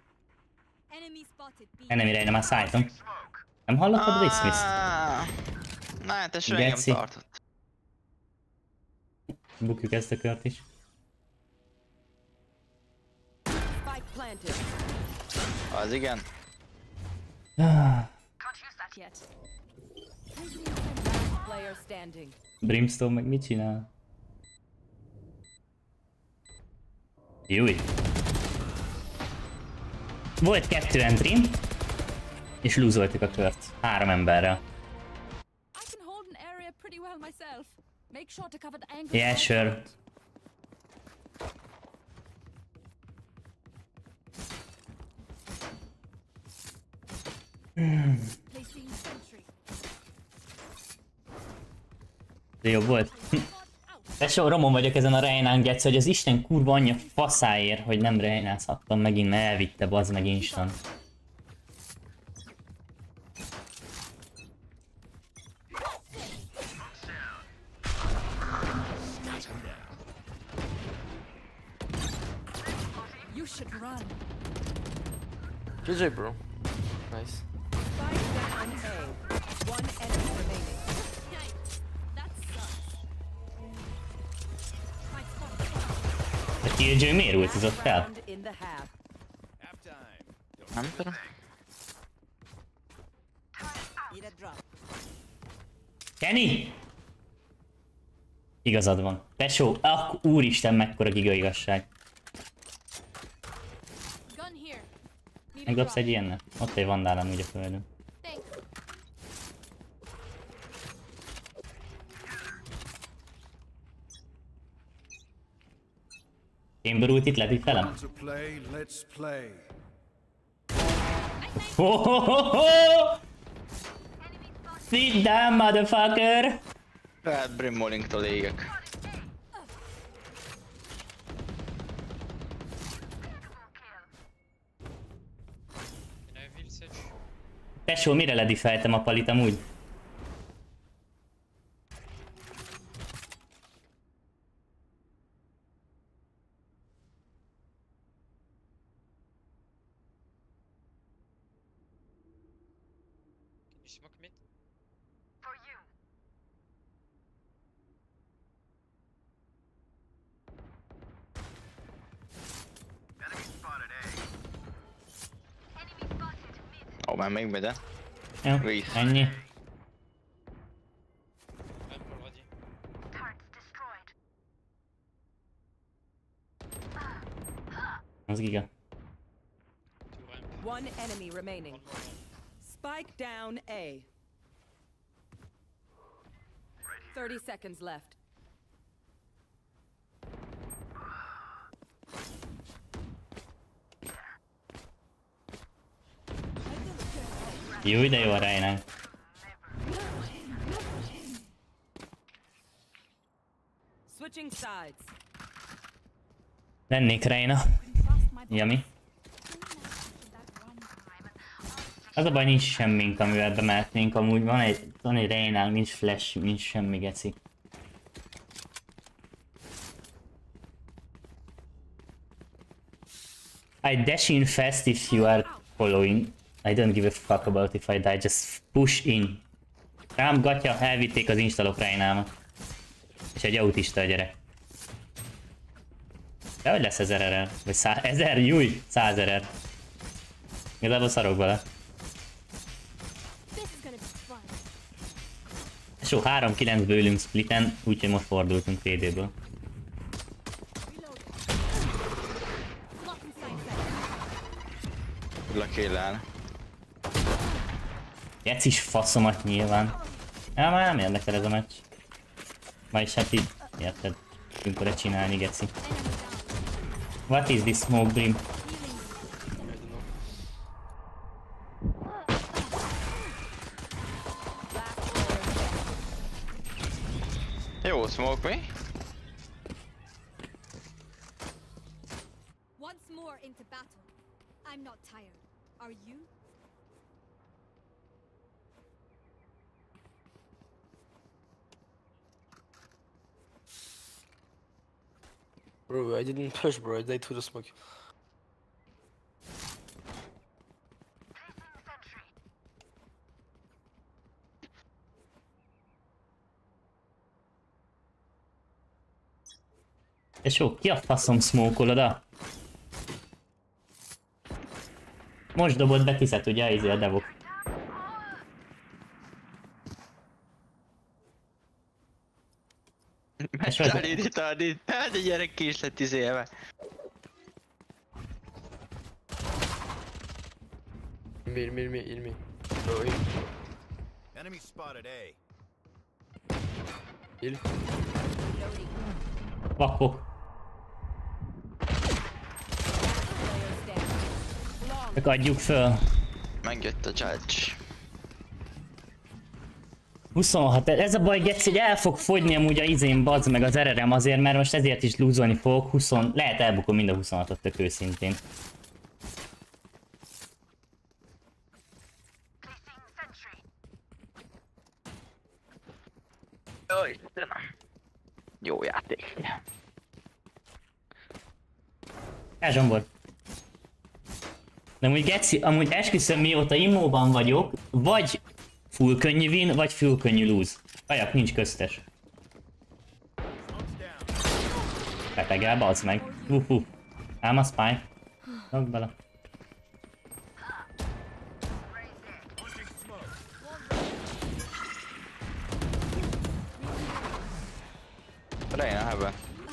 Enemy Reina már szálltam. Nem hallottad Dismiss? Na hát ez engem tartott. Bukjuk ezt a kört is. Az igen. Brimstone meg mit csinál? Júj. Volt 2 entry, és lúzoltuk a kört. 3 emberrel. Yeah, sure. De jobb volt. Tesó, romon vagyok ezen a Reinán, gec, hogy az Isten kurva anyja faszáért, hogy nem Reinázhattam megint, mert elvitte, bazd meg instant. GG, bro. Nice. A Killjoy miért ultizott fel? Nem tudom. Kenny! Igazad van. Tesó, úristen, mekkora giga igazság. Megdobsz egy ilyennet? Ott egy vandál amúgy a földön. Chamber ultit letifelem? Sit down, motherfucker! Hát Brimmolinktól égek. Tesó, mire ledifeltem a palit amúgy? Ó, már még mede. Jó, ennyi. Az giga. One enemy remaining. Spike down A. 30 seconds left. Jó, de jó a Reinánk. Switching sides. Lennék Reina. Yummy. Az a baj, nincs semmink, amivel bemehetnénk. Amúgy van egy Reinánk, nincs flash, nincs semmi geci. I dash in fast if you are following. I don't give a fuck about if I die, just push in. Rám gatya, elvitték az installok Reinámat. És egy autista a gyerek. De hogy lesz 1000 RR? Vagy 1000? Júj! 100 RR. Igazából szarok vele. Só, 3-9-ből ülünk splitten, úgyhogy most fordultunk PD-ből. Lakélel. Jecis faszomat nyilván. Ja, már nem érdekel ez a meccs. Vagyis hát így, érted, tudunk oda csinálni, geci. What is this smoke brim? Jó, smoke mi? Once more into battle. I'm not tired. Are you? Bro, I didn't push, bro. I died to the smoke. És jó, ki a faszom smoke-ol oda? Most dobott be tiszet, ugye, izé a devok. Tadi, a gyerek ki is lett izélve. Heal me. Bro, heal. Enemy spotted A. Heal. Vakok. Csak adjuk föl. Megjött a judge. 26, ez a baj, geci, hogy el fog fogyni amúgy a izén, bazd meg az RRM azért, mert most ezért is lúzolni fogok, lehet elbukom mind a 26-ot, tök őszintén. Jaj, jó játék. Zsombor. De amúgy geci, amúgy esküszöm, mióta immóban vagyok, vagy full könnyű win, vagy full könnyű lose. Vajak, nincs köztes. Betegel, bazd meg. Ám a spike. Rakd bele. Reina, hebben.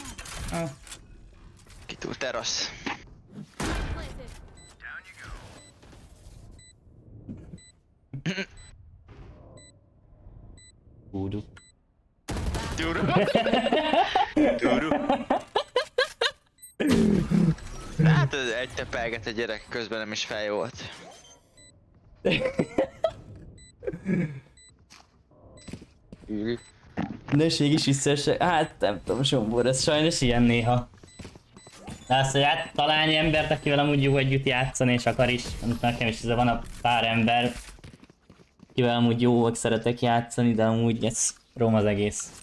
Ki túl terasz. Voodoo. Duru. Hát egy tepelget a gyerek, közben nem is fej volt. Nőség is visszaesek. Hát nem tudom, Sombor, ez sajnos ilyen néha. De azt, hogy hát találni embert, akivel amúgy jó együtt játszani és akar is. Nekem is ez van a pár ember, akivel amúgy jó, szeretek játszani, de amúgy ez rom az egész.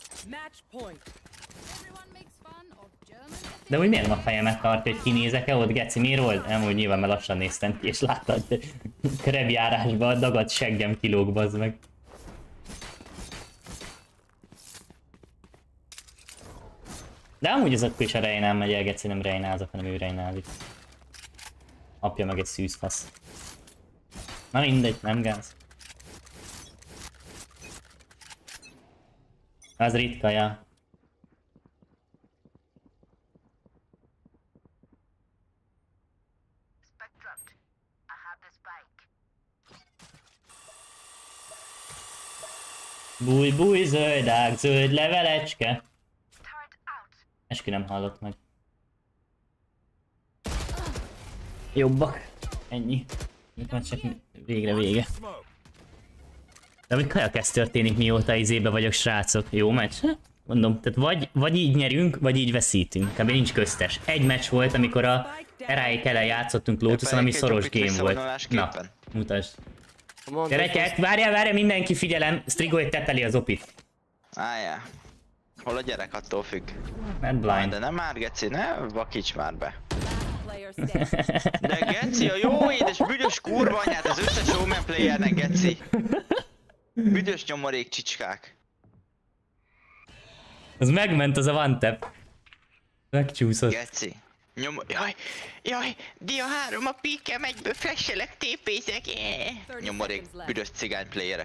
De úgy miért a fejemet tartja, hogy kinézek-e ott, geci, miért volt? Nem, úgy nyilván, mert lassan néztem ki, és láttad, hogy krebjárásban dagadt seggem kilóg, bazd meg. De amúgy az akkor is a Reinán megy el, geci, nem Reinázok, hanem ő Reinázik. Apja meg egy szűzfasz. Na mindegy, nem gáz. Az ritka, ja. Búj, búj, zöldák, zöld levelecske. Eskü nem hallott meg. Jobbak. Ennyi. Mikor csak végre vége. De hogy kajak ez történik, mióta izébe vagyok, srácok. Jó meccs? Mondom, tehát vagy így nyerünk, vagy így veszítünk. Kb. Nincs köztes. Egy meccs volt, amikor a Eráik ellen játszottunk Lotuson, ami szoros game volt. Na, mutasd. Gyerekek, várjál, mindenki figyelem. Strigoi teteli az opit. Álljál. Hol a gyerek, attól függ. Mad blind. De nem már, geci, ne vakíts már be. De geci, a jó édes büdös kurva anyát az összes Omen playernek, geci. Büdös nyomorék csicskák. Az megment, az a one tap. Megcsúszott. Geci. Jaj, dia 3 a pikem, egyből flashelek, TP-zek. Nyomorék, büdös cigány playerek.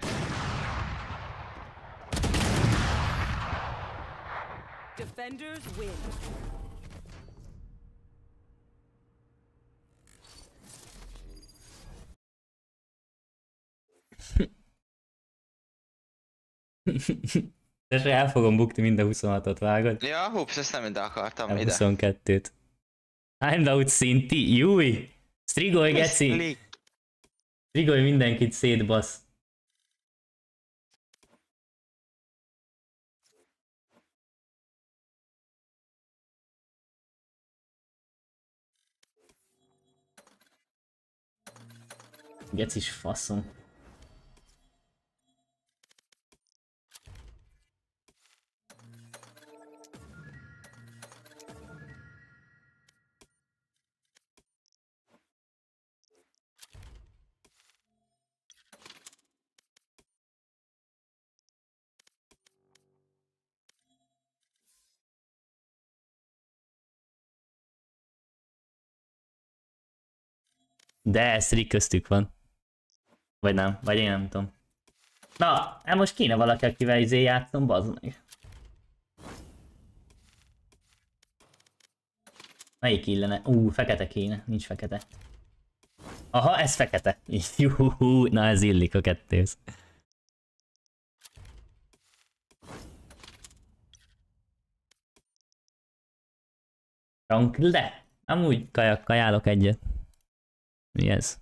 Defenders win. És el fogom bukni mind a 26-ot, vágod? Ja, hups, ezt nem ide akartam, a ide. 22-t. I'm out Szinti, júj! Strigoi, geci! Strigoi mindenkit szétbasz. Gecis faszom. De Strig köztük van. Vagy nem, vagy én nem tudom. Na, hát most kéne valaki, akivel izé játszom, bazd meg. Melyik illene? Fekete kéne, nincs fekete. Aha, ez fekete. Juhu, na ez illik a kettőz. Rankl, de amúgy kajálok egyet. Mi ez?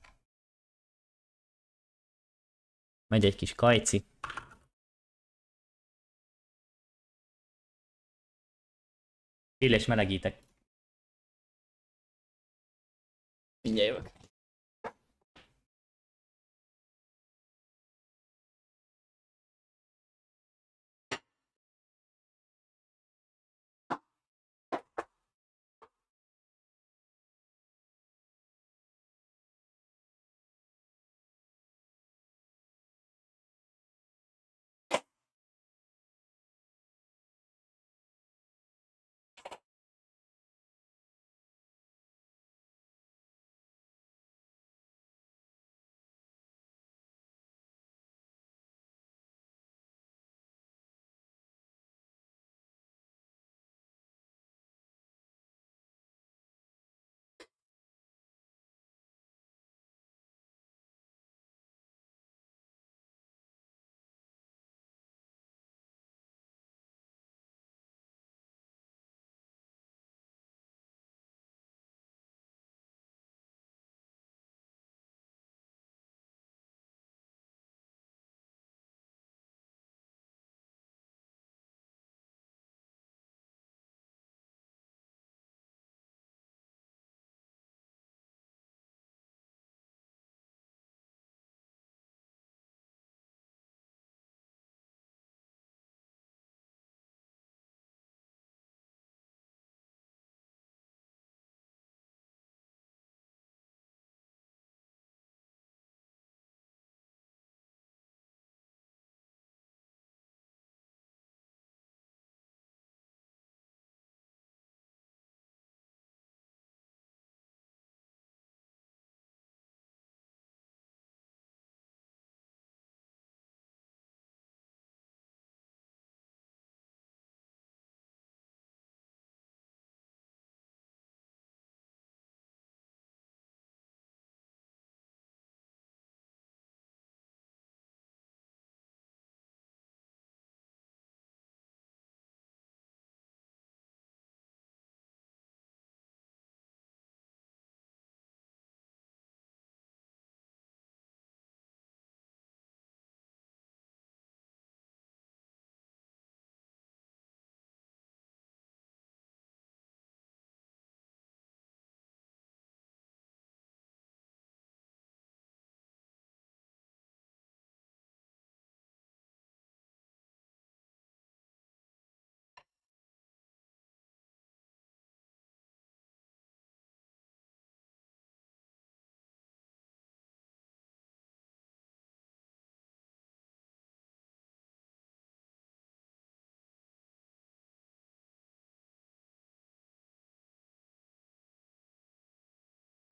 Megy egy kis kajci. Chill és melegítek. Mindjárt jövök.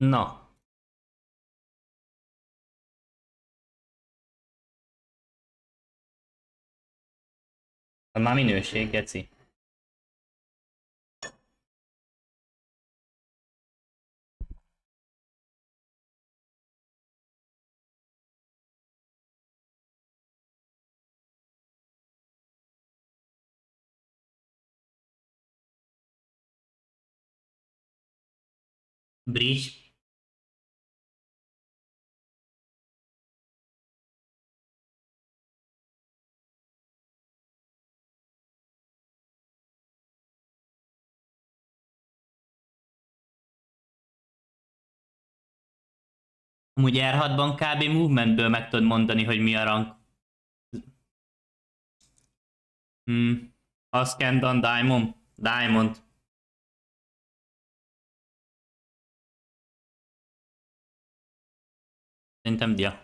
Na. Már minőség, geci. Breach. Amúgy R6-ban kb. Movementből meg tudod mondani, hogy mi a rank. Ascendon, Diamond. Diamond. Szerintem dia.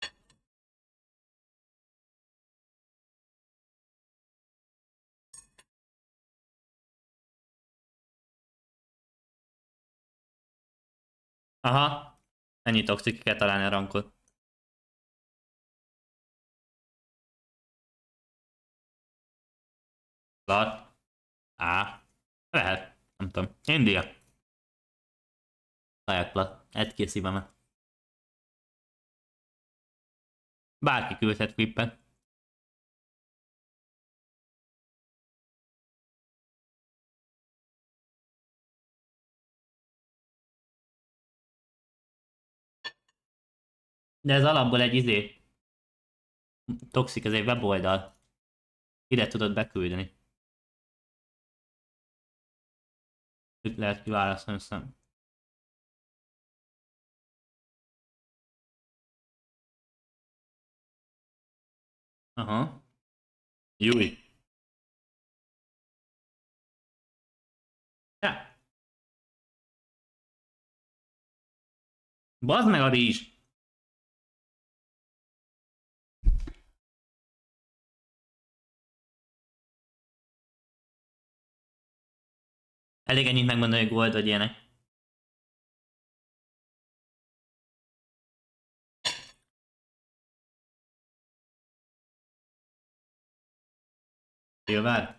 Aha. Ennyi toxik, ki kell találni a rankot. Lat. Á. Lehet. Nem tudom. Én dia. Kajakplat. Egy ki a szívemet. Bárki küldhet klippet. De ez alapból egy izé. Toxic, ez egy weboldal. Ide tudod beküldeni. Itt lehet kiválasztani aztán. Aha. Júj. Ja. Bazd meg a rizs! Elég ennyit megmondani, hogy gold vagy ilyenek. Silver?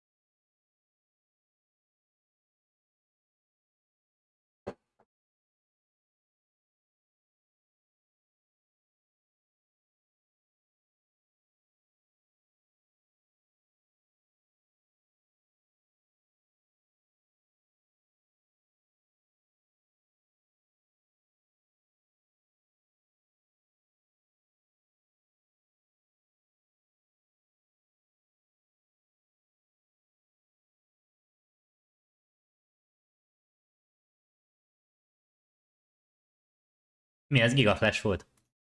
Mi ez? Gigaflash volt.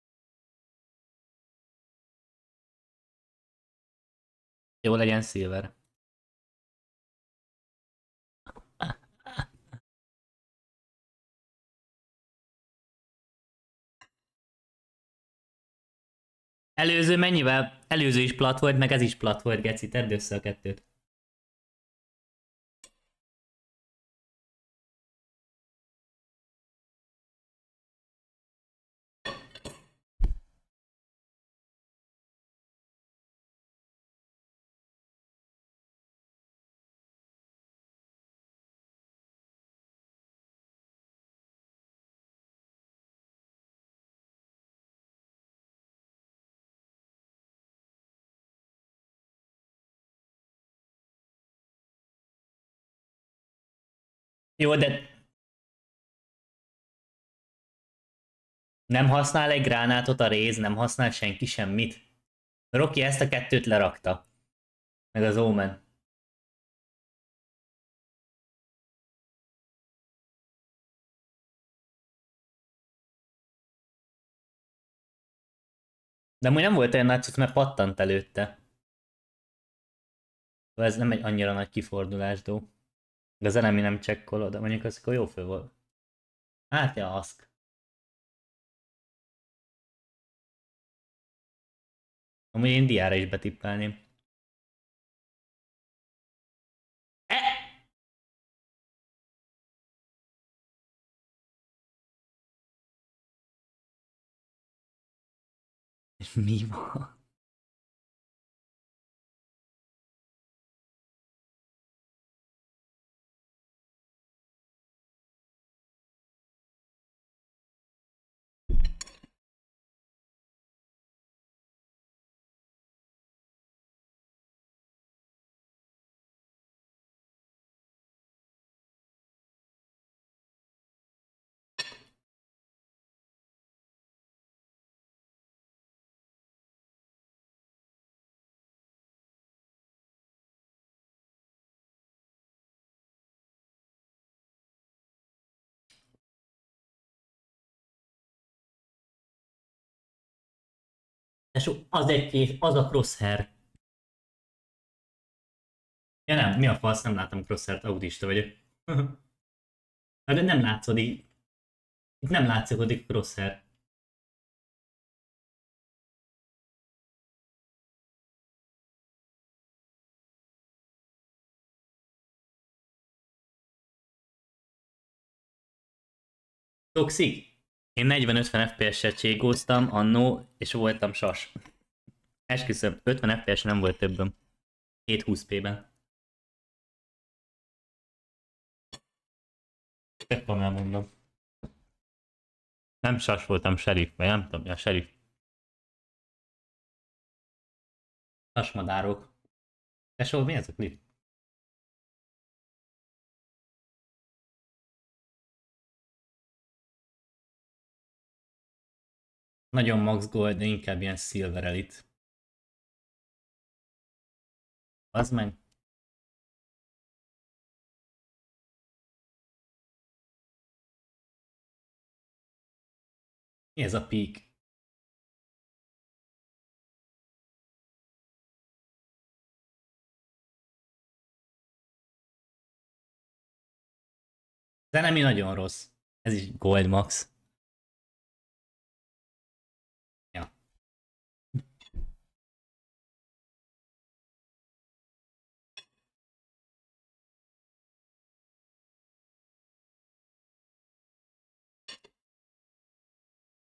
Jó legyen Silver. Előző mennyivel? Előző is plat volt, meg ez is plat volt, geci. Tedd össze a kettőt. Jó, de... Nem használ egy gránátot a réz, nem használ senki semmit. Rocky ezt a kettőt lerakta. Meg az Omen. De amúgy nem volt olyan nagy cucc, mert pattant előtte. Ez nem egy annyira nagy kifordulás, dó. De az enemi nem csekkolod, de mondjuk az akkor jó fő volt. Hát ja, Ask. Amúgy én diára is betippelném. És mi van? És az a crosshair. Ja nem, mi a fasz, nem látom crosshairt, autista vagyok. De nem látszódik. Itt nem látszódik crosshair. Toxic? Én 40-50 FPS-sel cségóztam annó, és voltam sas. Esküszöm, 50 FPS nem volt többem. 720p-ben. Éppen elmondom. Nem sas voltam, sheriff, vagy nem tudom, ja, sheriff. Sasmadárok. Tesó, mi ez a klip? Nagyon max gold, de inkább ilyen silver elite. Az meg. Mi ez a peak? Az enemy nagyon rossz. Ez is gold max.